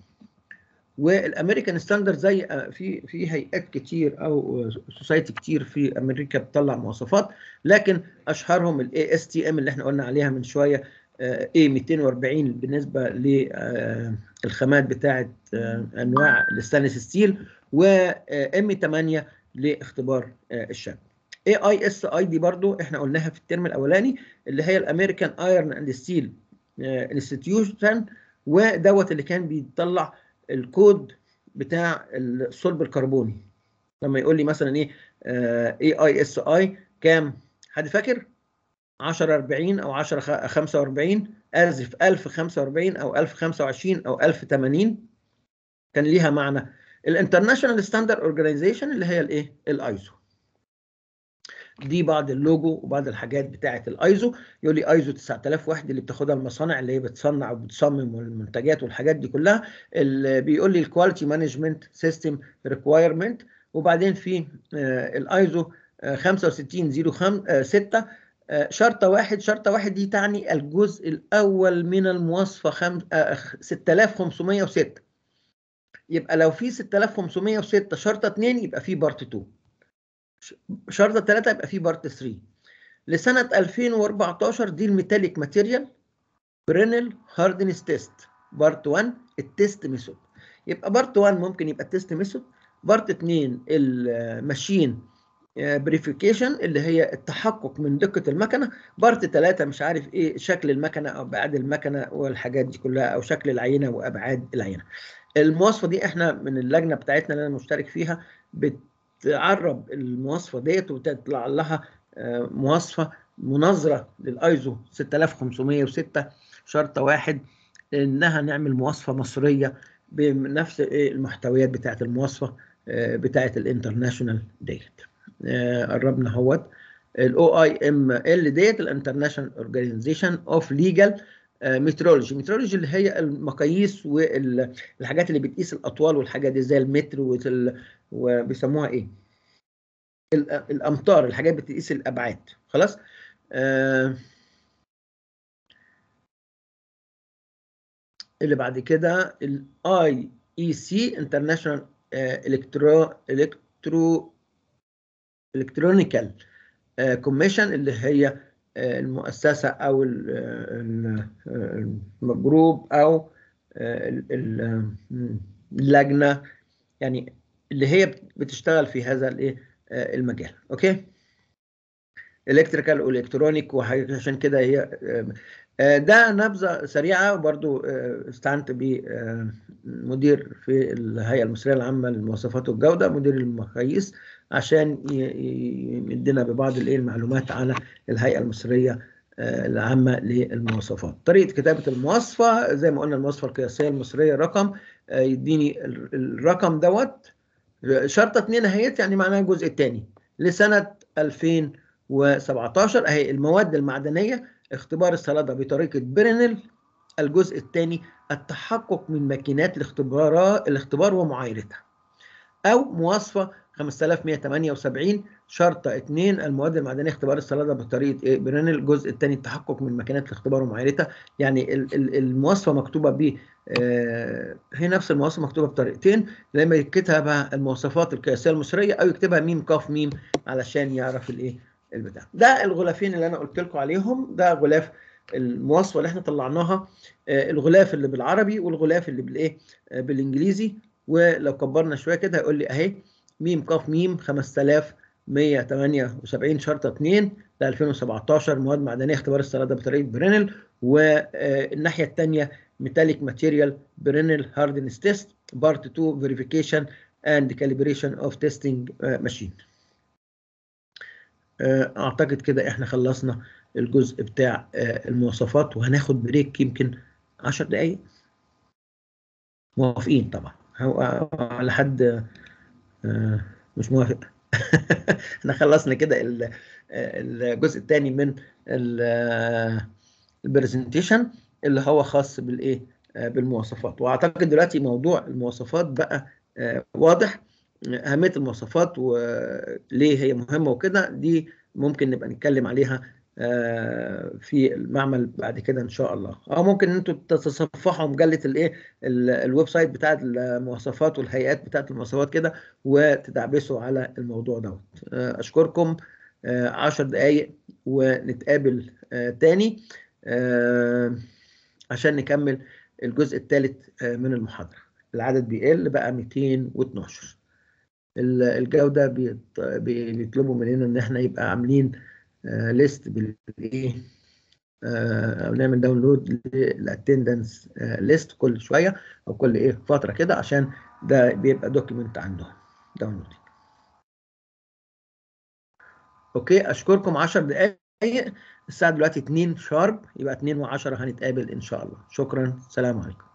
والامريكان ستاندر زي في في هيئات كتير او سوسايتي كتير في امريكا بتطلع مواصفات، لكن اشهرهم الاي اس تي ام اللي احنا قلنا عليها من شويه، اي مئتين وأربعين بالنسبه للخامات بتاعه انواع الستانلس ستيل، وام ثمانية لاختبار الشاب. اي اي اس اي دي برضو احنا قلناها في الترم الاولاني، اللي هي الامريكان ايرون اند ستيل انستتيوشن، ودوت اللي كان بيطلع الكود بتاع الصلب الكربوني. لما يقول لي مثلا ايه اي اي اس اي كام، حد فاكر؟ عشرة أربعين او عشرة خمسة وأربعين، اسف ألف وخمسة وأربعين او ألف وخمسة وعشرين او ألف وثمانين، كان ليها معنى. الانترناشونال ستاندرد اورجانيزيشن اللي هي الايه الايزو، دي بعض اللوجو وبعض الحاجات بتاعه الايزو. يقول لي ايزو تسعة آلاف واحد اللي بتاخدها المصانع اللي هي بتصنع وبتصمم والمنتجات والحاجات دي كلها، اللي بيقول لي الكواليتي مانجمنت سيستم ريكوايرمنت. وبعدين في الايزو خمسة وستين صفر ستة شرطه واحد، شرطه واحد دي تعني الجزء الاول من المواصفه ستة آلاف وخمسمية وستة، يبقى لو في ستة آلاف وخمسمية وستة شرطه اتنين يبقى في بارت اتنين، شرطه ثلاثة يبقى في بارت تلاتة. لسنه ألفين وأربعتاشر دي الميتاليك ماتيريال برينل هاردنس تيست بارت واحد التيست ميثود، يبقى بارت واحد ممكن يبقى التيست ميثود، بارت اتنين الماشين بريفيكيشن اللي هي التحقق من دقه المكنه، بارت ثلاثة مش عارف ايه شكل المكنه او ابعاد المكنه والحاجات دي كلها، او شكل العينه وابعاد العينه. المواصفه دي احنا من اللجنه بتاعتنا اللي انا مشترك فيها بتعرب المواصفه ديت وتطلع لها مواصفه مناظره للايزو ستة آلاف وخمسمية وستة شرطه واحد، انها نعمل مواصفه مصريه بنفس المحتويات بتاعه المواصفه بتاعه الانترناشونال ديت. قربنا اهوت الاو اي ام ال ديت الانترناشونال اورجانيزيشن اوف ليجال مترولوجي. مترولوجي اللي هي المقاييس والحاجات اللي بتقيس الاطوال والحاجات دي زي المتر وبيسموها ايه الامتار، الحاجات بتقيس الابعاد. خلاص. آه اللي بعد كده الاي اي سي انترناشونال الكترو الكترو الكترونيكال كوميشن اللي هي المؤسسه او الجروب او اللجنه يعني اللي هي بتشتغل في هذا الايه المجال. اوكي، الكتريكال والكترونيك، وعشان كده هي ده نبذه سريعه. برضو استعنت بمدير في الهيئه المصريه العامه للمواصفات والجوده، مدير المقاييس، عشان يدينا ببعض الايه المعلومات على الهيئه المصريه العامه للمواصفات. طريقه كتابه المواصفه زي ما قلنا، المواصفه القياسيه المصريه رقم، يديني الرقم دوت شرطه اتنين اهيت، يعني معناها الجزء الثاني لسنه ألفين وسبعتاشر اهي. المواد المعدنيه اختبار الصلادة بطريقه برينل، الجزء الثاني التحقق من ماكينات الاختبار الاختبار ومعايرتها، او مواصفه خمسة آلاف ومئة وثمانية وسبعين شرطه اتنين المواد المعدنيه اختبار الصلادة بطريقه ايه برينل، الجزء الثاني التحقق من ماكينات الاختبار ومعايرتها. يعني المواصفه مكتوبه ب آه هي نفس المواصفه مكتوبه بطريقتين، لما يكتبها بقى المواصفات القياسيه المصريه او يكتبها ميم كاف ميم علشان يعرف الايه البتاع. ده الغلافين اللي انا قلت لكم عليهم، ده غلاف المواصفه اللي احنا طلعناها، آه الغلاف اللي بالعربي والغلاف اللي بالايه آه بالانجليزي. ولو كبرنا شويه كده هيقول لي اهي ميم كاف ميم خمسة آلاف ومئة وثمانية وسبعين شرطه اتنين ل ألفين وسبعتاشر مواد معدنيه اختبار الصلاده بطريقه برينل، والناحيه الثانيه ميتاليك ماتيريال برينل هاردنس تيست بارت اتنين فيريفيكيشن اند كاليبريشن اوف تيستنج ماشين. اعتقد كده احنا خلصنا الجزء بتاع المواصفات، وهناخد بريك يمكن عشر دقايق. موافقين طبعا؟ هو على حد مش موافق؟ احنا خلصنا كده الجزء الثاني من البرزنتيشن اللي هو خاص بالايه، بالمواصفات. واعتقد دلوقتي موضوع المواصفات بقى واضح، اهميه المواصفات وليه هي مهمه وكده. دي ممكن نبقى نتكلم عليها في المعمل بعد كده ان شاء الله. او ممكن انتوا تتصفحوا مجله الايه الويب سايت بتاعه المواصفات والهيئات بتاعه المواصفات كده، وتدعبسوا على الموضوع دوت. اشكركم. عشر دقايق ونتقابل تاني عشان نكمل الجزء الثالث من المحاضره. العدد بيقل بقى مئتين واثناشر. الجوده بيطلبوا مننا ان احنا يبقى عاملين ليست بالايه، او نعمل داونلود للاتندنس ليست كل شويه او كل ايه فتره كده، عشان ده بيبقى دوكيمنت عندهم داونلود. اوكي، اشكركم. عشر دقائق، الساعه دلوقتي اتنين شارب، يبقى اتنين وعشرة هنتقابل ان شاء الله. شكرا، سلام عليكم.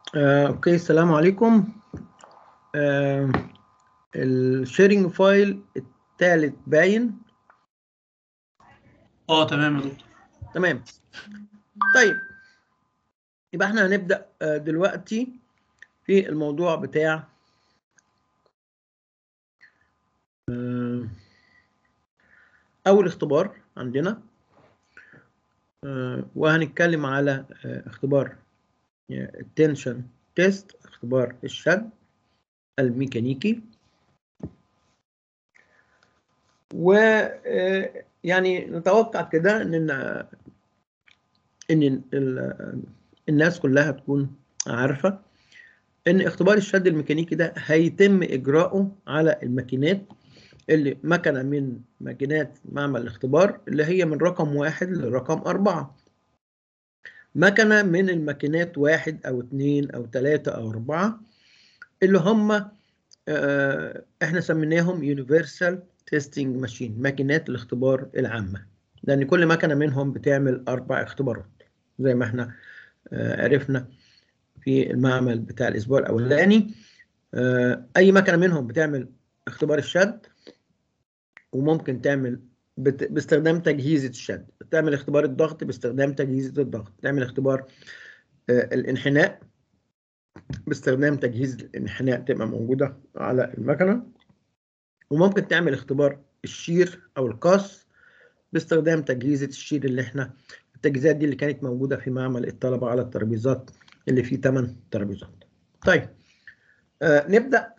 آه، اوكي، السلام عليكم. آه، الشيرنج فايل الثالث باين. اه تمام يا دكتور. تمام. طيب، يبقى احنا هنبدأ آه، دلوقتي في الموضوع بتاع آه، أول اختبار عندنا، آه، وهنتكلم على آه، اختبار التنشن تيست، اختبار الشد الميكانيكي. ويعني نتوقع كده ان ان ال- الناس كلها تكون عارفة ان اختبار الشد الميكانيكي ده هيتم اجراؤه على الماكينات اللي مكنة من ماكينات معمل الاختبار اللي هي من رقم واحد لرقم أربعة. مكنة من الماكينات واحد أو اتنين أو تلاتة أو أربعة اللي هم آه، احنا سميناهم يونيفرسال تيستنج ماشين، ماكينات الاختبار العامة، لأن كل مكنة منهم بتعمل أربع اختبارات زي ما احنا آه، عرفنا في المعمل بتاع الأسبوع الأولاني. آه، أي مكنة منهم بتعمل اختبار الشد، وممكن تعمل بت... باستخدام تجهيزة الشد، تعمل اختبار الضغط باستخدام تجهيزة الضغط، تعمل اختبار آه، الانحناء باستخدام تجهيز الانحناء تبقى موجودة على المكنة، وممكن تعمل اختبار الشير أو القص باستخدام تجهيزة الشير اللي احنا التجهيزات دي اللي كانت موجودة في معمل الطلبة على الترابيزات اللي فيه ثمان ترابيزات. طيب، آه نبدأ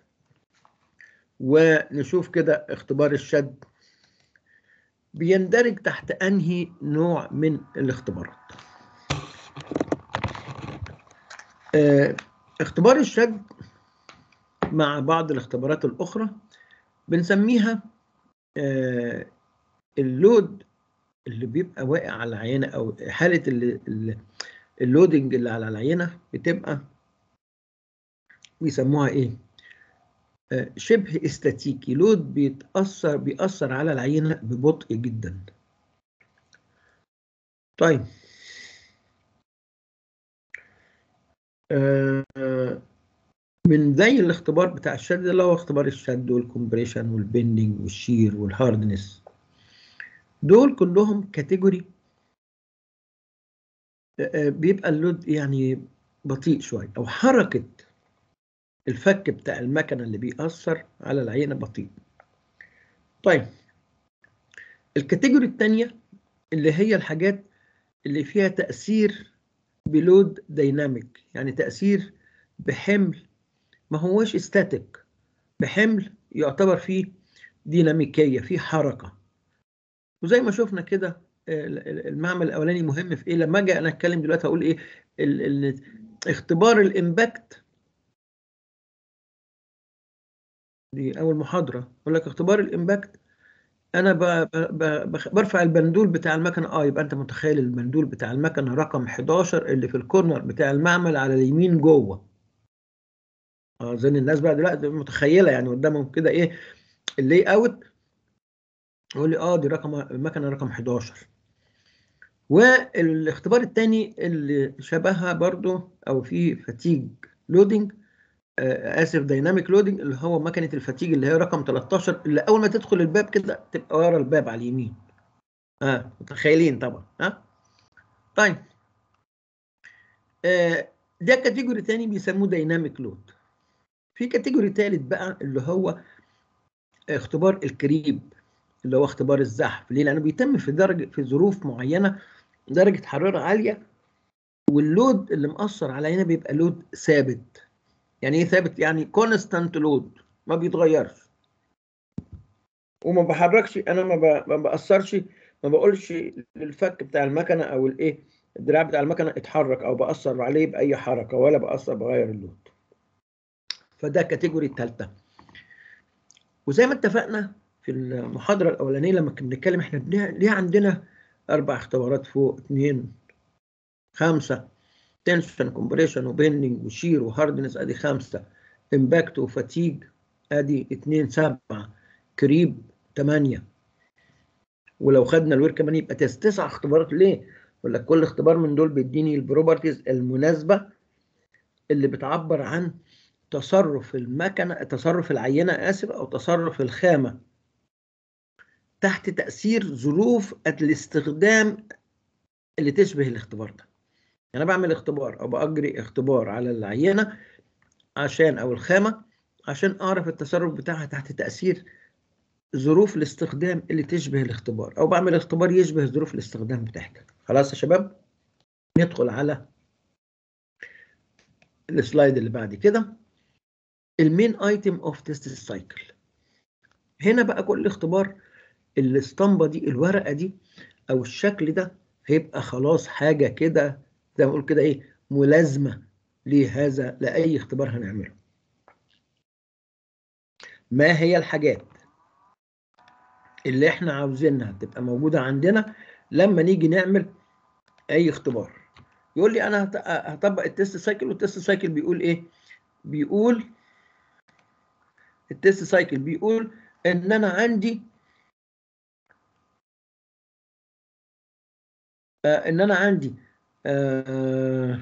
ونشوف كده اختبار الشد بيندرج تحت أنهي نوع من الاختبارات. آه، اختبار الشد مع بعض الاختبارات الأخرى بنسميها آه، اللود اللي بيبقى واقع على العينة، أو حالة اللي اللي اللودنج اللي على العينة بتبقى بيسموها إيه؟ آه، شبه استاتيكي، لود بيتأثر بيأثر على العينة ببطء جدا. طيب، آه، من زي الاختبار بتاع الشد اللي هو اختبار الشد والكمبريشن والبندنج والشير والهاردنس، دول كلهم كاتيجوري بيبقى اللود يعني بطيء شوية، أو حركة الفك بتاع المكنة اللي بيأثر على العينة بطيء. طيب، الكاتيجوري الثانية اللي هي الحاجات اللي فيها تأثير بلود دايناميك، يعني تأثير بحمل ما هوش استاتيك، بحمل يعتبر فيه ديناميكية، فيه حركة. وزي ما شفنا كده المعمل الاولاني مهم في ايه. لما اجي انا اتكلم دلوقتي اقول ايه ال ال اختبار الامباكت، دي اول محاضره اقول لك اختبار الامباكت، انا ب ب ب برفع البندول بتاع المكنه. اه يبقى انت متخيل البندول بتاع المكنه رقم حداشر اللي في الكورنر بتاع المعمل على اليمين جوه. اه زي الناس بقى دلوقتي متخيله يعني قدامهم كده ايه اللي اوت، يقول لي اه دي رقم المكنه رقم حداشر. والاختبار الثاني اللي شبهها برضو او في فاتيج لودنج، آه اسف دايناميك لودنج، اللي هو مكنه الفاتيج اللي هي رقم تلتاشر، اللي اول ما تدخل الباب كده تبقى ورا الباب على اليمين. اه متخيلين طبعا. ها آه؟ طيب، آه ده كاتيجوري ثاني بيسموه دايناميك لود. في كاتيجوري ثالث بقى اللي هو اختبار الكريب، اللي هو اختبار الزحف. ليه؟ لانه بيتم في درجه في ظروف معينه، درجه حراره عاليه، واللود اللي مأثر علينا بيبقى لود ثابت. يعني ايه ثابت؟ يعني كونستانت لود، ما بيتغيرش وما بحركش، انا ما ما بأثرش، ما بقولش للفك بتاع المكنه او الايه الدراع بتاع المكنه اتحرك او بأثر عليه باي حركه، ولا بأثر بغير اللود. فده كاتيجوري الثالثه. وزي ما اتفقنا في المحاضره الاولانيه لما كنا بنتكلم احنا ليه عندنا اربع اختبارات فوق اتنين خمسه، تنشن كومبريشن وبيندنج وشير وهاردنس ادي خمسه، امباكت وفاتيج ادي اتنين سبعه، كريب تمانيه، ولو خدنا الوير كمان يبقى تس تسع اختبارات. ليه؟ ولا كل اختبار من دول بيديني البروبرتيز المناسبه اللي بتعبر عن تصرف المكنة، تصرف العينة آسف، أو تصرف الخامة تحت تأثير ظروف الاستخدام اللي تشبه الاختبار ده. أنا بعمل اختبار أو بأجري اختبار على العينة عشان أو الخامة عشان أعرف التصرف بتاعها تحت تأثير ظروف الاستخدام اللي تشبه الاختبار، أو بعمل اختبار يشبه ظروف الاستخدام بتاعتها. خلاص يا شباب، ندخل على السلايد اللي بعد كده، المين ايتم اوف تيست سايكل. هنا بقى كل اختبار الاسطمبة دي، الورقة دي أو الشكل ده هيبقى خلاص حاجة كده زي ما بقول كده إيه، ملازمة لهذا لأي اختبار هنعمله. ما هي الحاجات اللي احنا عاوزينها تبقى موجودة عندنا لما نيجي نعمل أي اختبار؟ يقول لي أنا هطبق التست سايكل، والتست سايكل بيقول إيه؟ بيقول التست سايكل بيقول إن أنا عندي آه إن أنا عندي آه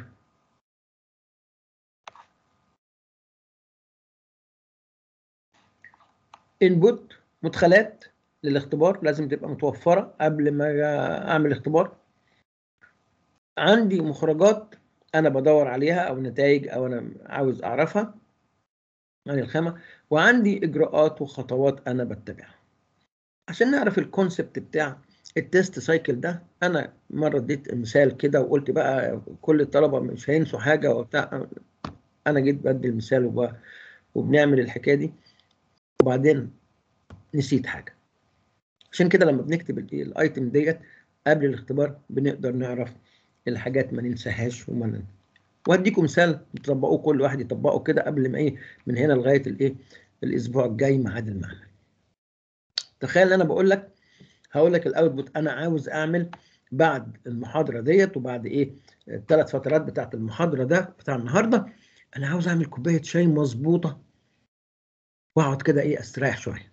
انبوت، مدخلات للاختبار لازم تبقى متوفرة قبل ما أعمل اختبار. عندي مخرجات أنا بدور عليها أو نتائج أو أنا عاوز أعرفها عن الخامة، وعندي إجراءات وخطوات أنا بتبعها. عشان نعرف الكونسبت بتاع التست سايكل ده، أنا مرة اديت مثال كده وقلت بقى كل الطلبة مش هينسوا حاجة وبتاع. أنا جيت بدي المثال وبنعمل الحكاية دي وبعدين نسيت حاجة. عشان كده لما بنكتب الايتم ديت قبل الاختبار بنقدر نعرف الحاجات ما ننساهاش. وما وهديكم مثال تطبقوه، كل واحد يطبقه كده قبل ما ايه من هنا لغايه الايه الاسبوع الجاي ميعاد المعمل. تخيل انا بقول لك هقول لك الاوتبوت انا عاوز اعمل بعد المحاضره ديت وبعد ايه الثلاث فترات بتاعت المحاضره ده بتاع النهارده، انا عاوز اعمل كوبايه شاي مظبوطه واقعد كده ايه استريح شويه.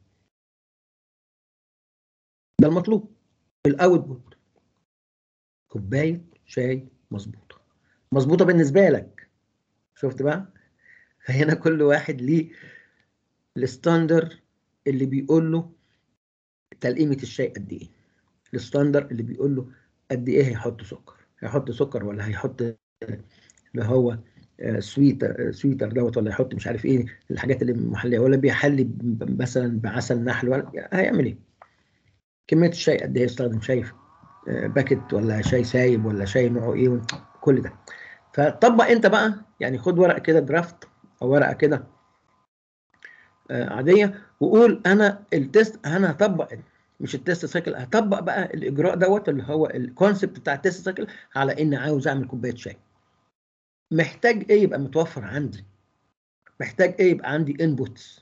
ده المطلوب، الاوتبوت كوبايه شاي مظبوطه مظبوطه بالنسبه لك. شفت بقى؟ فهنا كل واحد ليه الستاندر اللي بيقول له تلقيمه الشاي قد ايه، الستاندر اللي بيقول له قد ايه هيحط سكر، هيحط سكر ولا هيحط اللي هو سويتر سويتر دوت، ولا يحط مش عارف ايه الحاجات اللي محليه، ولا بيحلي مثلا بعسل نحل، ولا هيعمل ايه، كميه الشاي قد ايه، يستخدم شاي باكت ولا شاي سايب ولا شاي نوعه ايه، كل ده. فطبق انت بقى، يعني خد ورقه كده درافت او ورقه كده عاديه وقول انا التست انا هطبق مش التست سايكل، هطبق بقى الاجراء دوت اللي هو الكونسبت بتاع التست سايكل على اني عاوز اعمل كوبايه شاي. محتاج ايه يبقى متوفر عندي، محتاج ايه يبقى عندي انبوتس،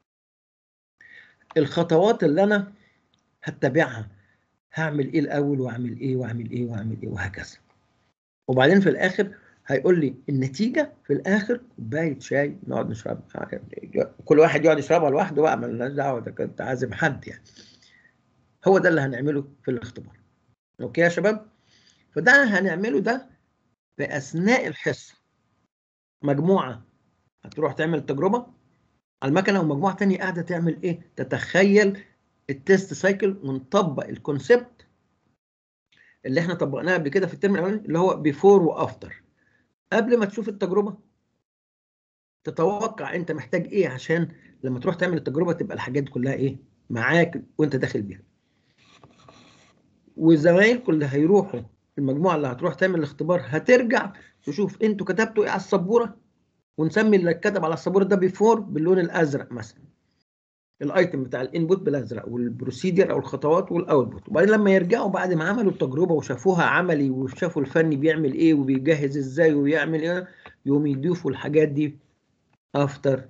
الخطوات اللي انا هتبعها، هعمل ايه الاول واعمل ايه واعمل ايه واعمل ايه وهكذا. وبعدين في الاخر هيقول لي النتيجه في الاخر كوبايه شاي نقعد نشربها، كل واحد يقعد يشربها لوحده بقى، مالناش دعوه ده كنت عازم حد يعني. هو ده اللي هنعمله في الاختبار. اوكي يا شباب؟ فده هنعمله ده في اثناء الحصه. مجموعه هتروح تعمل تجربه على المكنه، ومجموعه ثانيه قاعده تعمل ايه؟ تتخيل التست سايكل ونطبق الكونسبت اللي احنا طبقناه قبل كده في الترم الاولاني اللي هو بيفور وافتر. قبل ما تشوف التجربه تتوقع انت محتاج ايه عشان لما تروح تعمل التجربه تبقى الحاجات كلها ايه معاك وانت داخل بيها. والزمايلكم اللي هيروحوا المجموعه اللي هتروح تعمل الاختبار هترجع تشوف انتوا كتبتوا ايه على السبوره، ونسمي اللي اتكتب على السبوره ده بيفور باللون الازرق مثلا، الايتم بتاع الانبوت بالازرق، والبروسيدير او الخطوات والاوتبوت. وبعدين لما يرجعوا بعد ما عملوا التجربه وشافوها عملي وشافوا الفني بيعمل ايه وبيجهز ازاي وبيعمل ايه، يقوم يضيفوا الحاجات دي افتر،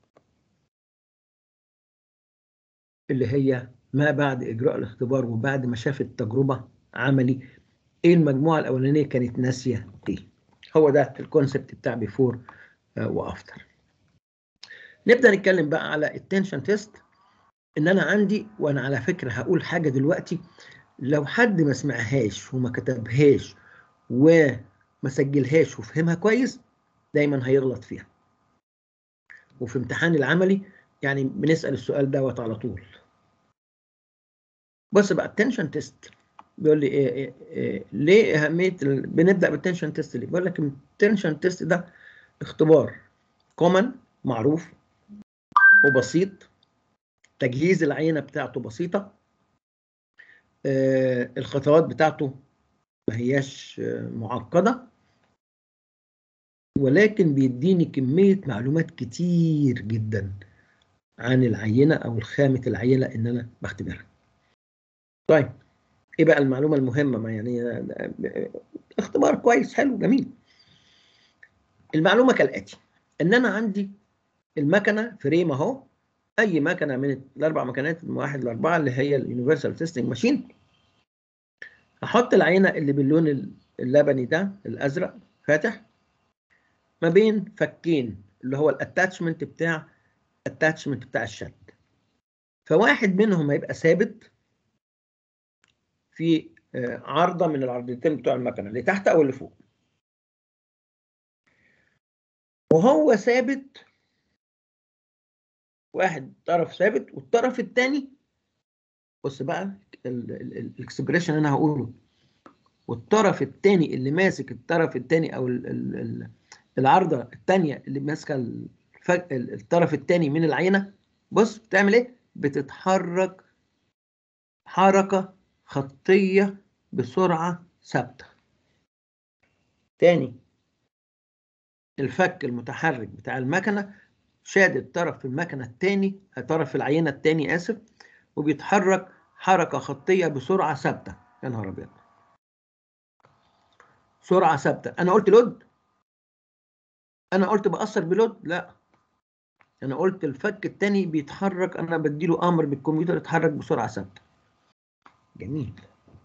اللي هي ما بعد اجراء الاختبار وبعد ما شاف التجربه عملي ايه المجموعه الاولانيه كانت ناسيه ايه. هو ده الكونسبت بتاع بيفور وافتر. نبدا نتكلم بقى على التنشن تيست. ان انا عندي، وانا على فكره هقول حاجه دلوقتي لو حد ما سمعهاش وما كتبهاش وما سجلهاش وفهمها كويس دايما هيغلط فيها. وفي امتحان العملي يعني بنسأل السؤال دوت على طول. بص بقى التنشن تيست بيقول لي إيه, إيه, إيه ليه أهمية ال... بنبدأ بالتنشن تيست ليه؟ بيقول لك التنشن تيست ده اختبار كومن معروف وبسيط، تجهيز العينة بتاعته بسيطة، آه الخطوات بتاعته ما هياش آه معقدة، ولكن بيديني كمية معلومات كتير جدا عن العينة أو الخامة العينة إن أنا بختبرها. طيب إيه بقى المعلومة المهمة؟ ما يعني اختبار كويس حلو جميل. المعلومة كالآتي: إن أنا عندي المكنة فريم أهو، أي مكنة من الأربع مكنات من واحد لأربعة اللي هي اليونيفرسال تيستنج ماشين. هحط العينة اللي باللون اللبني ده الأزرق فاتح ما بين فكين اللي هو الاتاتشمنت بتاع الاتاتشمنت بتاع الشد. فواحد منهم هيبقى ثابت في عارضة من العرضتين بتوع المكنة اللي تحت أو اللي فوق، وهو ثابت، واحد طرف ثابت والطرف الثاني، بص بقى الاكسبريشن انا هقوله، والطرف الثاني اللي ماسك الطرف الثاني او ال ال العارضه الثانيه اللي ماسكه الطرف الثاني من العينه، بص بتعمل ايه؟ بتتحرك حركه خطيه بسرعه ثابته. تاني، الفك المتحرك بتاع المكنه شادد طرف المكنه الثاني، طرف العينه الثاني اسف، وبيتحرك حركه خطيه بسرعه ثابته. يا نهار ابيض، سرعه ثابته. انا قلت لود؟ انا قلت باثر بلود؟ لا، انا قلت الفك الثاني بيتحرك، انا بديله امر بالكمبيوتر يتحرك بسرعه ثابته. جميل.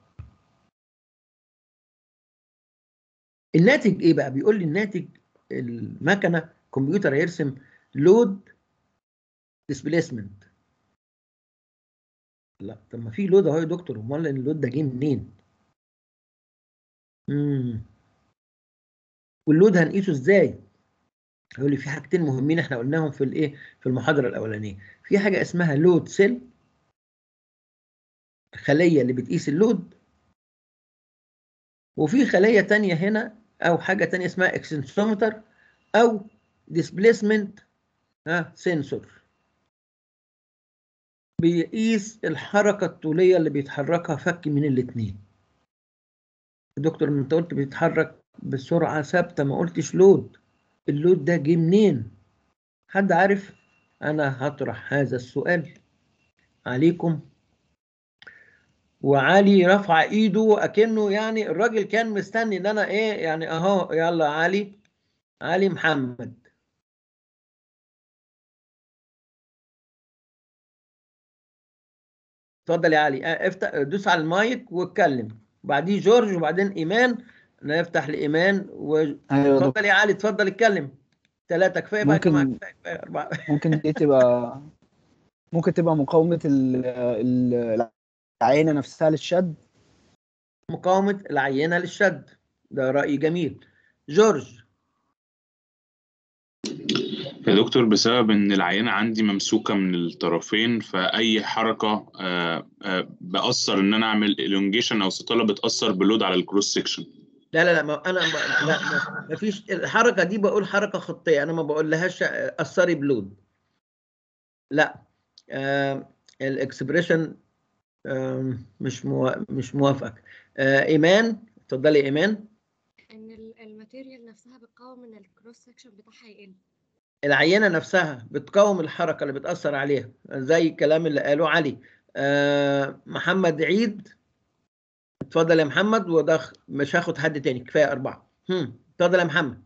الناتج ايه بقى؟ بيقول لي الناتج المكنه كمبيوتر هيرسم لود ديسبيسمنت. لا طب ما في لود اهو يا دكتور، امال اللود ده جه منين؟ امم واللود هنقيسه ازاي؟ يقول لي في حاجتين مهمين احنا قلناهم في الايه في المحاضره الاولانيه. في حاجه اسمها لود سيل، خليه اللي بتقيس اللود، وفي خليه ثانيه هنا او حاجه ثانيه اسمها اكسنسومتر او ديسبيسمنت ها سنسور، بيقيس الحركه الطوليه اللي بيتحركها فك من الاثنين. دكتور انت قلت بيتحرك بسرعه ثابته، ما قلتش لود. اللود ده جه منين؟ حد عارف؟ انا هطرح هذا السؤال عليكم. وعلي رفع ايده اكنه يعني الراجل كان مستني ان انا ايه يعني اهو. يلا علي، علي محمد. اتفضل يا علي، افتح دوس على المايك واتكلم. بعديه جورج وبعدين ايمان. نفتح لايمان و... ايوه اتفضل دكتور. يا علي، اتفضل اتكلم. ثلاثة كفايه بقى يا جماعه، ممكن كفايه كفايه اربعه. ممكن دي تبقى ممكن تبقى مقاومة ال- ال- العينة نفسها للشد. مقاومه العينه للشد، ده راي جميل. جورج. يا دكتور بسبب ان العينة عندي ممسوكة من الطرفين، فأي حركة آه، آه، بأثر ان انا اعمل elongation او استطالة، بتأثر باللود على الكروس سكشن. لا لا لا ما انا ما لا ما فيش الحركه دي، بقول حركه خطيه، انا ما بقول لهاش اثري بلود. لا آه الاكسبريشن آه مش مو... مش موافقك. آه ايمان، اتفضلي ايمان. ان الماتيريال نفسها بتقاوم ان الكروس سكشن بتاعها يقل. العينه نفسها بتقاوم الحركه اللي بتاثر عليها، زي الكلام اللي قاله علي. آه محمد عيد، اتفضل يا محمد. وده مش هاخد حد تاني، كفايه اربعه. هم اتفضل يا محمد.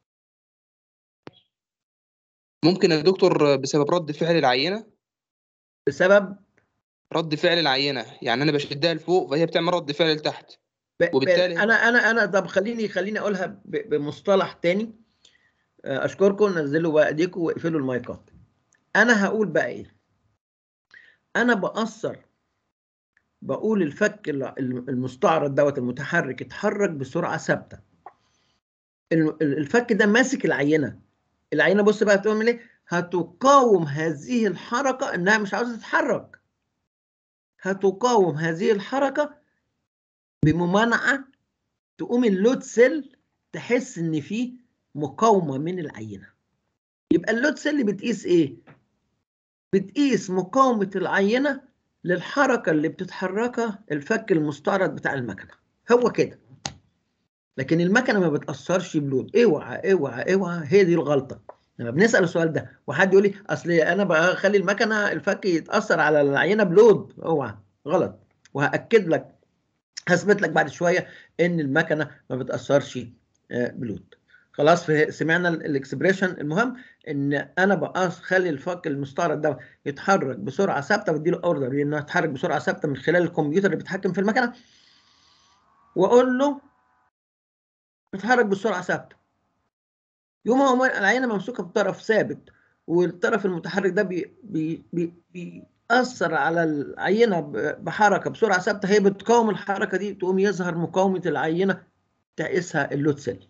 ممكن يا دكتور بسبب رد فعل العينة. بسبب رد فعل العينة، يعني أنا بشدها لفوق فهي بتعمل رد فعل لتحت، ب... ب... وبالتالي انا انا انا طب خليني خليني اقولها ب... بمصطلح تاني. اشكركم، نزلوا بقى ايديكم واقفلوا المايكات. انا هقول بقى ايه؟ انا باثر، بقول الفك المستعرض دوت المتحرك اتحرك بسرعه ثابته. الفك ده ماسك العينه، العينه بص بقى بتعمل ايه؟ هتقاوم هذه الحركه انها مش عاوزه تتحرك، هتقاوم هذه الحركه بممانعه، تقوم اللود سيل تحس ان في مقاومه من العينه. يبقى اللود سيل اللي بتقيس ايه؟ بتقيس مقاومه العينه للحركه اللي بتتحركها الفك المستعرض بتاع المكنه، هو كده. لكن المكنه ما بتاثرش بلود. اوعى اوعى اوعى، هي دي الغلطه. لما بنسال السؤال ده وحد يقول لي اصل انا بخلي المكنه الفك يتاثر على العينه بلود، اوعى، غلط. وهاكد لك، هثبت لك بعد شويه ان المكنه ما بتاثرش بلود. خلاص سمعنا الاكسبريشن. المهم ان انا بخلي الفك المستعرض ده يتحرك بسرعه ثابته، بديله اوردر انه يتحرك بسرعه ثابته من خلال الكمبيوتر اللي بيتحكم في المكنه، واقول له يتحرك بسرعه ثابته. يوم هو العينه ممسوكه بطرف ثابت، والطرف المتحرك ده بي بي بي بيأثر على العينه بحركه بسرعه ثابته، هي بتقاوم الحركه دي، تقوم يظهر مقاومه العينه تقيسها اللود سيل.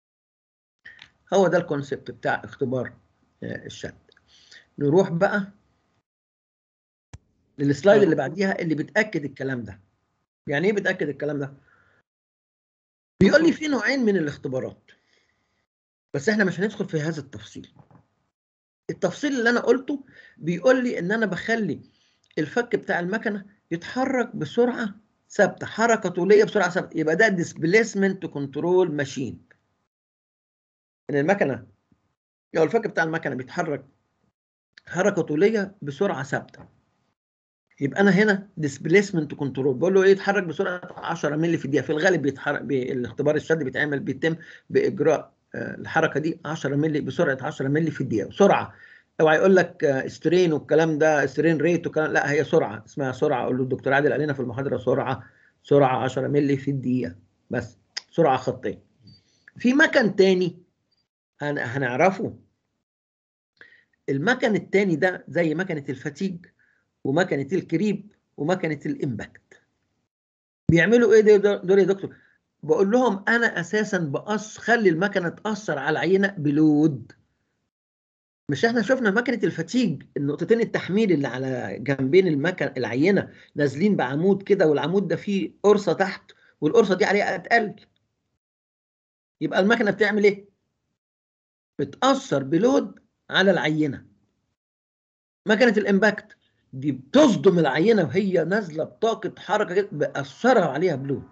هو ده الكونسيبت بتاع اختبار الشد. نروح بقى للسلايد اللي بعديها اللي بتأكد الكلام ده. يعني ايه بتأكد الكلام ده؟ بيقول لي في نوعين من الاختبارات، بس احنا مش هندخل في هذا التفصيل. التفصيل اللي انا قلته بيقول لي ان انا بخلي الفك بتاع المكنه يتحرك بسرعه ثابته، حركه طوليه بسرعه ثابته، يبقى ده ديسبيسمنت كنترول ماشين. ان المكنه او الفك بتاع المكنه بيتحرك حركه طوليه بسرعه ثابته، يبقى انا هنا ديسبيسمنت كنترول. بقول له ايه؟ يتحرك بسرعه عشرة مللي في الدقيقه. في الغالب بيتحرك بالاختبار الشد بيتعمل بيتم باجراء الحركه دي عشرة مللي بسرعه عشرة مللي في الدقيقه. سرعه، اوعى يقول لك سترين والكلام ده، سترين ريت والكلام، لا هي سرعه، اسمها سرعه. اقول له الدكتور عادل قال لنا في المحاضره سرعه، سرعه عشرة مللي في الدقيقه، بس سرعه خطيه. في مكن تاني هنعرفه، المكن التاني ده زي مكنه الفتيج ومكنه الكريب ومكنه الامباكت. بيعملوا ايه دول يا دكتور؟ بقول لهم انا اساسا بقص خلي المكنه تاثر على العينه بلود. مش احنا شفنا مكنه الفتيج النقطتين التحميل اللي على جنبين المكن العينه نازلين بعمود كده، والعمود ده فيه قرصه تحت والقرصه دي عليها اتقل. يبقى المكنه بتعمل ايه؟ بتاثر بلود على العينه. مكنه الامباكت دي بتصدم العينه وهي نازله بطاقه حركه كده، بأثرها عليها بلود.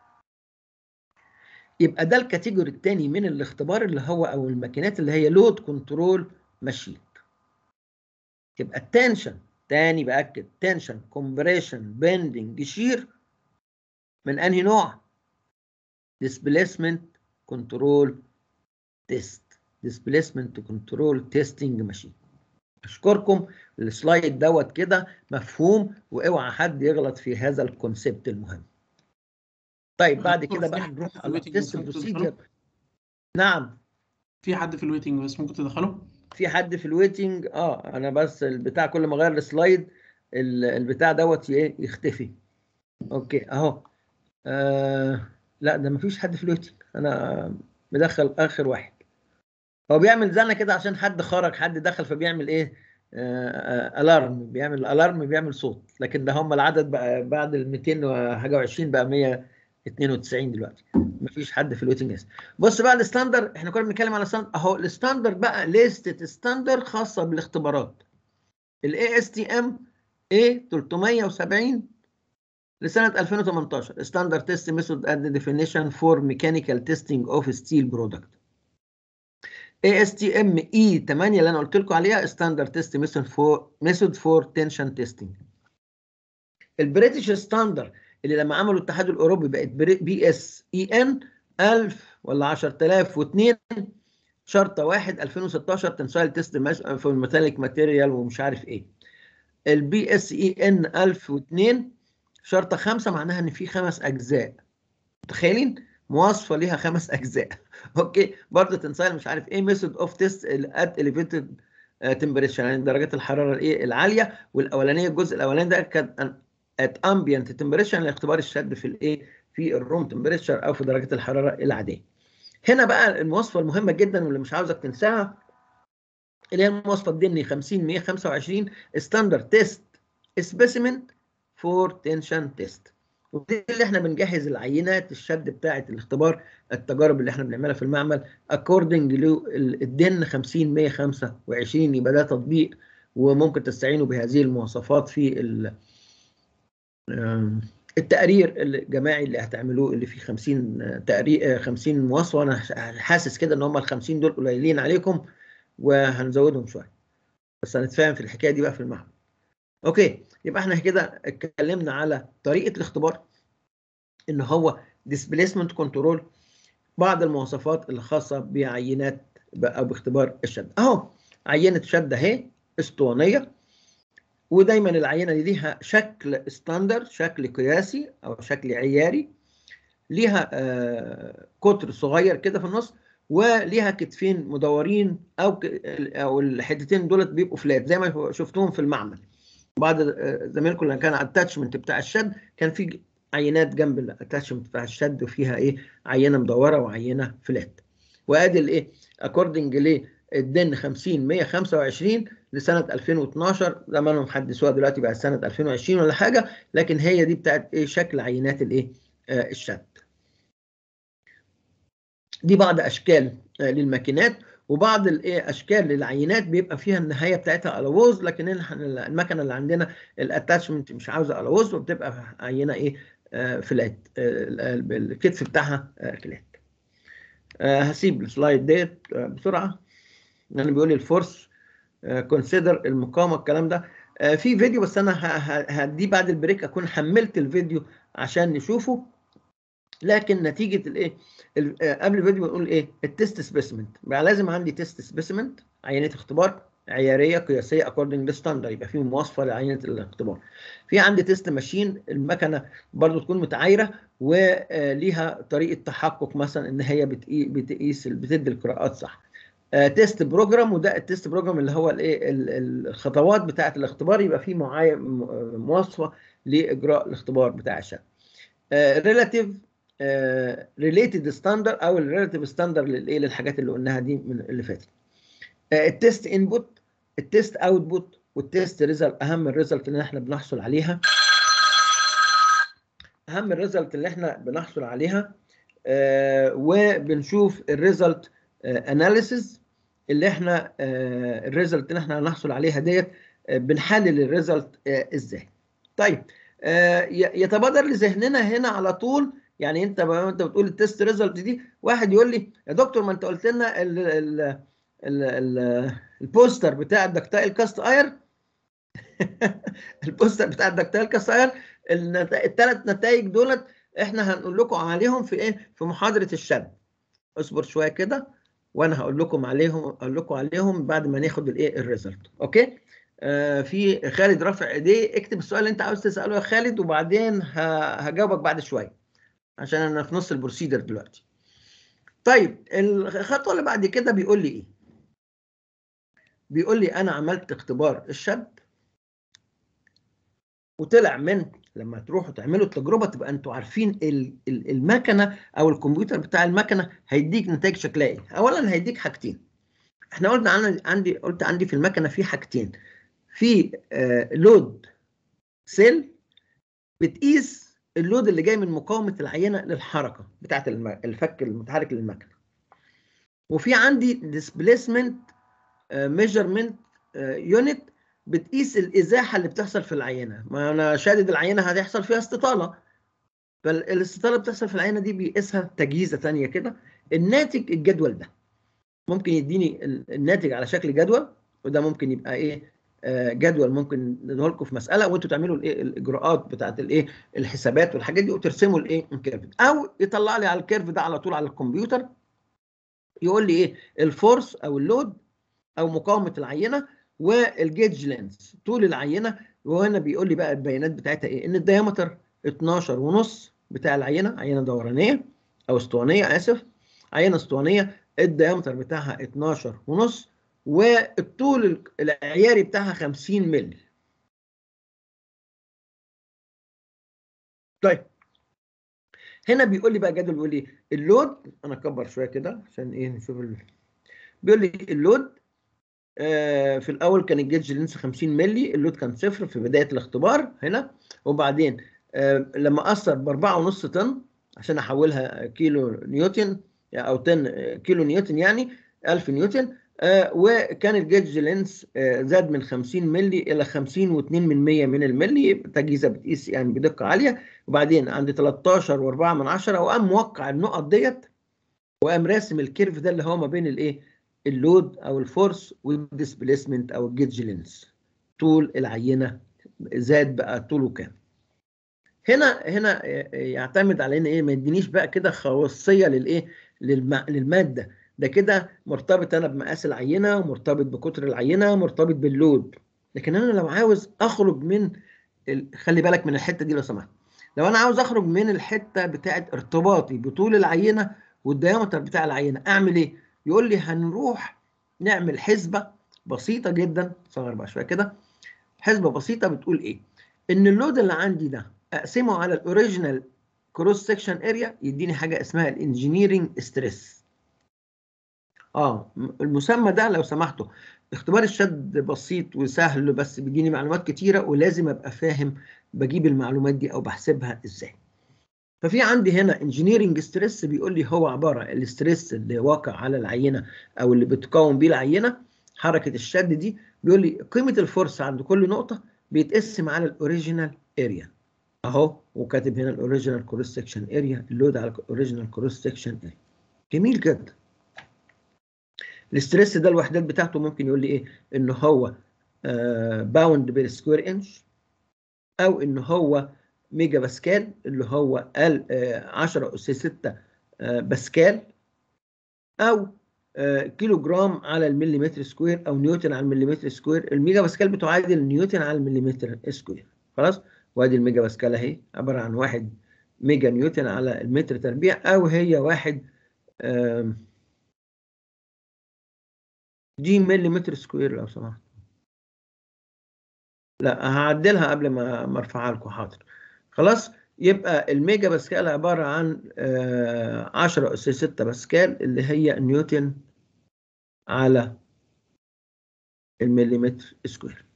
يبقى ده الكاتيجوري الثاني من الاختبار اللي هو او الماكينات اللي هي لود كنترول ماشين. يبقى التنشن تاني باكد، تنشن كومبريشن بندنج شير من انهي نوع؟ ديسبيسمنت كنترول تيست، ديسبيسمنت كنترول تيستنج ماشين. اشكركم. السلايد دوت كده مفهوم، واوعى حد يغلط في هذا الكونسيبت المهم. طيب بعد كده بقى نروح على تيست بروسيجر. نعم في حد في الويتنج بس ممكن تدخله؟ في حد في الويتنج. اه انا بس البتاع كل ما اغير السلايد البتاع دوت يختفي. اوكي اهو. آه لا ده مفيش حد في الويتنج، انا مدخل اخر واحد. هو بيعمل زنه كده عشان حد خرج، حد دخل فبيعمل ايه؟ آه آه الارم، بيعمل الارم، بيعمل صوت. لكن ده هم العدد بقى بعد ال مئتين وحاجه وعشرين بقى مية واثنين وتسعين دلوقتي. مفيش حد في الويتنج ليست. بص بقى الستاندر، احنا كنا بنتكلم على ستاندر اهو. الستاندر بقى ليستة ستاندر خاصه بالاختبارات. الاي اس تي ام اي ثلاثمية وسبعين لسنه ألفين وثمانية عشر ستاندر تيست ميثود اند ديفينيشن فور ميكانيكال تيستنج اوف ستيل برودكت. اي اس تي ام اي ثمانية اللي انا قلت لكم عليها ستاندر تيست ميثود فور ميثود فور تنشن تيستنج. البريتش ستاندر اللي لما عملوا الاتحاد الاوروبي بقت بي اس اي ان ألف ولا عشرة آلاف واثنين شرطه واحد ألفين وستاشر تنسايل تيست في الميتاليك ماتيريال ومش عارف ايه. البي اس اي ان ألف واثنين شرطه خمسه، معناها ان في خمس اجزاء. متخيلين؟ مواصفه ليها خمس اجزاء. اوكي برضه تنسايل مش عارف ايه ميثود اوف تيست ات اليفيتد تمبريتشر، يعني درجات الحراره الايه العاليه. والاولانيه الجزء الاولاني ده كان ات امبيانت تمبريتشر لاختبار الشد في الايه في الروم تمبريتشر او في درجات الحراره العاديه. هنا بقى المواصفه المهمه جدا واللي مش عاوزك تنساها، اللي هي المواصفه الدني خمسين مية وخمسة وعشرين ستاندرد تيست سبيسيمن فور تنشن تيست. ودي اللي احنا بنجهز العينات الشد بتاعه الاختبار التجارب اللي احنا بنعملها في المعمل اكوردنج للدن خمسين مية وخمسة وعشرين. يبقى ده تطبيق، وممكن تستعينوا بهذه المواصفات في التقرير الجماعي اللي هتعملوه، اللي فيه خمسين تقرير خمسين مواصفه. وانا حاسس كده ان هم ال خمسين دول قليلين عليكم وهنزودهم شويه، بس هنتفاهم في الحكايه دي بقى في المعمل. اوكي، يبقى احنا كده اتكلمنا على طريقه الاختبار، ان هو ديسبيسمنت كنترول، بعض المواصفات اللي خاصه بعينات او باختبار الشد. اهو عينه شد اهي اسطوانيه، ودايما العينه دي ليها شكل ستاندرد، شكل قياسي او شكل عياري، ليها آه قطر صغير كده في النص، وليها كتفين مدورين او او الحتتين دولت بيبقوا فلات زي ما شفتوهم في المعمل. بعض زمايلكم اللي كان الاتاتشمنت بتاع الشد كان في عينات جنب الاتاتشمنت بتاع الشد وفيها ايه عينه مدوره وعينه فلات. وادي الايه اكوردنج للدن خمسين مية وخمسة وعشرين لسنه ألفين واثناشر، زمانهم حدثوها دلوقتي بقى سنه ألفين وعشرين ولا حاجه، لكن هي دي بتاعت ايه شكل عينات الايه آه الشد. دي بعض اشكال آه للماكينات، وبعض الايه اشكال للعينات بيبقى فيها النهايه بتاعتها الووز، لكن المكنه اللي عندنا الاتاتشمنت مش عاوزه الووز، وبتبقى عينه ايه آه فلات، آه الكتف بتاعها آه فلات. آه هسيب السلايد ديت آه بسرعه، لان بيقول لي الفورس كونسيدر آه المقاومه الكلام ده آه في فيديو، بس انا هديه بعد البريك، اكون حملت الفيديو عشان نشوفه. لكن نتيجه الايه قبل الفيديو بنقول ايه التست سبيسمنت، بقى لازم عندي تيست سبيسمنت عينه اختبار عياريه قياسيه اكوردنج للستاندرد، يبقى في مواصفه لعينه الاختبار. في عندي تيست ماشين، المكنه برضو تكون متعايره وليها طريقه تحقق، مثلا ان هي بتقيس بتدي القراءات صح. تيست بروجرام، وده التيست بروجرام اللي هو الايه الخطوات بتاعه الاختبار، يبقى في مواصفه لاجراء الاختبار بتاع الشد. ريلاتيف ريليتد ستاندرد او الريلاتيف ستاندرد للايه للحاجات اللي قلناها دي من اللي فاتت. التيست انبوت، التيست اوتبوت، والتيست ريزلت. اهم الريزلت اللي احنا بنحصل عليها اهم الريزلت اللي احنا بنحصل عليها آه وبنشوف الريزلت اناليسيز اللي احنا آه الريزلت اللي احنا هنحصل عليها ديت آه بنحلل الريزلت آه ازاي. طيب آه يتبادر لذهننا هنا على طول، يعني انت انت بتقول التيست ريزلت دي، واحد يقول لي يا دكتور ما انت قلت لنا ال ال ال ال البوستر بتاع الدكتايل كاست اير البوستر بتاع الدكتايل كاست اير الثلاث نتائج دولت احنا هنقول لكم عليهم في ايه في محاضره الشد. اصبر شويه كده وانا هقول لكم عليهم اقول لكم عليهم بعد ما ناخد الايه الريزلت. اوكي آه في خالد رافع ايديه، اكتب السؤال اللي انت عاوز تساله يا خالد، وبعدين هجاوبك بعد شويه عشان انا في نص البروسيدر دلوقتي. طيب الخطوه اللي بعد كده بيقول لي ايه؟ بيقول لي انا عملت اختبار الشد وطلع من لما تروحوا تعملوا التجربه تبقى انتوا عارفين المكنه او الكمبيوتر بتاع المكنه هيديك نتائج شكلها ايه. اولا هيديك حاجتين، احنا قلنا عندي عندي قلت عندي في المكنه في حاجتين، في آه لود سيل بتقيس اللود اللي جاي من مقاومه العينه للحركه بتاعه الفك المتحرك للمكنه، وفي عندي ديسبيسمنت ميجرمنت يونت بتقيس الازاحه اللي بتحصل في العينه. ما انا شادد العينه هتحصل فيها استطاله، فالاستطاله بتحصل في العينه دي بيقيسها تجهيزه ثانيه كده. الناتج الجدول ده ممكن يديني الناتج على شكل جدول، وده ممكن يبقى ايه آه جدول ممكن نديه لكم في مساله وانتوا تعملوا الايه الاجراءات بتاعت الايه الحسابات والحاجات دي وترسموا الايه الكيرف، او يطلع لي على الكيرف ده على طول على الكمبيوتر يقول لي ايه الفورس او اللود او مقاومه العينه والجيج لينس طول العينه. وهنا بيقول لي بقى البيانات بتاعتها ايه، ان الديامتر اتناشر ونص بتاع العينه، عينه دورانيه او اسطوانيه اسف عينه اسطوانيه الديامتر بتاعها اتناشر ونص، والطول العياري بتاعها خمسين مللي. طيب هنا بيقول لي بقى جدول، بيقول لي اللود، انا اكبر شويه كده عشان ايه نشوف ال... بيقول لي اللود آه في الاول كان الجيج لينس خمسين مللي، اللود كان صفر في بدايه الاختبار هنا، وبعدين آه لما اثر ب أربعة ونص طن عشان احولها كيلو نيوتن او طن كيلو نيوتن يعني ألف نيوتن، آه وكان الجيج لينس آه زاد من خمسين مللي الى خمسين واتنين من مية من الملي، تجهيزه بتقيس يعني بدقه عاليه، وبعدين عند تلتاشر واربعة من عشرة وقام موقع النقط ديت، وقام راسم الكيرف ده اللي هو ما بين الايه اللود او الفورس والديسبيسمنت او الجيج لينس، طول العينه زاد بقى طوله كام. هنا هنا يعتمد على ان ايه، ما يدينيش بقى كده خاصيه للايه للم... للماده، ده كده مرتبط انا بمقاس العينه، مرتبط بقطر العينه، مرتبط باللود. لكن انا لو عاوز اخرج من ال... خلي بالك من الحته دي لو سمحت، لو انا عاوز اخرج من الحته بتاعه ارتباطي بطول العينه والديامتر بتاع العينه، اعمل ايه؟ يقول لي هنروح نعمل حسبه بسيطه جدا، صغر بقى شويه كده، حسبه بسيطه بتقول ايه؟ ان اللود اللي عندي ده اقسمه على الاوريجينال كروس سكشن اريا يديني حاجه اسمها الانجينيرنج ستريس. اه المسمى ده لو سمحتوا، اختبار الشد بسيط وسهل بس بيديني معلومات كتيره، ولازم ابقى فاهم بجيب المعلومات دي او بحسبها ازاي. ففي عندي هنا انجينيرنج ستريس بيقول لي هو عباره عن الاستريس اللي واقع على العينه او اللي بتقاوم بيه العينه حركه الشد دي، بيقول لي قيمه الفورس عند كل نقطه بيتقسم على الاوريجينال اريا اهو، وكاتب هنا الاوريجينال كروس سكشن اريا، اللود على الاوريجينال كروس سكشن اريا. جميل جدا. الاستريس ده الوحدات بتاعته ممكن يقول لي ايه؟ ان هو باوند بير سكوير انش، او ان هو ميجا باسكال اللي هو عشرة اس ستة باسكال، او كيلو جرام على المليمتر سكوير، او نيوتن على المليمتر سكوير. الميجا باسكال بتعادل نيوتن على المليمتر سكوير. خلاص، وادي الميجا باسكال اهي عباره عن واحد ميجا نيوتن على المتر تربيع، او هي واحد دي مليمتر سكوير لو سمحت. لا هعدلها قبل ما ما ارفعها لكم، حاضر. خلاص، يبقى الميجا باسكال عباره عن عشرة اس ستة باسكال اللي هي نيوتن على المليمتر سكوير.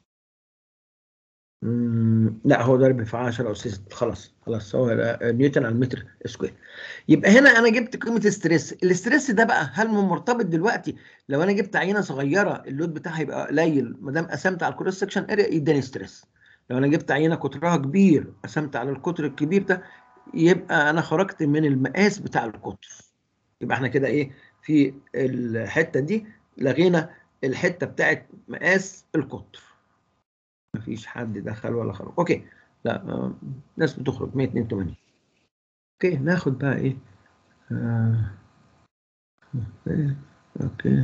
لا هو ضرب في عشرة اس ستة، خلاص خلاص هو نيوتن على المتر سكوير. يبقى هنا انا جبت قيمه الستريس. الاستريس ده بقى هل مرتبط دلوقتي لو انا جبت عينه صغيره اللود بتاعها يبقى قليل، ما دام قسمت على الكروس سكشن اريا يداني ستريس. لو انا جبت عينه قطرها كبير قسمت على القطر الكبير ده يبقى انا خرجت من المقاس بتاع القطر. يبقى احنا كده ايه في الحته دي لغينا الحته بتاعت مقاس القطر. مفيش حد دخل ولا خرج. اوكي، لا آه. ناس بتخرج مية واتنين وتمانين. اوكي ناخد بقى ايه آه. اوكي اوكي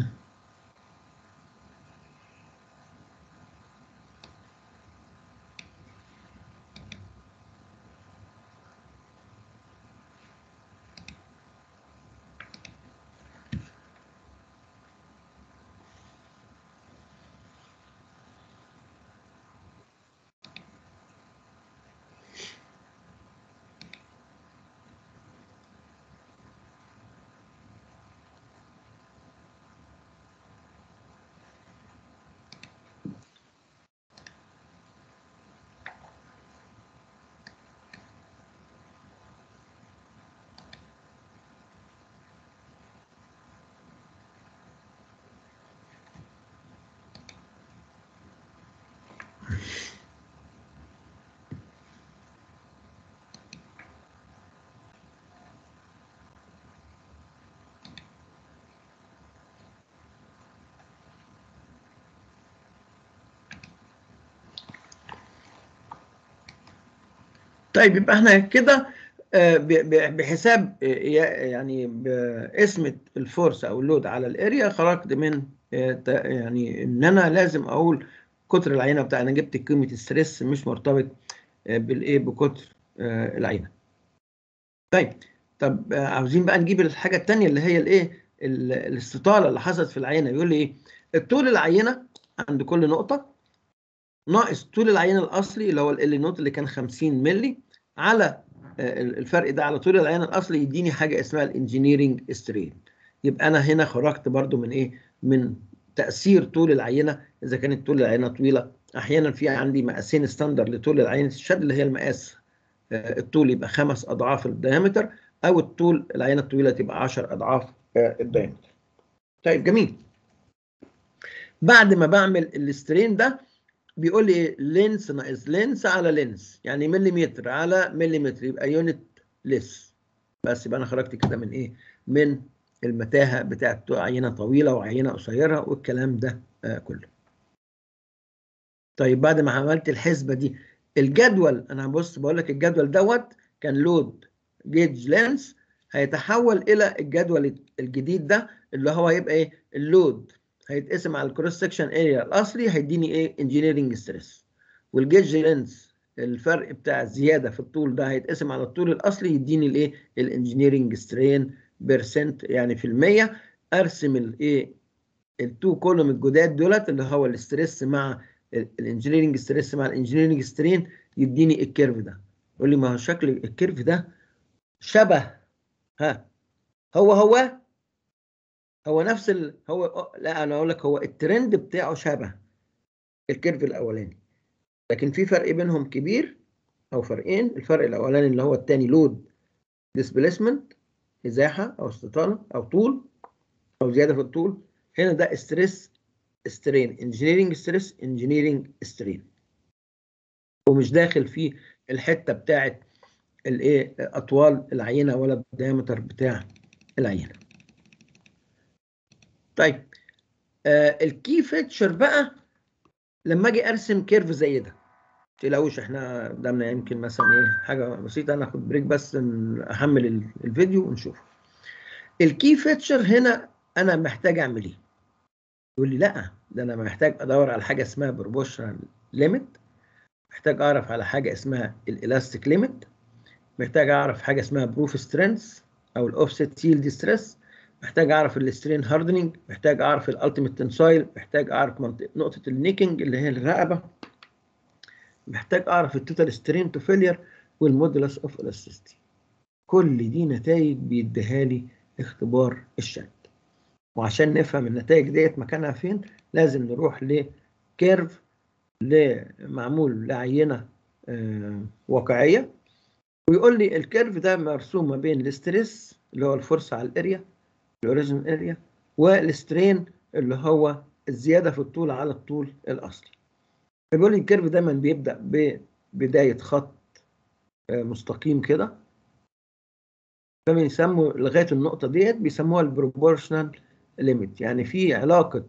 طيب يبقى احنا كده بحساب يعني باسم الفورس او اللود على الاريا خرجت من يعني ان انا لازم اقول قطر العينه بتاع انا جبت قيمه الستريس مش مرتبط بالايه بقطر العينه. طيب طب عاوزين بقى نجيب الحاجه الثانيه اللي هي الايه الاستطاله اللي حصلت في العينه. يقول لي ايه؟ الطول العينه عند كل نقطه ناقص طول العينه الاصلي اللي هو ال نوت اللي كان خمسين مللي على الفرق ده على طول العينه الاصلي يديني حاجه اسمها الانجينيرنج سترين. يبقى انا هنا خرجت برضو من ايه؟ من تاثير طول العينه. اذا كانت طول العينه طويله، احيانا في عندي مقاسين ستاندر لطول العينه الشد اللي هي المقاس الطول يبقى خمس اضعاف الديامتر، او الطول العينه الطويله تبقى عشر اضعاف الديامتر. طيب جميل. بعد ما بعمل السترين ده بيقول لي لينس ناقص لينس على لينس، يعني مليمتر على مليمتر يبقى يونت ليس. بس يبقى انا خرجت كده من ايه؟ من المتاهه بتاعت عينه طويله وعينه قصيره والكلام ده آه كله. طيب بعد ما عملت الحسبه دي، الجدول انا هبص بقول لك الجدول دوت كان لود جيج لينس، هيتحول الى الجدول الجديد ده اللي هو هيبقى ايه؟ اللود هيتقسم على الكروس سكشن اريا الاصلي هيديني ايه؟ انجينيرنج ستريس. والجيج لينس الفرق بتاع الزياده في الطول ده هيتقسم على الطول الاصلي يديني الايه؟ الانجينيرنج سترين بيرسنت، يعني في المية. ارسم الايه؟ التو كولوم الجداد دولت اللي هو الاستريس مع الانجينيرنج ستريس مع الانجينيرنج سترين يديني الكيرف ده. يقول لي ما هو شكل الكيرف ده شبه، ها هو هو هو نفس ال... هو لا انا اقول لك هو الترند بتاعه شبه الكيرف الاولاني، لكن في فرق بينهم كبير او فرقين. الفرق الاولاني اللي هو الثاني لود ديسبيسمنت، ازاحه او استطاله او طول او زياده في الطول. هنا ده ستريس سترين، انجينيرنج ستريس انجينيرنج سترين، ومش داخل في الحته بتاعت الايه؟ اطوال العينه ولا الديامتر بتاع العينه. طيب آه الكي فيتشر بقى لما اجي ارسم كيرف زي ده، ما تقلقوش احنا قدامنا يمكن مثلا ايه حاجه بسيطه. انا هاخد بريك بس احمل الفيديو ونشوف الكي فيتشر. هنا انا محتاج اعمل ايه؟ يقول لي لا ده انا محتاج ادور على حاجه اسمها بروبورشنال ليميت، محتاج اعرف على حاجه اسمها الالاستيك ليميت، محتاج اعرف حاجه اسمها بروف سترينث او الاوفست ييلد ستريس، محتاج اعرف السترين هاردنينج، محتاج اعرف الالتيميت تنسايل، محتاج اعرف نقطه النيكنج اللي هي الرقبه، محتاج اعرف التوتال سترين تو فيلير والمودولس اوف الاستيستي. كل دي نتائج بيديها لي اختبار الشد. وعشان نفهم النتائج ديت مكانها فين لازم نروح لكيرف معمول لعينه آه واقعيه، ويقول لي الكيرف ده مرسوم ما بين الاستريس اللي هو الفرصه على الاريا الاوريجن اريا والسترين اللي هو الزياده في الطول على الطول الاصلي. فبيقول لي الكيرف دايما بيبدا ببدايه خط مستقيم كده، فبيسموا لغايه النقطه ديت بيسموها البروبورشنال ليميت، يعني في علاقه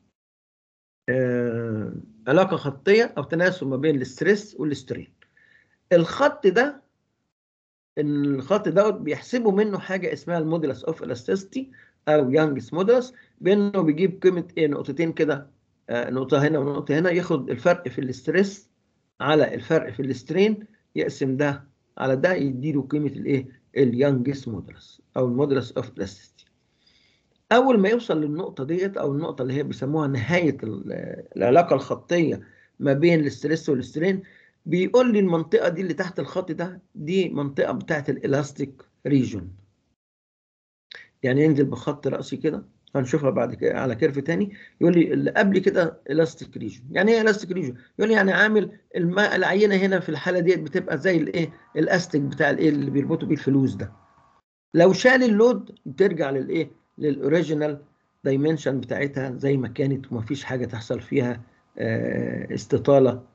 آه علاقه خطيه او تناسب ما بين الاستريس والسترين. الخط ده الخط دوت بيحسبوا منه حاجه اسمها المودولس اوف الاستيستي او يانجز مودولس، بانه بيجيب قيمه ايه؟ نقطتين كده، آه نقطه هنا ونقطه هنا، ياخد الفرق في الاستريس على الفرق في السترين، يقسم ده على ده يديله قيمه الايه؟ اليانجز مودولس او المودولس اوف الاستيستي. اول ما يوصل للنقطه ديت او النقطه اللي هي بيسموها نهايه العلاقه الخطيه ما بين الاستريس والسترين، بيقول لي المنطقه دي اللي تحت الخط ده دي منطقه بتاعت الالاستيك ريجون. يعني ينزل بخط راسي كده، هنشوفها بعد كده على كيرف تاني. يقول لي اللي قبل كده الاستيك ريجون. يعني ايه الاستيك ريجون؟ يقول لي يعني عامل الماء العينه هنا في الحاله ديت بتبقى زي الايه؟ الاستيك بتاع الايه اللي بيربطوا بيه الفلوس ده. لو شال اللود بترجع للايه؟ للاوريجينال دايمنشن بتاعتها زي ما كانت، ومفيش حاجه تحصل فيها استطاله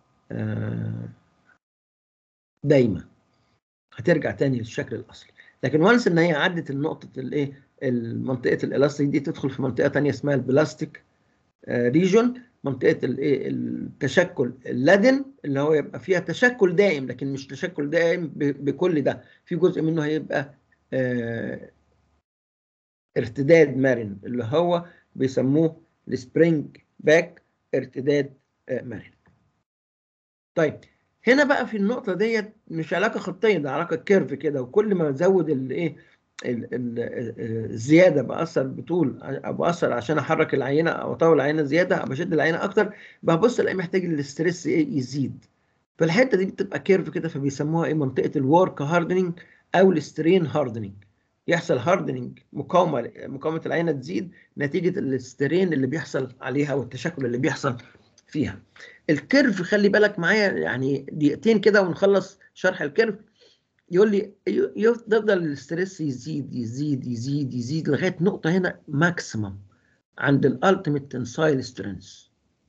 دايما، هترجع تاني للشكل الاصلي. لكن وانس ان هي عدت النقطه الايه؟ المنطقه الالاستيك دي تدخل في منطقه ثانيه اسمها البلاستيك ريجون، منطقه الايه؟ التشكل اللدن اللي هو يبقى فيها تشكل دائم، لكن مش تشكل دائم بكل ده، في جزء منه هيبقى آه ارتداد مرن اللي هو بيسموه السبرينج باك ارتداد آه مرن. طيب هنا بقى في النقطه ديت مش علاقه خطيه، ده علاقه كيرف كده، وكل ما ازود الايه؟ الزياده باثر بطول او باثر عشان احرك العينه او اطول العينه زياده او بشد العينه اكتر، ببص الاقي محتاج الاستريس ايه؟ يزيد. فالحته دي بتبقى كيرف كده، فبيسموها ايه؟ منطقه الورك هاردنينج او السترين هاردنينج. يحصل هاردنينج، مقاومه مقاومه العينه تزيد نتيجه السترين اللي بيحصل عليها والتشكل اللي بيحصل فيها. الكيرف خلي بالك معايا يعني دقيقتين كده ونخلص شرح الكيرف. يقول لي يفضل الاستريس يزيد يزيد يزيد يزيد لغايه نقطه هنا ماكسيمم عند الالتيميت تنسايل سترينث.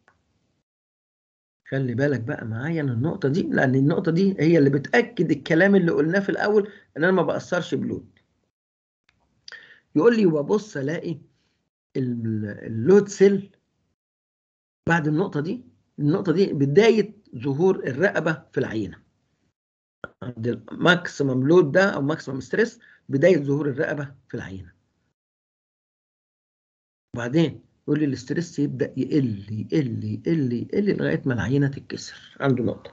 خلي بالك بقى معايا من النقطه دي، لان النقطه دي هي اللي بتاكد الكلام اللي قلناه في الاول ان انا ما باثرش بلود. يقول لي وببص الاقي اللود سيل بعد النقطه دي، النقطه دي بدايه ظهور الرقبه في العينه عند الماكسيمم لود ده او ماكسيمم ستريس، بدايه ظهور الرقبه في العينه. وبعدين يقول لي الاستريس يبدا يقل يقل يقل يقل لغايه ما العينه تتكسر عنده نقطه.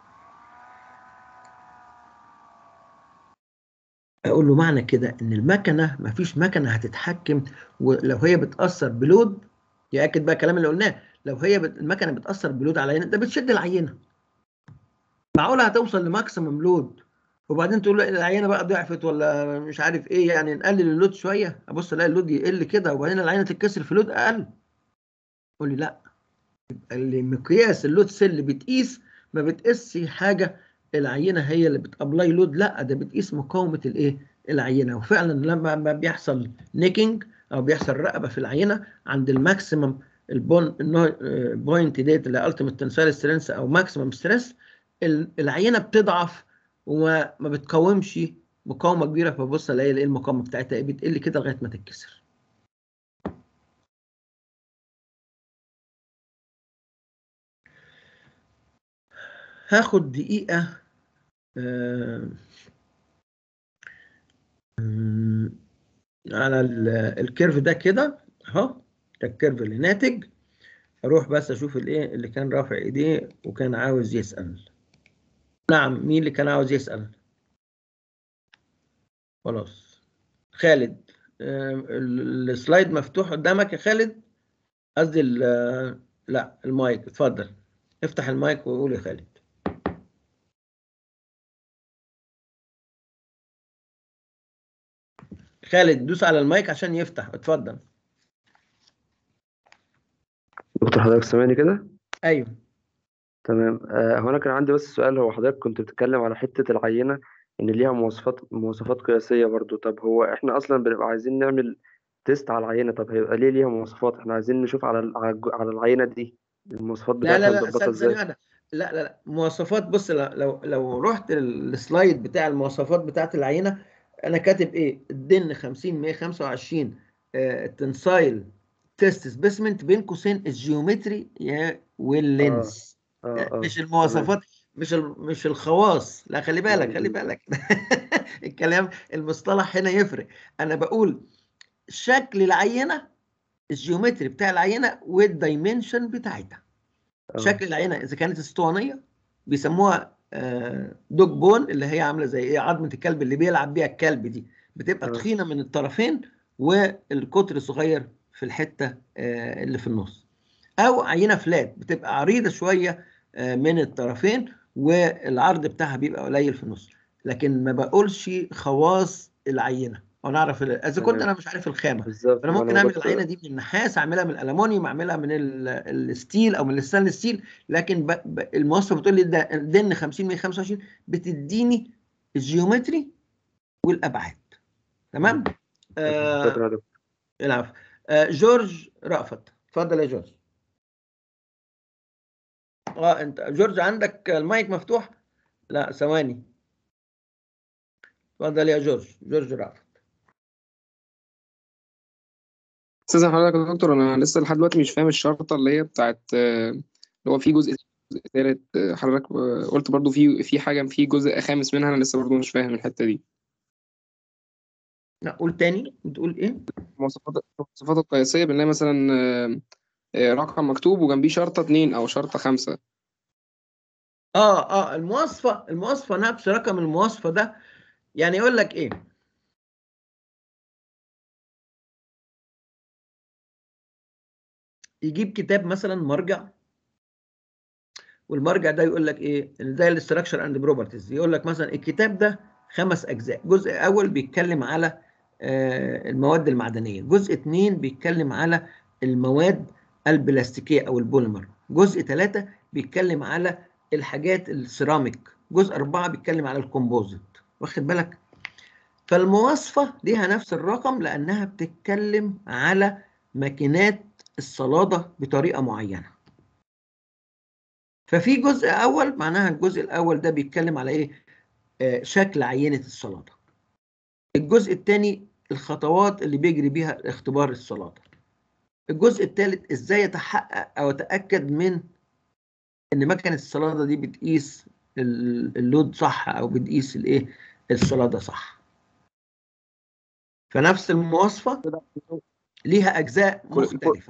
اقول له معنى كده ان المكنه، ما فيش مكنه هتتحكم ولو هي بتاثر بلود. ياكد بقى الكلام اللي قلناه، لو هي بت... المكنه بتاثر بلود على العينه ده بتشد العينه. معقوله هتوصل لماكسيمم لود وبعدين تقول له العينه بقى ضعفت ولا مش عارف ايه، يعني نقلل اللود شويه، ابص الاقي اللود يقل كده وبعدين العينه تتكسر في لود اقل. قول لي لا، اللي مقياس اللود سيل اللي بتقيس ما بتقيسش حاجه العينه هي اللي بتابلاي لود، لا ده بتقيس مقاومه الايه؟ العينه. وفعلا لما ما بيحصل نيكينج او بيحصل رقبه في العينه عند الماكسيمم البون بوينت ديت اللي التيميت تنسايل سترينث او ماكسيمم ستريس، العينه بتضعف وما ما بتقاومش مقاومه كبيره، فبص الاقي ايه المقاومه بتاعتها ايه؟ بتقل كده لغايه ما تتكسر. هاخد دقيقه آه على الكيرف ده كده اهو، ده الكيرف اللي ناتج. اروح بس اشوف الايه اللي كان رافع ايديه وكان عاوز يسأل. نعم، مين اللي كان عاوز يسأل؟ خلاص خالد، السلايد مفتوح قدامك يا خالد؟ قصدي لا المايك، اتفضل افتح المايك وقول يا خالد. خالد دوس على المايك عشان يفتح، اتفضل. دكتور حضرتك سامعني كده؟ ايوه تمام. آه هو انا كان عندي بس سؤال. هو حضرتك كنت بتتكلم على حتة العينة ان ليها مواصفات مواصفات قياسية برضو. طب هو احنا اصلا بنبقى عايزين نعمل تيست على العينة، طب هيبقى ليه ليها مواصفات؟ احنا عايزين نشوف على ال- على الج- على العينة دي المواصفات لا لا بتاعتها لا مظبطة ثانية ثانية ازاي؟ واحدة. لا لا لا مواصفات، بص لو لو لو رحت السلايد بتاع المواصفات بتاعت العينة، أنا كاتب إيه؟ الدن خمسين مية وخمسة وعشرين التنسايل تيست سبيسمنت بين قوسين الجيومتري اه واللينس. اه اه مش تمام. المواصفات، مش ال- مش الخواص، لا خلي م- بالك خلي م. بالك الكلام المصطلح هنا يفرق. أنا بقول شكل العينة، الجيومتري بتاع العينة والدايمنشن بتاعتها. اه شكل العينه اذا كانت اسطوانيه بيسموها دوج بون، اللي هي عامله زي ايه؟ عظمه الكلب اللي بيلعب بيها الكلب دي، بتبقى اه تخينه من الطرفين والقطر صغير في الحته آه، اللي في النص. او عينه فلات بتبقى عريضه شويه آه، من الطرفين والعرض بتاعها بيبقى قليل في النص. لكن ما بقولش خواص العينه او نعرف ال- اذا كنت تمام انا مش عارف الخامه. بالظبط. فانا ما انا ممكن يا اعمل العينه دكتور دي من النحاس، اعملها من الالومنيوم، اعملها من ال- الستيل او من الستانلس ستيل، لكن ب... ب... المواصفه بتقول لي ده دن خمسين مية وخمسة وعشرين بتديني الجيومتري والابعاد. م. تمام. تمام آه شكرا يا دكتور. العفو. آه جورج رأفت، اتفضل يا جورج. اه انت جورج عندك المايك مفتوح؟ لا ثواني، اتفضل يا جورج. جورج رأفت. استاذ حضرتك يا دكتور، انا لسه لحد دلوقتي مش فاهم الشرطه اللي هي بتاعت آه، اللي هو في جزء جزء ثالث. آه، حضرتك آه، قلت برضو في في حاجه في جزء خامس منها، انا لسه برضو مش فاهم الحته دي. لا قول تاني، بتقول ايه؟ المواصفات المواصفات القياسيه بنلاقي مثلا آه، آه، رقم مكتوب وجنبيه شرطه اتنين او شرطه خمسه. اه اه المواصفه، المواصفه نفس رقم المواصفه ده. يعني يقول لك ايه؟ يجيب كتاب مثلا مرجع والمرجع ده يقول لك ايه زي الاستراكشر اند بروبرتيز، يقول لك مثلا الكتاب ده خمس اجزاء، جزء اول بيتكلم على آه المواد المعدنيه، جزء اتنين بيتكلم على المواد البلاستيكيه او البوليمر، جزء ثلاثة بيتكلم على الحاجات السيراميك، جزء أربعة بيتكلم على الكومبوزيت، واخد بالك؟ فالمواصفة ليها نفس الرقم لأنها بتتكلم على ماكينات الصلادة بطريقة معينة. ففي جزء أول معناها الجزء الأول ده بيتكلم على إيه؟ آه شكل عينة الصلادة. الجزء الثاني الخطوات اللي بيجري بيها اختبار الصلادة. الجزء الثالث إزاي أتحقق أو أتأكد من إن مكنة الصلادة دي بتقيس اللود صح أو بتقيس الإيه؟ الصلادة صح. فنفس المواصفة ليها أجزاء مختلفة.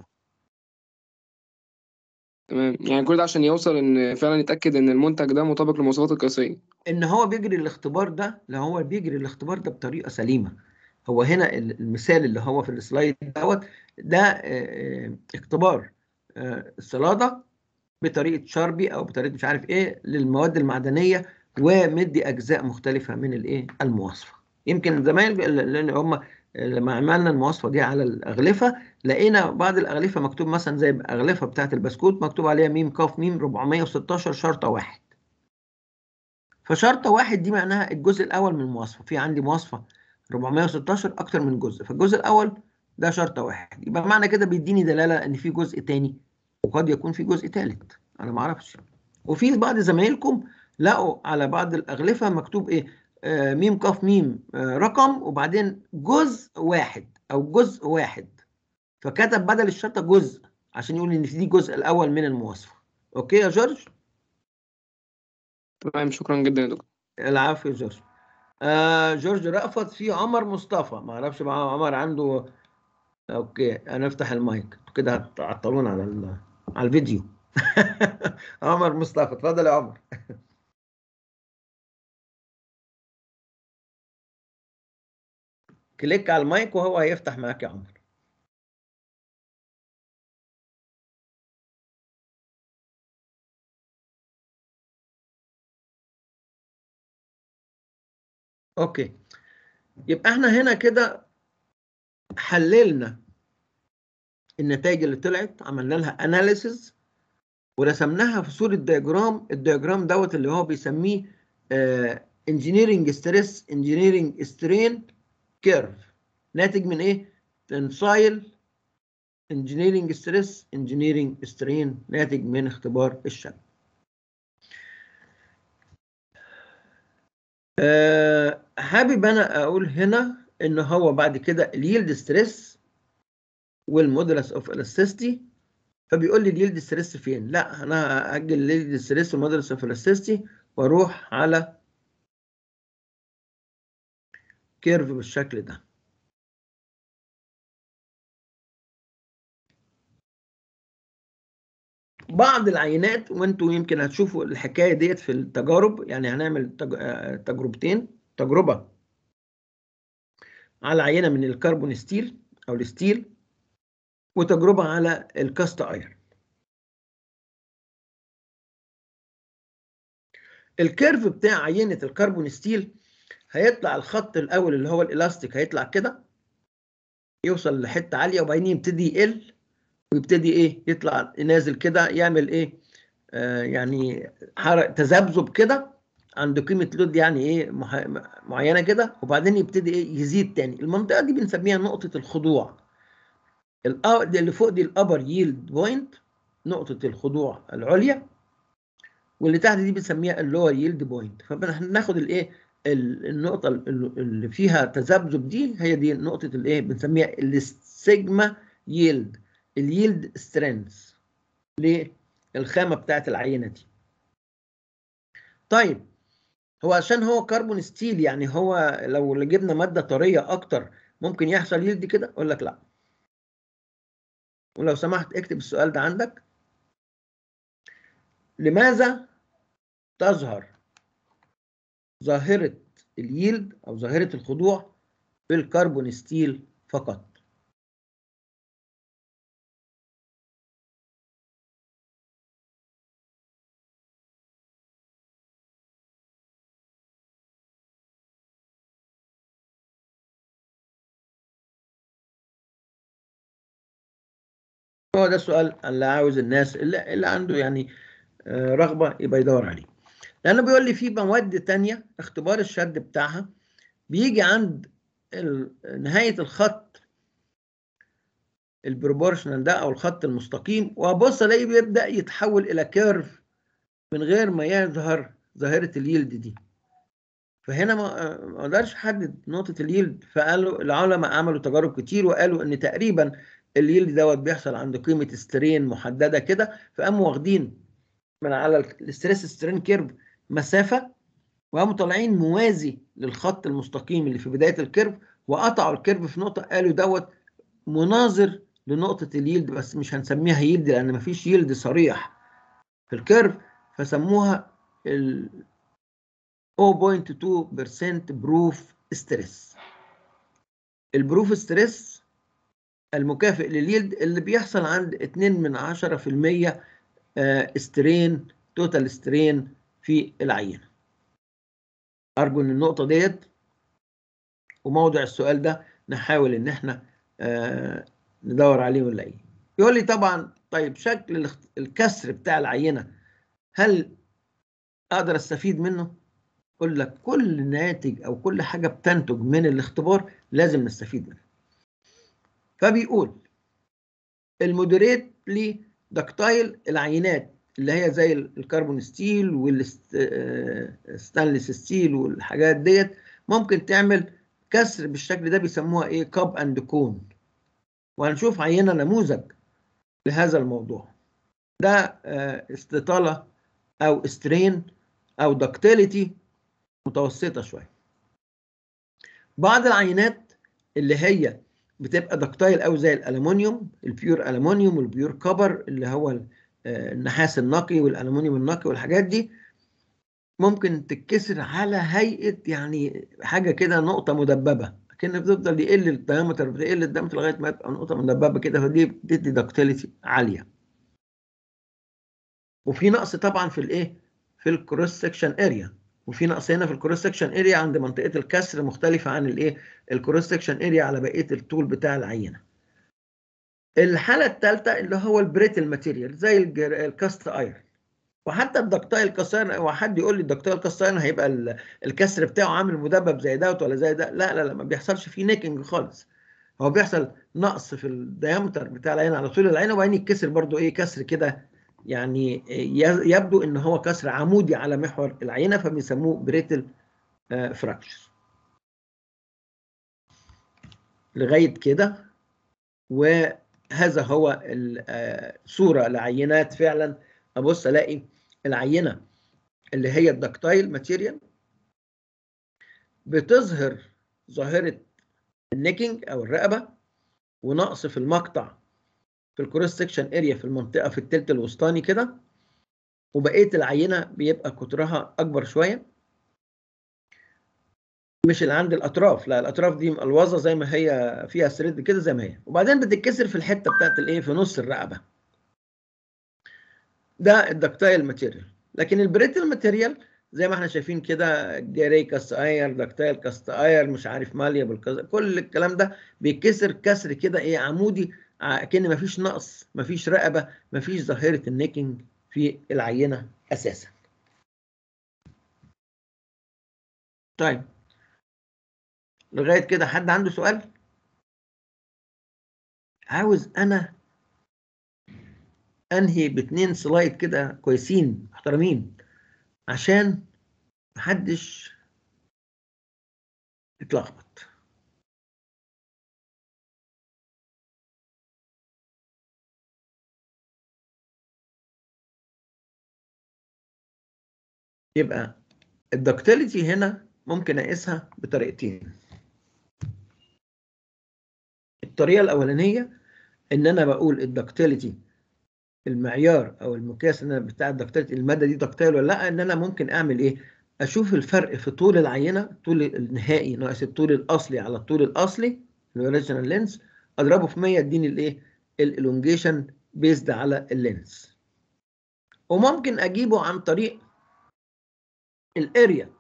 تمام، يعني كل ده عشان يوصل ان فعلا يتاكد ان المنتج ده مطابق للمواصفات القياسيه. ان هو بيجري الاختبار ده، لو هو بيجري الاختبار ده بطريقه سليمه. هو هنا المثال اللي هو في السلايد دوت ده اه اختبار اه الصلاده بطريقه شاربي او بطريقه مش عارف ايه للمواد المعدنيه، ومدي اجزاء مختلفه من الايه المواصفه. يمكن زمان لان هم لما عملنا المواصفه دي على الاغلفه لقينا بعض الاغلفه مكتوب مثلا زي الاغلفه بتاعت البسكوت مكتوب عليها ميم كاف ميم أربعمية وستاشر شرطه واحد. فشرطه واحد دي معناها الجزء الاول من المواصفه، في عندي مواصفه أربعمية وستاشر اكتر من جزء، فالجزء الاول ده شرطه واحد، يبقى معنى كده بيديني دلاله ان في جزء تاني وقد يكون في جزء ثالث انا ما اعرفش. وفي بعض زمايلكم لقوا على بعض الاغلفه مكتوب ايه آه ميم كاف ميم آه رقم وبعدين جزء واحد او جزء واحد، فكتب بدل الشرطه جزء عشان يقول ان في دي جزء الاول من المواصفه. اوكي يا جورج؟ تمام، شكرا جدا يا دكتور. العفو يا جورج. آه جورج رأفت، في عمر مصطفى، ما اعرفش بقى عمر عنده. اوكي انا افتح المايك كده هتعطلون على ال... على الفيديو. عمر مصطفى اتفضل يا عمر. كليك على المايك وهو هيفتح معاك يا عمر. اوكي، يبقى احنا هنا كده حللنا النتائج اللي طلعت، عملنا لها اناليسز ورسمناها في صورة دياجرام. الدياجرام دوت اللي هو بيسميه انجينيرنج ستريس انجينيرنج سترين كيرف، ناتج من ايه؟ تنسايل انجينيرنج ستريس انجينيرنج سترين، ناتج من اختبار الشكل. أه حابب انا اقول هنا ان هو بعد كده اليلد ستريس والمودولس اوف الاستيستي، فبيقول لي اليلد ستريس فين؟ لا انا هاجل اليلد ستريس والمودولس اوف الاستيستي واروح على كيرف بالشكل ده. بعض العينات وانتوا يمكن هتشوفوا الحكايه ديت في التجارب، يعني هنعمل تج... تجربتين، تجربه على عينه من الكربون ستيل او الستيل، وتجربه على الكاست ايرون. الكيرف بتاع عينه الكربون ستيل هيطلع الخط الاول اللي هو الالاستيك هيطلع كده يوصل لحته عاليه وبعدين يبتدي يقل ويبتدي ايه يطلع نازل كده يعمل ايه آه يعني حرق تذبذب كده عند قيمه لود يعني ايه مح... معينه كده، وبعدين يبتدي ايه يزيد تاني. المنطقه دي بنسميها نقطه الخضوع. اللي فوق دي الابر ييلد بوينت، نقطه الخضوع العليا، واللي تحت دي بنسميها اللور ييلد بوينت. فبناخد الايه النقطه اللي فيها تذبذب دي هي دي نقطه الايه بنسميها السيجما ييلد، الييلد سترينث للخامه بتاعت العينه دي. طيب هو عشان هو كربون ستيل يعني هو لو جبنا ماده طريه اكتر ممكن يحصل ييلد كده؟ اقول لك لا. ولو سمحت اكتب السؤال ده عندك. لماذا تظهر ظاهره الييلد او ظاهره الخضوع بالكربون ستيل فقط؟ هو ده السؤال اللي عاوز الناس اللي, اللي عنده يعني رغبة يبقى يدور عليه. لأنه بيقول لي في مواد تانية اختبار الشد بتاعها بيجي عند نهاية الخط البروبورشنال ده أو الخط المستقيم، وأبص ألاقيه بيبدأ يتحول إلى كيرف من غير ما يظهر ظاهرة اليلد دي. فهنا ما اقدرش احدد نقطة اليلد. فقالوا العلماء عملوا تجارب كتير وقالوا ان تقريبا اليلد دوت بيحصل عند قيمة سترين محددة كده، فقاموا واخدين من على الستريس سترين كيرف مسافة وقاموا طالعين موازي للخط المستقيم اللي في بداية الكيرف، وقطعوا الكيرف في نقطة قالوا دوت مناظر لنقطة اليلد، بس مش هنسميها يلد لأن مفيش يلد صريح في الكيرف، فسموها ال صفر فاصلة اتنين بالمية بروف ستريس. البروف ستريس المكافئ لليلد اللي بيحصل عند اتنين من عشرة في المية سترين توتال سترين في العينة. أرجو إن النقطة ديت وموضع السؤال ده نحاول إن إحنا آه ندور عليه ونلاقيه. يقول لي طبعا طيب شكل الكسر بتاع العينة هل أقدر أستفيد منه؟ أقول لك كل ناتج أو كل حاجة بتنتج من الاختبار لازم نستفيد منها. فبيقول المودريتلي دكتايل العينات اللي هي زي الكربون ستيل والستانلس ستيل والحاجات ديت ممكن تعمل كسر بالشكل ده، بيسموها ايه؟ كاب اند كون. وهنشوف عينه نموذج لهذا الموضوع ده. استطاله او سترين او دكتيليتي متوسطه شويه. بعض العينات اللي هي بتبقى دكتايل أو زي الألمونيوم، البيور ألمونيوم والبيور كبر اللي هو النحاس النقي والألمونيوم النقي والحاجات دي، ممكن تتكسر على هيئة يعني حاجة كده نقطة مدببة، لكن بتفضل يقل الدايمتر بتقل الدايمتر لغاية ما تبقى نقطة مدببة كده، فدي بتدي دكتيليتي عالية. وفي نقص طبعا في الايه؟ في الكروس سكشن اريا، وفي نقص هنا في الكروس سكشن اريا عند منطقة الكسر مختلفة عن الايه؟ الكروس سكشن اريا على بقية الطول بتاع العينة. الحالة الثالثة اللي هو البريتل ماتيريال زي الكاست ايرون، وحتى الدكتايل كاست ايرون. وحد يقول لي الدكتايل كاست ايرون هيبقى الكسر بتاعه عامل مدبب زي دوت ولا زي ده؟ لا لا لا، ما بيحصلش فيه نيكنج خالص. هو بيحصل نقص في الديامتر بتاع العينة على طول العينة، وبعدين يتكسر برضو ايه؟ كسر كده يعني يبدو ان هو كسر عمودي على محور العينة، فبيسموه بريتل فراكشر. لغاية كده وهذا هو الصورة لعينات فعلا. أبص ألاقي العينة اللي هي الدكتايل ماتيريال بتظهر ظاهرة النيكينج أو الرقبة ونقص في المقطع في الكروس سكشن اريا في المنطقة في التلت الوسطاني كده، وبقية العينة بيبقى قطرها أكبر شوية، مش اللي عند الأطراف، لا الأطراف دي مقلوظة زي ما هي فيها ثريد كده زي ما هي، وبعدين بتتكسر في الحتة بتاعت الإيه؟ في نص الرقبة. ده الدكتايل ماتيريال. لكن البريتل ماتيريال زي ما احنا شايفين كده، جيري كاست اير، دكتايل كاست اير، مش عارف ماليبل، كل الكلام ده بيتكسر كسر كده ايه؟ عمودي، كأن مفيش نقص، مفيش رقبه، مفيش ظاهره النيكينج في العينه اساسا. طيب لغايه كده حد عنده سؤال؟ عاوز انا انهي باتنين سلايد كده كويسين محترمين عشان محدش يتلخبط. يبقى الدكتيليتي هنا ممكن اقيسها بطريقتين. الطريقه الاولانيه ان انا بقول الدكتيليتي المعيار او المقياس ان انا بتاع الدكتيليتي الماده دي دكتيل ولا لا، ان انا ممكن اعمل ايه؟ اشوف الفرق في طول العينه، طول النهائي ناقص الطول الاصلي على الطول الاصلي الاوريجينال لينس، اضربه في مية اديني الايه؟ الالونجيشن بيزد على اللينس. وممكن اجيبه عن طريق الاريا،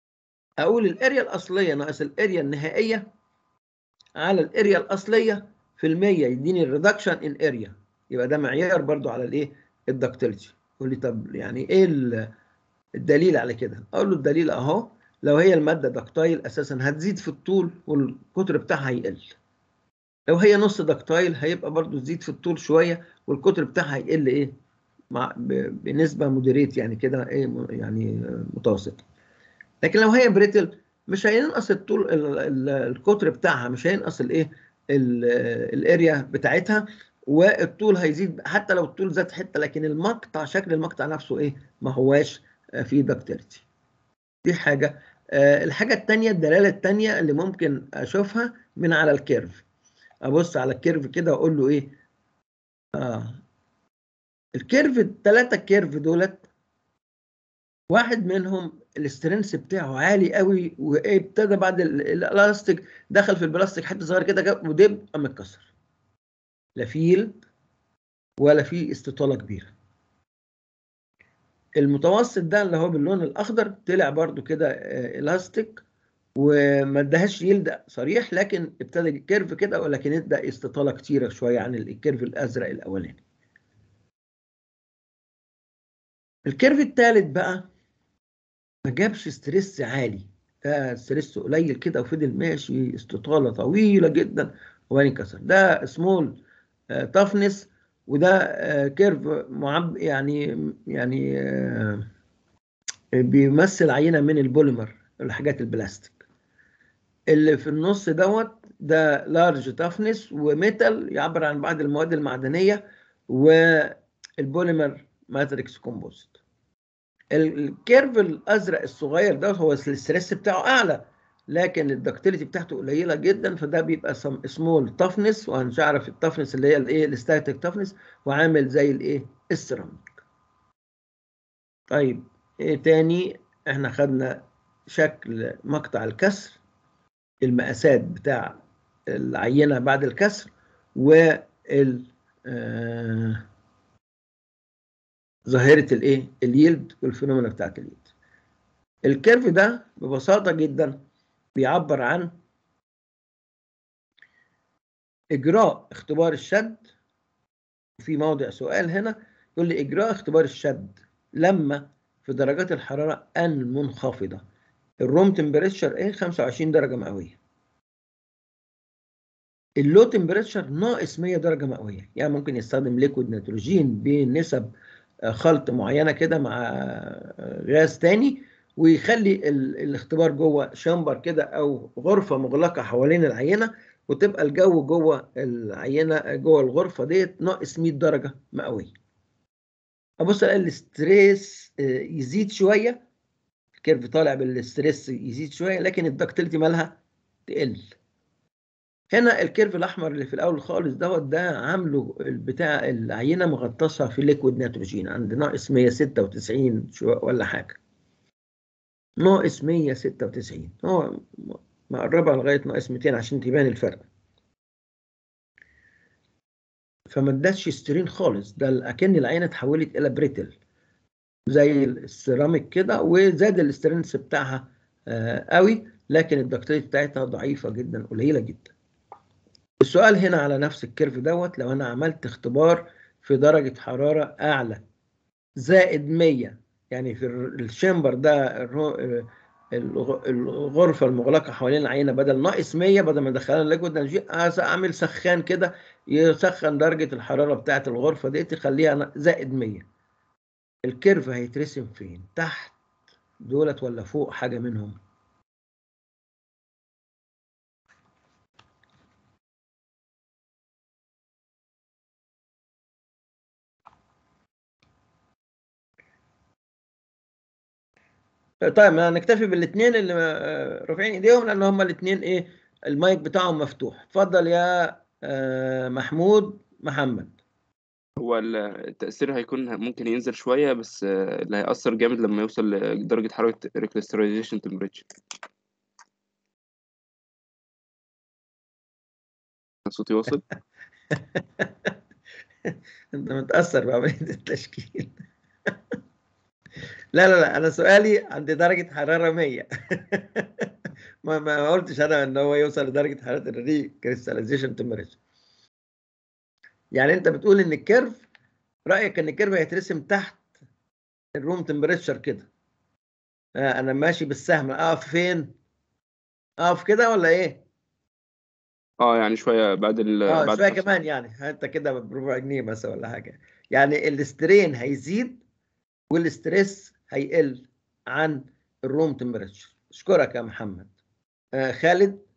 اقول الاريا الاصليه ناقص الاريا النهائيه على الاريا الاصليه في المية يديني الريدكشن ان اريا، يبقى ده معيار برضو على الايه الدكتيليتي. يقول لي طب يعني ايه الدليل على كده؟ اقول له الدليل اهو، لو هي الماده دكتايل اساسا هتزيد في الطول والقطر بتاعها هيقل. لو هي نص دكتايل هيبقى برضو تزيد في الطول شويه والقطر بتاعها هيقل ايه مع بنسبه مودريت يعني كده ايه يعني متوسطه. لكن لو هي بريتل مش هينقص الطول القطر بتاعها، مش هينقص الايه الاريا بتاعتها، والطول هيزيد حتى لو الطول زاد حته، لكن المقطع شكل المقطع نفسه ايه ما هواش في دكتيليتي. دي حاجه. الحاجه الثانيه، الدلاله الثانيه اللي ممكن اشوفها من على الكيرف، ابص على الكيرف كده واقول له ايه اه الكيرف الثلاثه الكيرف دولت واحد منهم الاسترنس بتاعه عالي قوي، وابتدى بعد الالاستيك دخل في البلاستيك حته صغيره كده ودب قام اتكسر، لا فيه ولا فيه استطاله كبيره. المتوسط ده اللي هو باللون الاخضر طلع برده كده الاستيك وما اداهاش يلد صريح، لكن ابتدى الكيرف كده، ولكن ادى استطاله كتيره شويه عن الكيرف الازرق الاولاني. الكيرف الثالث بقى ما جابش ستريس عالي، ده ستريس قليل كده وفضل ماشي استطاله طويله جدا وبعدين كسر. ده سمول تافنس، وده كيرف معب يعني يعني بيمثل عينه من البوليمر الحاجات البلاستيك. اللي في النص دوت ده لارج تافنس وميتال يعبر عن بعض المواد المعدنيه والبوليمر ماتريكس كومبوزيت. الكيرف الازرق الصغير ده هو الستريس بتاعه اعلى، لكن الدكتيليتي بتاعته قليله جدا، فده بيبقى سمول تافنس، وهنعرف التافنس اللي هي الايه الستاتيك تافنس، وعامل زي الايه السيراميك. طيب ايه تاني؟ احنا خدنا شكل مقطع الكسر، المقاسات بتاع العينه بعد الكسر، وال آه ظاهره الايه اليلد والفينومينا بتاعت اليلد. الكيرف ده ببساطه جدا بيعبر عن اجراء اختبار الشد. في موضع سؤال هنا يقول لي اجراء اختبار الشد لما في درجات الحراره المنخفضه، الروم تمبريتشر ايه خمسة وعشرين درجه مئويه، اللو تمبريتشر ناقص مية درجه مئويه، يعني ممكن يستخدم ليكويد نيتروجين بنسب خلط معينه كده مع غاز تاني، ويخلي الاختبار جوه شامبر كده او غرفه مغلقه حوالين العينه، وتبقى الجو جوه العينه جوه الغرفه ديت ناقص مية درجه مئويه. ابص الاقي الاستريس يزيد شويه، الكيرف طالع بالاستريس يزيد شويه، لكن الدكتيليتي مالها تقل. هنا الكيرف الاحمر اللي في الاول خالص دوت ده عامله بتاع العينه مغطسه في ليكويد نيتروجين عند ناقص مية وستة وتسعين ولا حاجه، ناقص مية وستة وتسعين، هو مقربها لغايه ناقص ميتين عشان تبان الفرق. فما ادتش سترين خالص، ده اكن العينه اتحولت الى بريتل زي السيراميك كده، وزاد الاسترنس بتاعها آه قوي، لكن الدكتيليتي بتاعتها ضعيفه جدا قليله جدا. السؤال هنا على نفس الكيرف دوت، لو انا عملت اختبار في درجه حراره اعلى زائد مية، يعني في الشامبر ده الغرفه المغلقه حوالين العينه بدل ناقص مية، بدل ما ادخلها ليكويد نيتروجين اعمل سخان كده يسخن درجه الحراره بتاعه الغرفه دي تخليها زائد مية. الكيرف هيترسم فين؟ تحت دولت ولا فوق حاجه منهم؟ طيب هنكتفي بالاثنين اللي رافعين ايديهم، لان هم الاثنين ايه المايك بتاعهم مفتوح. اتفضل يا محمود محمد. هو التأثير هيكون ممكن ينزل شوية، بس اللي هيأثر جامد لما يوصل لدرجة حرارة recrystallization temperature. صوتي واصل؟ انت متأثر بعملية التشكيل. لا لا لا، انا سؤالي عند درجة حرارة مية. ما ما قلتش انا ان هو يوصل لدرجة حرارة الري كريستاليزيشن تمبريتشر. يعني انت بتقول ان الكيرف، رايك ان الكيرف هيترسم تحت الروم تمبريتشر كده. آه انا ماشي بالسهم، اقف فين؟ اقف كده ولا ايه؟ اه يعني شويه بعد ال اه بعد شويه خمسة. كمان، يعني انت كده بربع جنيه مثلا ولا حاجه. يعني الاسترين هيزيد والاستريس هيقل عن الروم تمبريتشر. اشكرك يا محمد. آه خالد.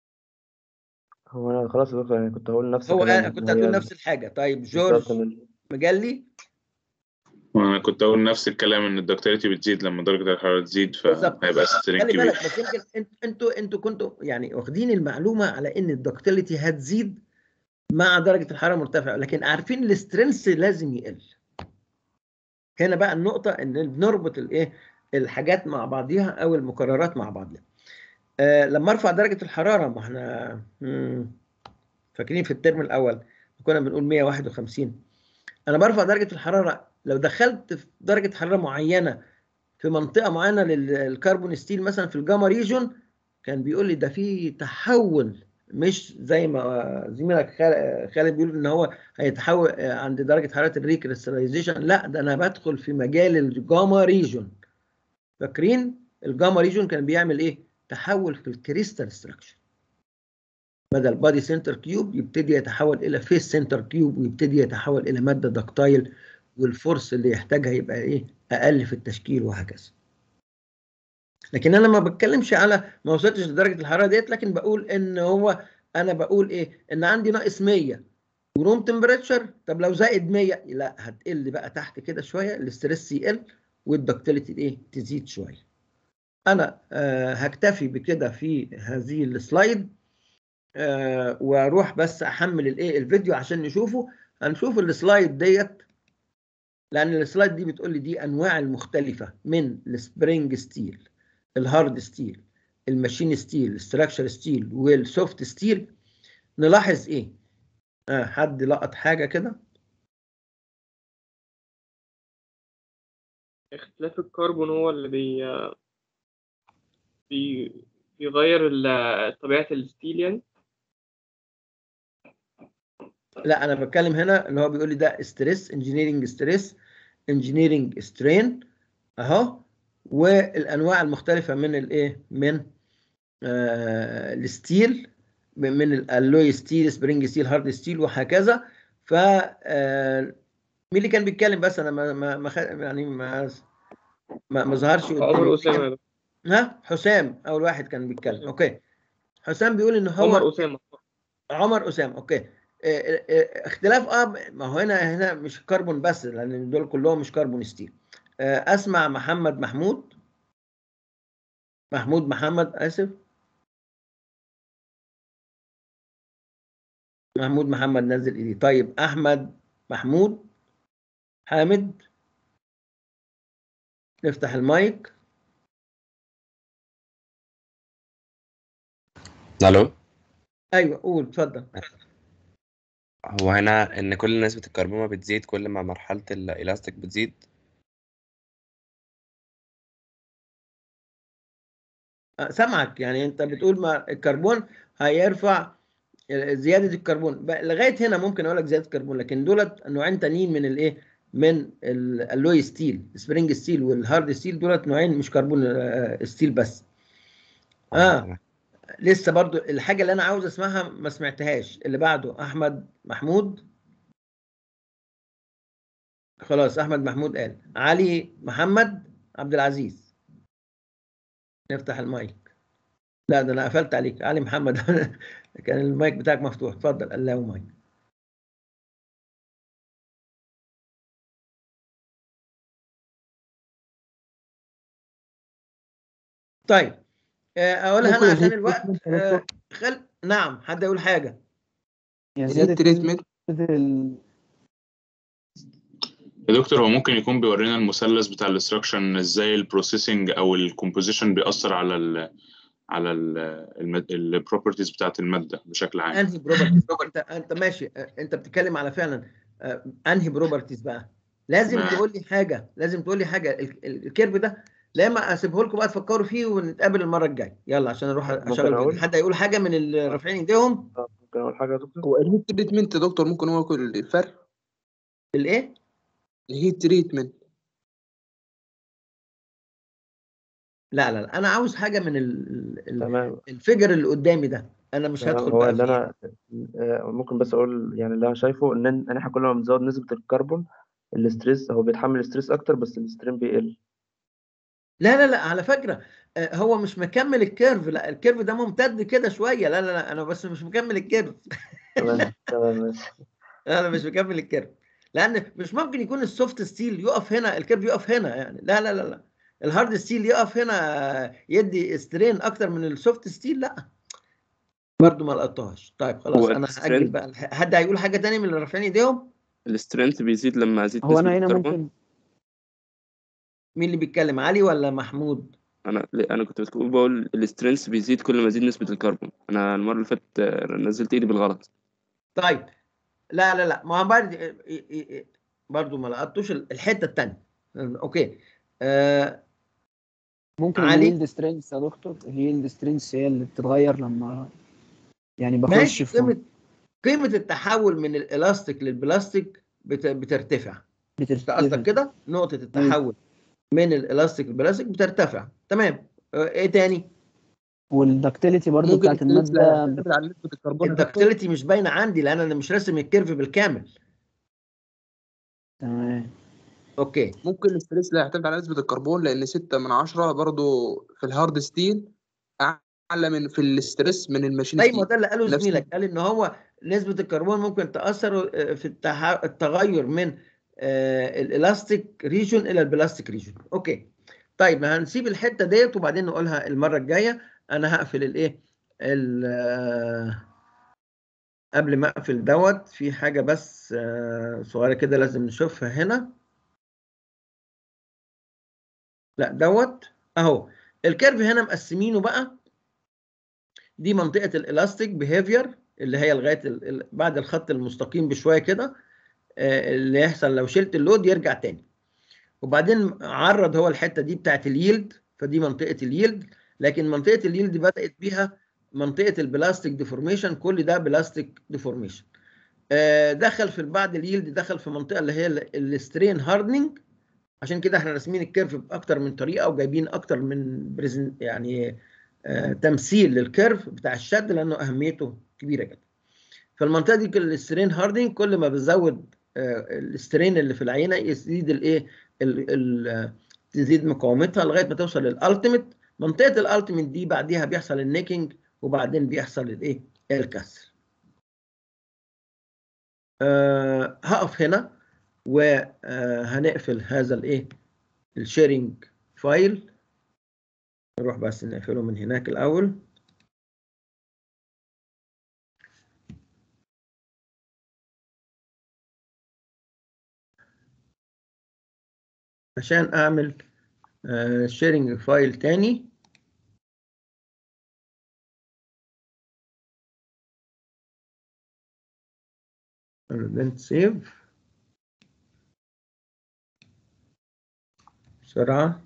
هو انا خلاص يا دكتور، يعني كنت هقول نفس هو الكلام انا ان كنت هتقول هي نفس الحاجه. طيب بالظبط جورج من مجلي. وانا كنت اقول نفس الكلام ان الدكتوريتي بتزيد لما درجه الحراره تزيد، بالظبط. فهيبقى سترين خلي كبير. بالك بس، يمكن انت- انتوا انتوا كنتوا يعني واخدين المعلومه على ان الدكتيليتي هتزيد مع درجه الحراره مرتفعه، لكن عارفين الاسترنس لازم يقل. هنا بقى النقطه ان بنربط الايه الحاجات مع بعضيها او المقررات مع بعضها. آه لما ارفع درجه الحراره، ما احنا مم، فاكرين في الترم الاول كنا بنقول مية وواحد وخمسين. انا برفع درجه الحراره لو دخلت في درجه حراره معينه في منطقه معينه للكربون ستيل مثلا في الجاما ريجون، كان بيقول لي ده في تحول، مش زي ما زميلك خالد بيقول ان هو هيتحول عند درجه حراره الريكريستاليزيشن. لا، ده انا بدخل في مجال الجاما ريجون. فاكرين الجاما ريجون كان بيعمل ايه؟ تحول في الكريستال ستراكشر. بدل بادي سنتر كيوب يبتدي يتحول الى فيس سنتر كيوب، ويبتدي يتحول الى ماده دكتايل، والفورس اللي يحتاجها يبقى ايه؟ اقل في التشكيل، وهكذا. لكن انا ما بتكلمش على ما وصلتش لدرجه الحراره ديت، لكن بقول ان هو انا بقول ايه؟ ان عندي ناقص مية وروم تمبريتشر. طب لو زائد مية، لا هتقل بقى تحت كده شويه، الاستريس يقل والدكتيليتي ايه؟ تزيد شويه. انا آه هكتفي بكده في هذه السلايد، آه واروح بس احمل الايه الفيديو عشان نشوفه. هنشوف السلايد ديت، لان السلايد دي بتقول لي دي انواع المختلفه من السبرينج ستيل، الهارد ستيل، الماشين ستيل، الستراكشر ستيل، والسوفت ستيل. نلاحظ ايه؟ آه حد لقط حاجه كده؟ اختلاف الكربون هو اللي بي... بي... بيغير ال- طبيعة الستيل يعني. لا انا بتكلم هنا اللي هو بيقول لي ده ستريس، انجينيرنج ستريس، انجينيرنج سترين اهو، والانواع المختلفه من الايه؟ من آه الستيل، من الالوي ستيل، سبرينج ستيل، هارد ستيل، وهكذا. ف آه مين اللي كان بيتكلم؟ بس انا ما ما ما خ... يعني ما ما, ما ظهرش قدامي. عمر أسامة ده. ها حسام اول واحد كان بيتكلم. اوكي، حسام بيقول ان هو عمر أسامة. عمر اسامه. اوكي. اه اه اختلاف اه ما هو هنا هنا مش كربون بس، لان دول كلهم مش كربون ستيل. اه اسمع محمد محمود محمود محمد اسف محمود محمد نزل ايدي. طيب احمد محمود حامد، نفتح المايك. الو. ايوه قول اتفضل. هو هنا ان كل نسبة الكربون بتزيد كل ما مرحلة الالاستيك بتزيد. اه سامعك، يعني انت بتقول ما الكربون هيرفع، زياده الكربون لغايه هنا ممكن اقول لك زياده الكربون، لكن دولت نوعين تانيين من الايه؟ من الالوي ستيل، سبرينج ستيل والهارد ستيل، دولت نوعين مش كربون آه ستيل بس. اه لسه برضو الحاجه اللي انا عاوز اسمعها ما سمعتهاش، اللي بعده احمد محمود. خلاص احمد محمود قال. علي محمد عبد العزيز، نفتح المايك. لا ده انا قفلت عليك علي محمد. كان المايك بتاعك مفتوح. اتفضل الله مايك. طيب اقولها انا عشان الوقت. آه خل... نعم حد يقول حاجه؟ يعني زياده نسبه ال... يا دكتور هو ممكن يكون بيورينا المثلث بتاع الاستراكشن ازاي البروسيسنج او الكومبوزيشن بيأثر على ال على البروبرتيز بتاعت الماده بشكل عام. انهي بروبرتيز؟ انت انت ماشي، انت بتتكلم على فعلا انهي بروبرتيز بقى؟ لازم ما. تقول لي حاجه، لازم تقول لي حاجه. الكيرف ده لا اما اسيبه لكم بقى تفكروا فيه ونتقابل المره الجايه. يلا عشان اروح اشغل فيديو. حد هيقول حاجه من اللي رافعين ايديهم؟ ممكن اقول حاجه يا دكتور؟ هو الهيت تريتمنت يا دكتور ممكن هو يكون الفرق؟ الايه؟ الهيت تريتمنت. لا لا لا، انا عاوز حاجه من ال... ال... تمام الفيجر اللي قدامي ده، انا مش تمام. هدخل هو بقى اللي في ايه. انا آه، ممكن بس اقول يعني اللي انا شايفه ان ان احنا كل ما بنزود نسبه الكربون الاستريس، هو بيتحمل الاستريس اكتر بس الاسترين بيقل. لا لا لا، على فكره آه، هو مش مكمل الكيرف، لا الكيرف ده ممتد كده شويه، لا لا لا، انا بس مش مكمل الكيرف. تمام تمام ماشي. انا مش مكمل الكيرف، لان مش ممكن يكون السوفت ستيل يقف هنا الكيرف يقف هنا يعني، لا لا لا لا. الهارد ستيل يقف هنا يدي سترين اكتر من السوفت ستيل، لا برضه ما لقطتهاش. طيب خلاص هو انا هاجل السترينث بقى، حد هيقول حاجه تاني من اللي رافعين ايديهم؟ السترينث بيزيد لما ازيد هو نسبة انا هنا الكربون. ممكن مين اللي بيتكلم، علي ولا محمود؟ انا انا كنت بتقول بقول السترينث بيزيد كل ما ازيد نسبة الكربون. انا المرة اللي فاتت آه، نزلت ايدي بالغلط. طيب لا لا لا، ما هو برضه برضه ما لقطوش الحته الثانيه. اوكي آه ممكن علي. اليلد سترينث يا دكتور، اليلد سترينث هي اللي بتتغير لما يعني بخش ماشي، في قيمه قيمه التحول من الالاستيك للبلاستيك بت- بترتفع. انت بترتفع. قصدك كده نقطه أيوة. التحول من الالاستيك للبلاستيك بترتفع، تمام. آه ايه تاني؟ والدكتيليتي برضو ممكن بتاعت الستريس لا المادة. يعتمد على نسبة الكربون يا دكتور. الدكتيليتي مش باينه عندي لان انا مش راسم الكيرف بالكامل. تمام. اوكي ممكن الستريس لا يعتمد على نسبة الكربون لأن ستة من عشرة برضو في الهارد ستيل أعلى من في الستريس من الماشين طيب ما ستيل. ده اللي قاله نفس زميلك، قال ان هو نسبه الكربون ممكن تاثر آه، في التح- التغير من آه، الالاستيك ريجون الى البلاستيك ريجون. اوكي طيب هنسيب الحته ديت وبعدين نقولها المره الجايه. انا هقفل الايه ال- آه، قبل ما اقفل دوت في حاجه بس آه، صغيره كده لازم نشوفها هنا. لا دوت اهو الكيرف هنا مقسمينه بقى. دي منطقه الالاستيك بيهيفير اللي هي لغايه ال- ال- بعد الخط المستقيم بشويه كده، آه، اللي يحصل لو شلت اللود يرجع تاني. وبعدين عرض هو الحته دي بتاعت اليلد، فدي منطقه اليلد. لكن منطقه اليلد بدات بيها منطقه البلاستيك ديفورميشن، كل ده بلاستيك ديفورميشن. دخل في بعد اليلد دخل في منطقه اللي هي السترين هاردنينج. عشان كده احنا راسمين الكيرف باكتر من طريقه وجايبين اكتر من بريزن يعني آه، تمثيل للكيرف بتاع الشد لانه اهميته كبيره جدا. فالمنطقه دي السترين هاردنج كل ما بزود آه، السترين اللي في العينه يزيد الايه ال- ال- تزيد مقاومتها لغايه ما توصل للالتيميت. منطقه الالتيميت دي بعديها بيحصل النيكينج وبعدين بيحصل الايه الكسر. أه هقف هنا وهنقفل هذا الايه الشيرنج فايل. نروح بس نقفله من هناك الاول عشان اعمل شيرنج فايل تاني. then save بسرعة.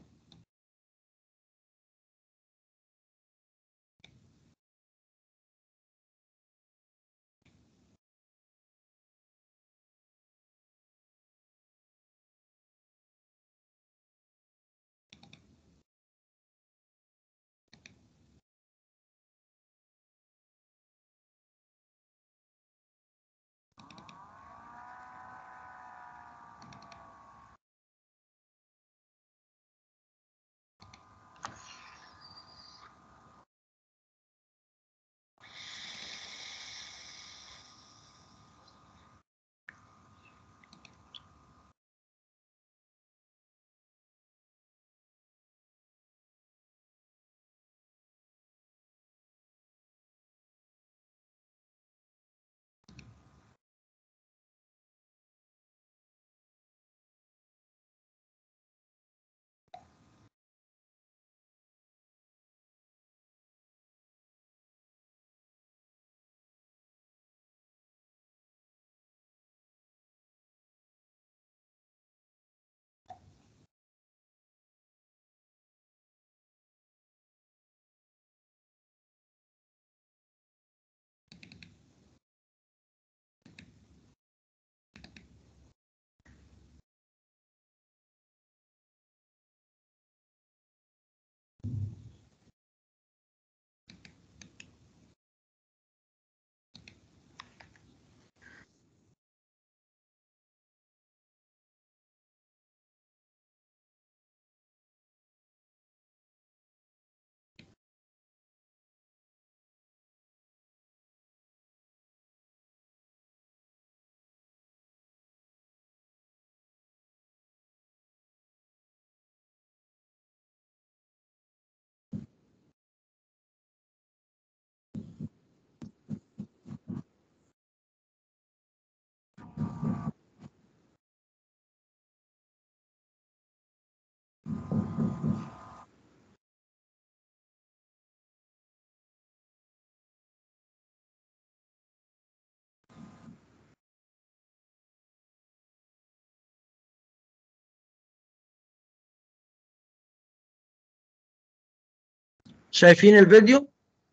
شايفين الفيديو؟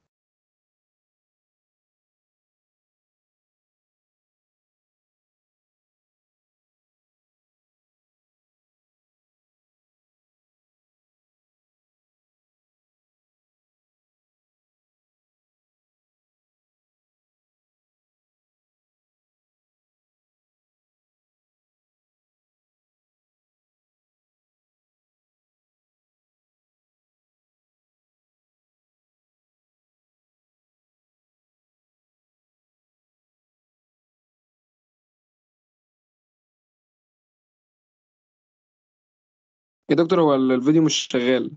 يا دكتور هو الفيديو مش شغال.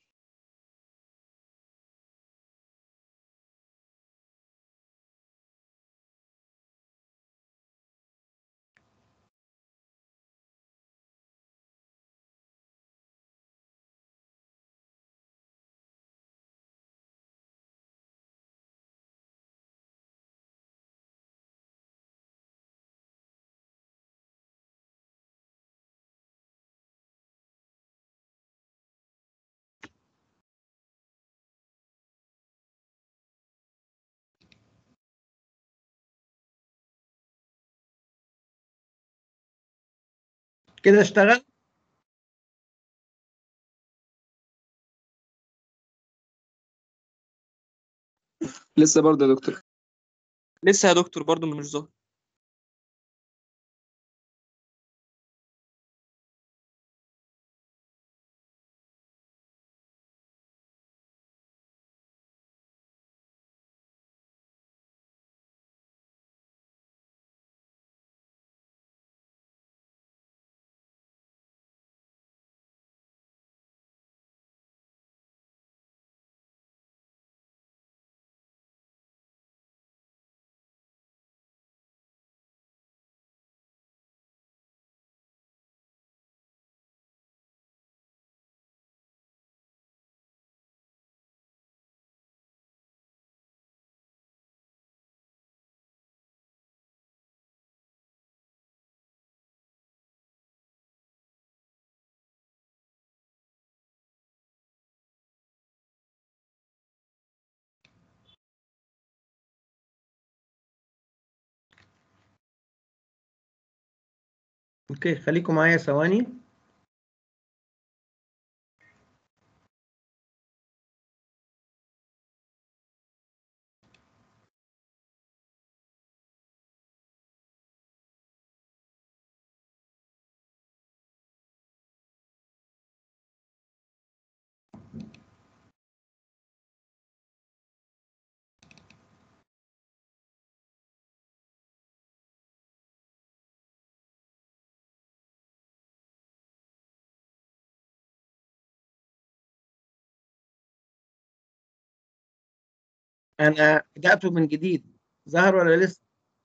كده اشتغل؟ لسه برضه يا دكتور. لسه يا دكتور برضو مش ظاهر. اوكي، خليكم معايا ثواني. انا بدأته من جديد، ظهر ولا لسه؟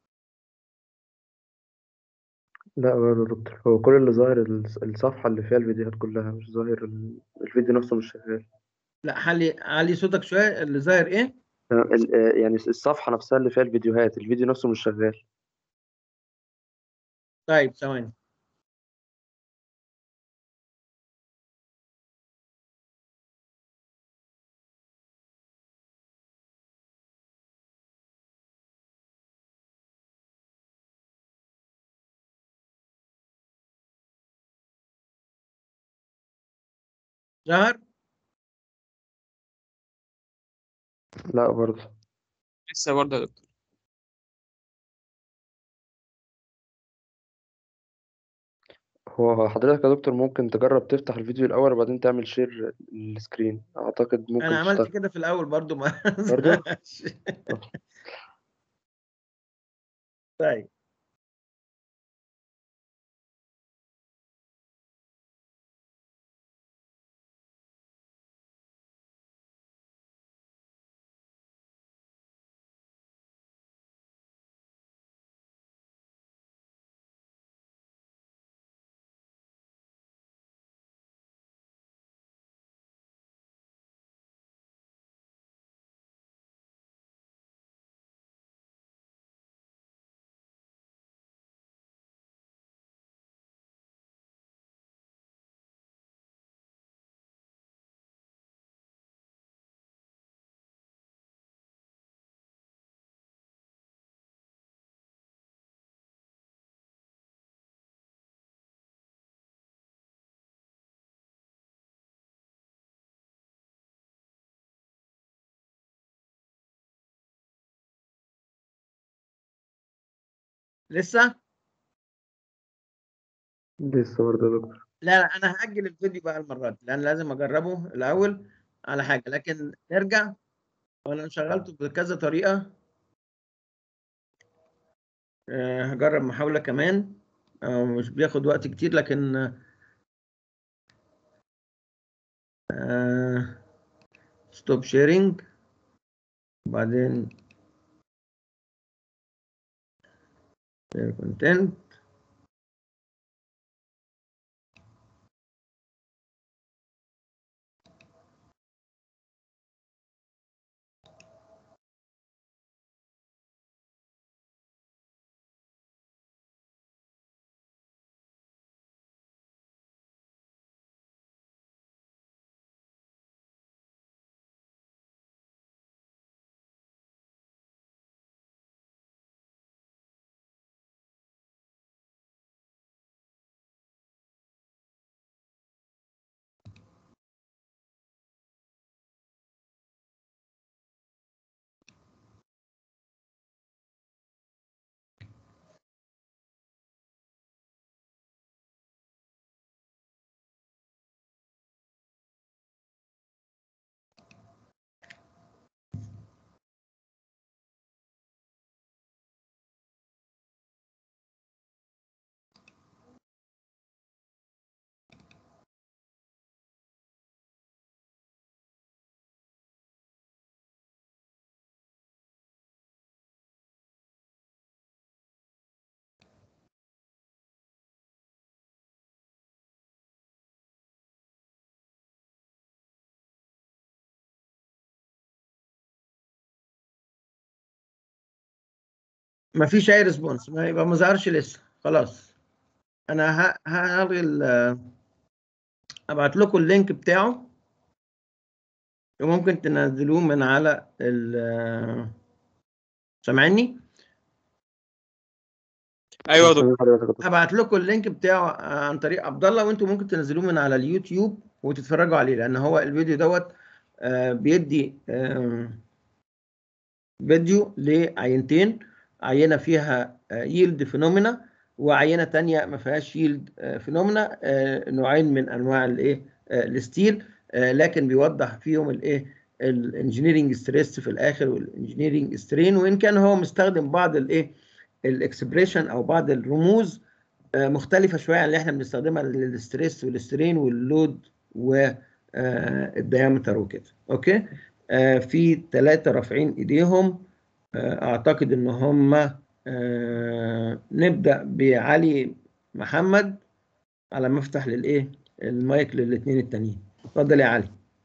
لا برضه يا دكتور، هو كل اللي ظاهر الص- الصفحة اللي فيها الفيديوهات كلها، مش ظاهر ال- الفيديو نفسه مش شغال. لا، علي علي صوتك شويه. اللي ظاهر ايه؟ آه، ال- آه، يعني الصفحة نفسها اللي فيها الفيديوهات، الفيديو نفسه مش شغال. طيب ثواني. ظهر؟ لا برضه. لسه برضو يا دكتور. هو حضرتك يا دكتور ممكن تجرب تفتح الفيديو الأول وبعدين تعمل شير السكرين، أعتقد انا ممكن عملت تشتغل. كده في الاول برضو ما برضه؟ ظهرش. طيب. لسه؟ لسه برضه يا دكتور. لا لا انا هاجل الفيديو بقى المره دي لان لازم اجربه الاول على حاجه، لكن نرجع. وانا شغلته بكذا طريقه. أه هجرب محاوله كمان. أه مش بياخد وقت كتير، لكن أه ستوب شيرنج، وبعدين شير كونتنت. مفيش اي ريسبونس، ما يبقى ما ظهرش لسه. خلاص انا ه- هلغي ال- ابعت لكم اللينك بتاعه، وممكن تنزلوه من على ال سامعني؟ ايوه يا دكتور. سامع حضرتك يا دكتور. هبعت لكم اللينك بتاعه عن طريق عبد الله، وانتم ممكن تنزلوه من على اليوتيوب وتتفرجوا عليه، لان هو الفيديو دوت آه، بيدي آه، فيديو لعينتين. عينه فيها ييلد فينومينا، وعينه تانية ما فيهاش ييلد فينومينا. نوعين من انواع الايه الستيل، آه، لكن بيوضح فيهم الايه الانجينيرنج ستريس في الاخر والانجينيرنج سترين، وان كان هو مستخدم بعض الايه الاكسبريشن او بعض الرموز آه، مختلفه شويه عن اللي احنا بنستخدمها للستريس والسترين واللود والديامتر وكده. اوكي. آه، في ثلاثه رافعين ايديهم. آه، اعتقد ان هم آه، نبدا بعلي محمد على ما افتح للايه المايك للاثنين التانيين. اتفضل يا علي.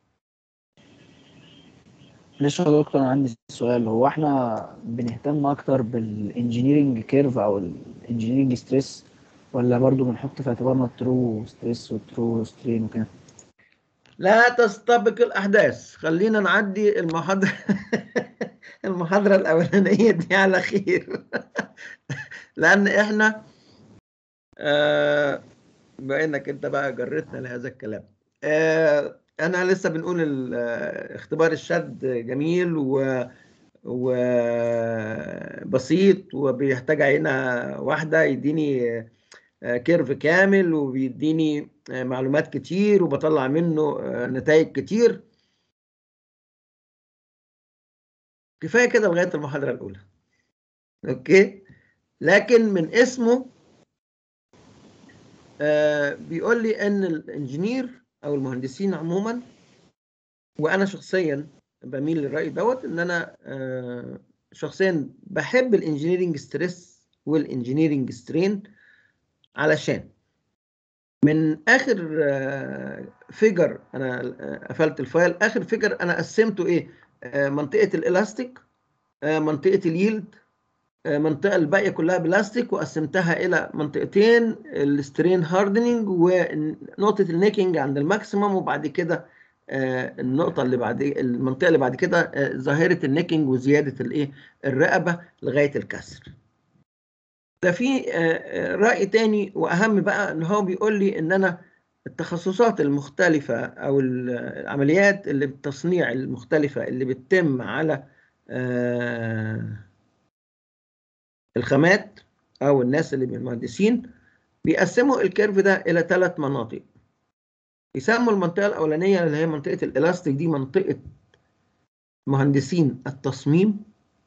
معلش يا دكتور، انا عندي سؤال. هو احنا بنهتم اكتر بالانجينيرنج كيرف او الانجينيرنج ستريس، ولا برضو بنحط في اعتبارنا الترو ستريس والترو سترين وكده؟ لا تستبق الاحداث، خلينا نعدي المحاضره المحاضره الاولانيه دي على خير. لان احنا آه بانك انت بقى جرتنا لهذا الكلام. آه انا لسه بنقول ال- آه، اختبار الشد جميل و وبسيط، وبيحتاج عينة واحدة يديني آه، كيرف كامل، وبيديني آه، معلومات كتير، وبطلع منه آه، نتائج كتير. كفاية كده لغاية المحاضرة الأولى. أوكي. لكن من اسمه آه، بيقول لي إن الإنجينير أو المهندسين عموما، وأنا شخصيا بميل للرأي دوت، إن أنا آه، شخصيا بحب الإنجينيرينج ستريس والإنجينيرينج سترين، علشان من اخر فيجر انا آه، قفلت الفايل. اخر فيجر انا قسمته ايه؟ آه، منطقه الالاستيك، آه، منطقه اليلد، آه، منطقه الباقيه كلها بلاستيك، وقسمتها الى منطقتين: السترين هاردنينج ونقطه النيكينج عند الماكسيمم، وبعد كده آه، النقطه اللي بعد المنطقه اللي بعد كده آه، ظاهره النيكينج وزياده الايه الرقبه لغايه الكسر. ده في آه، آه، رأي تاني وأهم بقى، إن هو بيقول لي إن أنا التخصصات المختلفة أو العمليات اللي بالتصنيع المختلفة اللي بتتم على آه، الخامات او الناس اللي من المهندسين بيقسموا الكيرف ده الى ثلاث مناطق. يسموا المنطقه الاولانيه اللي هي منطقه الالاستيك دي منطقه مهندسين التصميم،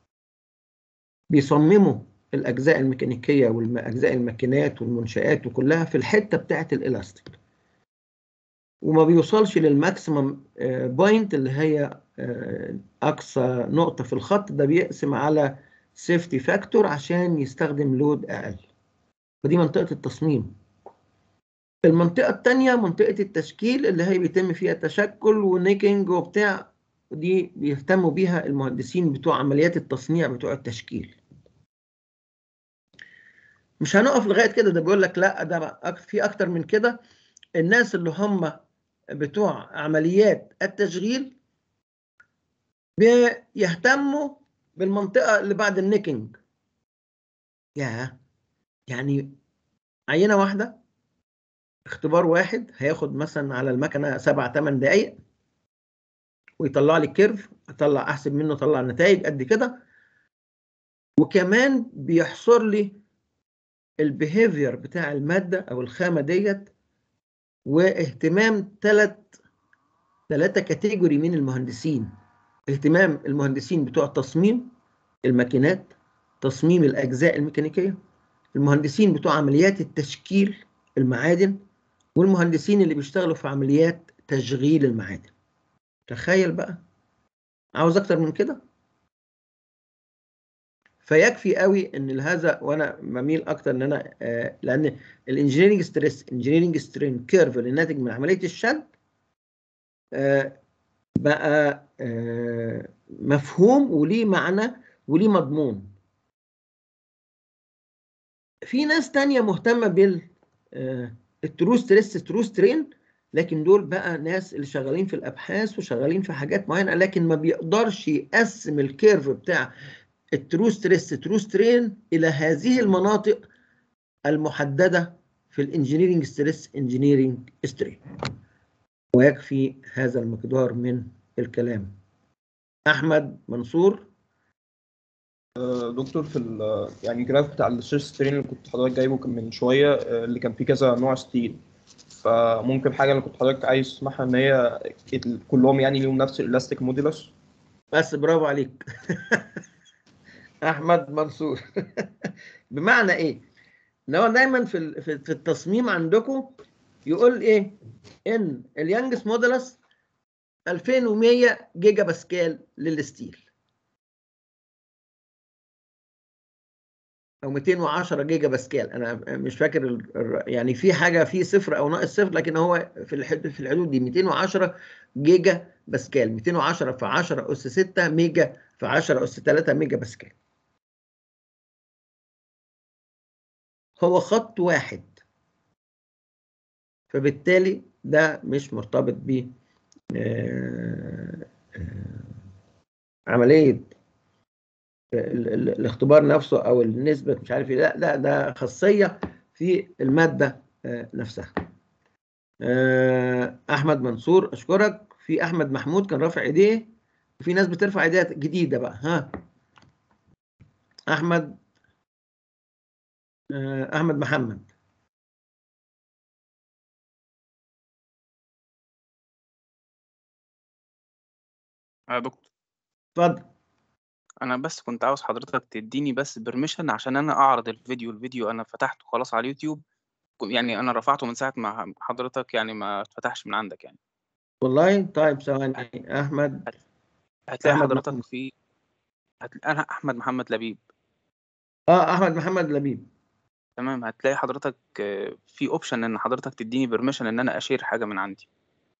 بيصمموا الاجزاء الميكانيكيه والاجزاء الماكينات والمنشآت وكلها في الحته بتاعه الالاستيك، وما بيوصلش للماكسيمم بوينت اللي هي اقصى نقطه في الخط ده، بيقسم على سيفتي فاكتور عشان يستخدم لود اقل. فدي منطقه التصميم. المنطقه الثانيه منطقه التشكيل اللي هي بيتم فيها تشكل ونيكنج وبتاع، دي بيهتموا بيها المهندسين بتوع عمليات التصنيع بتوع التشكيل. مش هنقف لغايه كده، ده بيقول لك لا ده في اكتر من كده. الناس اللي هم بتوع عمليات التشغيل بيهتموا بالمنطقه اللي بعد النيكنج. يا يعني عينه واحده، اختبار واحد هياخد مثلا على المكنه سبع ثمان دقائق ويطلع لي كيرف، اطلع احسب منه اطلع نتائج قد كده، وكمان بيحصر لي البيهيفير بتاع الماده او الخامه ديت، واهتمام ثلاث ثلاثه كاتيجوري من المهندسين. اهتمام المهندسين بتوع تصميم الماكينات، تصميم الاجزاء الميكانيكيه، المهندسين بتوع عمليات التشكيل المعادن، والمهندسين اللي بيشتغلوا في عمليات تشغيل المعادن. تخيل بقى، عاوز اكتر من كده؟ فيكفي قوي ان هذا، وانا بميل اكتر ان انا آه لان الانجينيرنج ستريس انجينيرنج سترين كيرف اللي ناتج من عمليه الشد آه بقى آه مفهوم وليه معنى وليه مضمون. في ناس تانية مهتمة بال آه الترو ستريس ترو سترين، لكن دول بقى ناس اللي شغالين في الابحاث وشغالين في حاجات معينه، لكن ما بيقدرش يقسم الكيرف بتاع الترو ستريس ترو سترين الى هذه المناطق المحدده في الانجينيرنج ستريس انجينيرنج سترين. ويكفي هذا المقدار من الكلام. احمد منصور. دكتور، في يعني الجراف بتاع الستريس سترين اللي كنت حضرتك جايبه كان من شويه، اللي كان فيه كذا نوع ستيل، فممكن حاجه اللي كنت حضرتك عايز تسمعها ان هي كلهم يعني ليهم نفس الالاستيك موديلس؟ بس برافو عليك. احمد منصور. بمعنى ايه؟ ان هو دايما في في التصميم عندكم يقول ايه؟ ان اليانجس موديلس ألفين ومية جيجا باسكال للستيل، او مئتين وعشرة جيجا باسكال. انا مش فاكر يعني في حاجه في صفر او ناقص صفر، لكن هو في الحدود في الحدود دي مئتين وعشرة جيجا باسكال. مئتين وعشرة في عشرة اس ستة ميجا في عشرة اس ثلاثة ميجا باسكال. هو خط واحد، فبالتالي ده مش مرتبط ب عمليه الاختبار نفسه او النسبه مش عارف ايه. لا، ده ده خاصيه في الماده نفسها. احمد منصور اشكرك. في احمد محمود كان رافع ايديه، وفي ناس بترفع ايديها جديده بقى. ها احمد احمد محمد. يا دكتور، اتفضل. انا بس كنت عاوز حضرتك تديني بس بيرميشن عشان انا اعرض الفيديو الفيديو انا فتحته خلاص على اليوتيوب، يعني انا رفعته من ساعه ما حضرتك يعني ما اتفتحش من عندك يعني. والله طيب ثواني. احمد هتلاقي أحمد حضرتك محمد. في هتل... انا احمد محمد لبيب. اه احمد محمد لبيب. تمام، هتلاقي حضرتك في اوبشن ان حضرتك تديني بيرميشن ان انا اشير حاجه من عندي.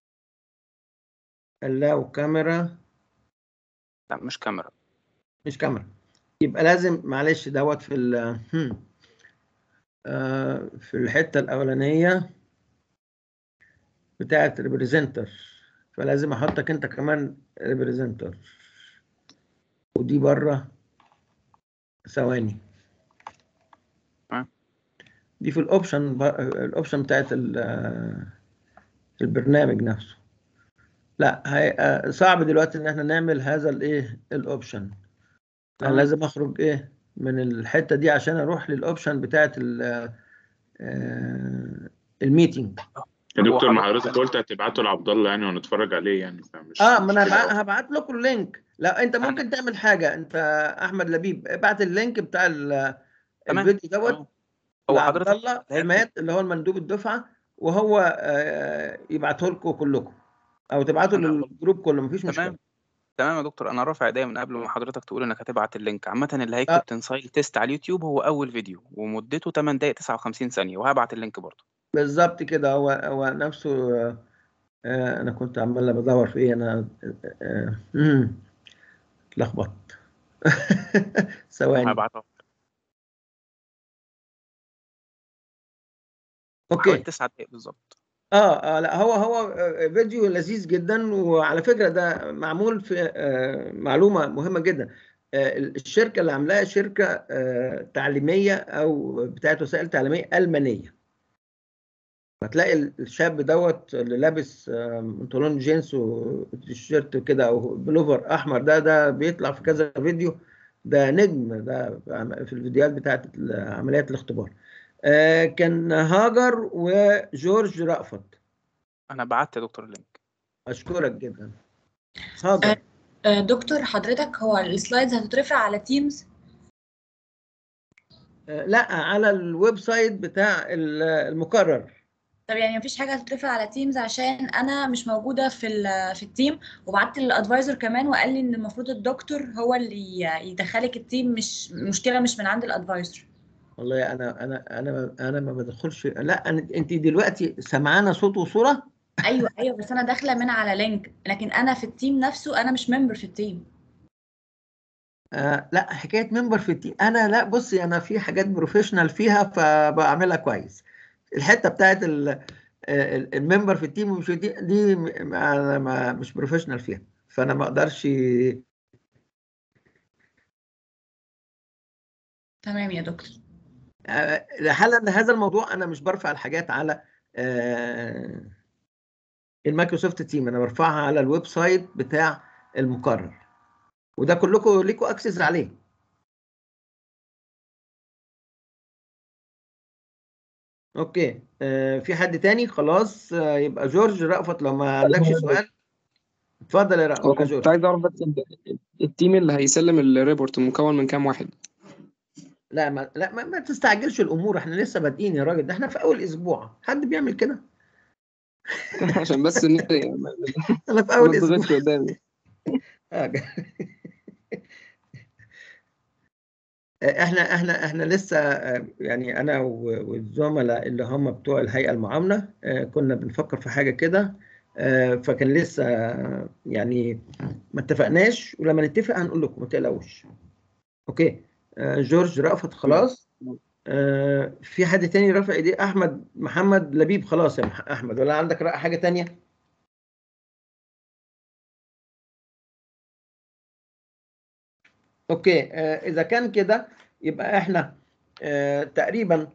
لا وكاميرا. لا مش كاميرا. مش كاميرا. يبقى لازم معلش دوت في ال آه في الحته الاولانيه بتاعه ريبريزنتر، فلازم احطك انت كمان ريبريزنتر، ودي بره. ثواني. دي في الاوبشن الاوبشن بتاعت البرنامج نفسه. لا هي صعب دلوقتي ان احنا نعمل هذا الايه الاوبشن. لا لازم اخرج ايه من الحته دي عشان اروح للاوبشن بتاعت الميتنج. يا دكتور ما حضرتك قلت هتبعته لعبد الله يعني ونتفرج عليه يعني، فمش اه ما انا مشكلة هبع- أوي. هبعت لكم اللينك. لا انت انا ممكن تعمل حاجه، انت احمد لبيب ابعت اللينك بتاع ال- تمام الفيديو دوت تمام هو لعبد حضرتك الله اللي هيكتب عماد اللي هو المندوب الدفعه، وهو آه، يبعته لكم كلكم او تبعتوا انا للجروب كله، مفيش مشكله. تمام تمام يا دكتور، انا رافع ايديا من قبل ما حضرتك تقول انك هتبعت اللينك. عامه اللي آه هيكتب تنسايل تيست على اليوتيوب هو اول فيديو ومدته ثمانية دقائق تسعة وخمسين ثانيه، وهبعت اللينك برضه. بالظبط كده، هو هو نفسه. آه آه، انا كنت عمال بدور في ايه انا آه، آه، اتلخبطت. ثواني. هبعته حوالي اوكي. تسع دقائق بالظبط. اه اه لا هو هو آه، فيديو لذيذ جدا، وعلى فكره ده معمول في آه، معلومه مهمه جدا. آه، الشركه اللي عاملاها شركه آه، تعليميه او بتاعت وسائل تعليميه المانيه. هتلاقي الشاب دوت اللي لابس آه، بنطلون جينز وتيشيرت كده او بلوفر احمر، ده ده بيطلع في كذا فيديو، ده نجم ده في الفيديوهات بتاعت عمليات الاختبار. آه، كان هاجر وجورج رأفت. انا بعت يا دكتور اللينك. اشكرك جدا آه، هاجر. آه، دكتور حضرتك هو السلايدز هتترفع على تيمز؟ آه، لا على الويب سايت بتاع ال- المقرر. طب يعني مفيش حاجه هتترفع على تيمز عشان انا مش موجوده في ال- في التيم، وبعت للادفايزر كمان وقال لي ان المفروض الدكتور هو اللي يدخلك التيم، مش المشكله مش من عند الادفايزر. والله انا انا انا انا ما بدخلش. لا أنا- انت دلوقتي سمعانا صوت وصوره. ايوه ايوه بس انا داخله من على لينك، لكن انا في التيم نفسه انا مش ممبر في التيم. آه لا حكايه ممبر في التيم، انا لا بصي انا في حاجات بروفيشنال فيها فبعملها كويس. الحته بتاعت ال- آه، الممبر في التيم ومش في التيم دي م- انا ما مش بروفيشنال فيها، فانا ما اقدرش. تمام يا دكتور. آه، لحل هذا الموضوع انا مش برفع الحاجات على آه، المايكروسوفت تيم، انا برفعها على الويب سايت بتاع المقرر، وده كلكم ليكم اكسس عليه. اوكي. آه، في حد تاني؟ خلاص آه، يبقى جورج رأفت لو ما عندكش سؤال اتفضل يا رأ- هو يا كنت جورج. عايز اعرف بس ال- التيم اللي هيسلم الريبورت مكون من كام واحد؟ لا ما لا ما, ما تستعجلش الامور، احنا لسه بادئين يا راجل، ده احنا في اول اسبوع، حد بيعمل كده؟ عشان بس إن يعني ما انا في ما اول اسبوع. نضغطش قدامي. احنا احنا احنا لسه آه، يعني انا و- والزملاء اللي هم بتوع الهيئه المعاونه آه، كنا بنفكر في حاجه كده، آه، فكان لسه آه، يعني ما اتفقناش، ولما نتفق هنقول لكم ما تقلقوش. اوكي. آه، جورج رأفت خلاص. آه، في حد تاني رافع ايديه؟ احمد محمد لبيب خلاص يا مح- احمد، ولا عندك رأي حاجه تانيه؟ اوكي. آه، اذا كان كده يبقى احنا آه، تقريبا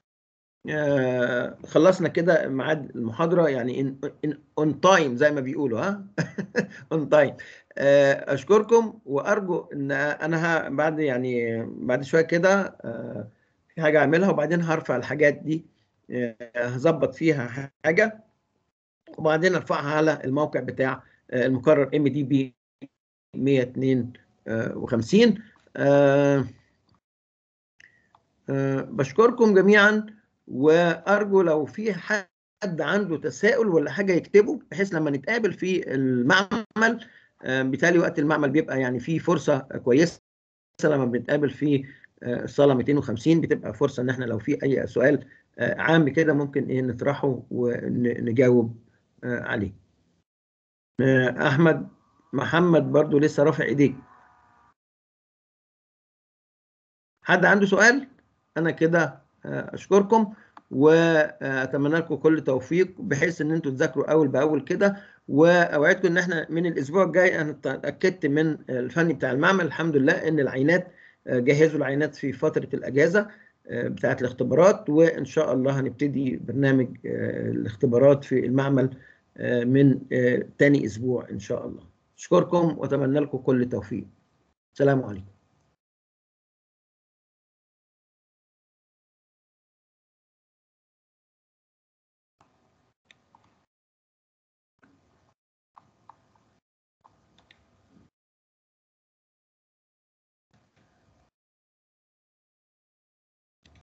آه، خلصنا كده ميعاد المحاضرة، يعني ان اون تايم زي ما بيقولوا، ها اون تايم. اشكركم وارجو ان انا ه- بعد يعني بعد شوية كده آه، في حاجة اعملها، وبعدين هرفع الحاجات دي آه، هظبط فيها حاجة، وبعدين ارفعها على الموقع بتاع آه، المقرر ام دي بي مية واتنين وخمسين. آه، آه، بشكركم جميعا، وأرجو لو في حد عنده تساؤل ولا حاجة يكتبه، بحيث لما نتقابل في المعمل آه، بالتالي وقت المعمل بيبقى يعني في فرصة كويسة. لما بنتقابل في آه، الصالة مئتين وخمسين بتبقى فرصة إن احنا لو في أي سؤال آه، عام كده ممكن إيه نطرحه ونجاوب آه، عليه. آه، أحمد محمد برضو لسه رافع إيديك. حد عنده سؤال؟ أنا كده أشكركم وأتمنى لكم كل توفيق، بحيث إن أنتوا تذاكروا أول بأول كده، وأوعدكم إن إحنا من الأسبوع الجاي أنا اتأكدت من الفني بتاع المعمل الحمد لله إن العينات جهزوا العينات في فترة الأجازة بتاعة الاختبارات، وإن شاء الله هنبتدي برنامج الاختبارات في المعمل من تاني أسبوع إن شاء الله. أشكركم وأتمنى لكم كل توفيق. السلام عليكم.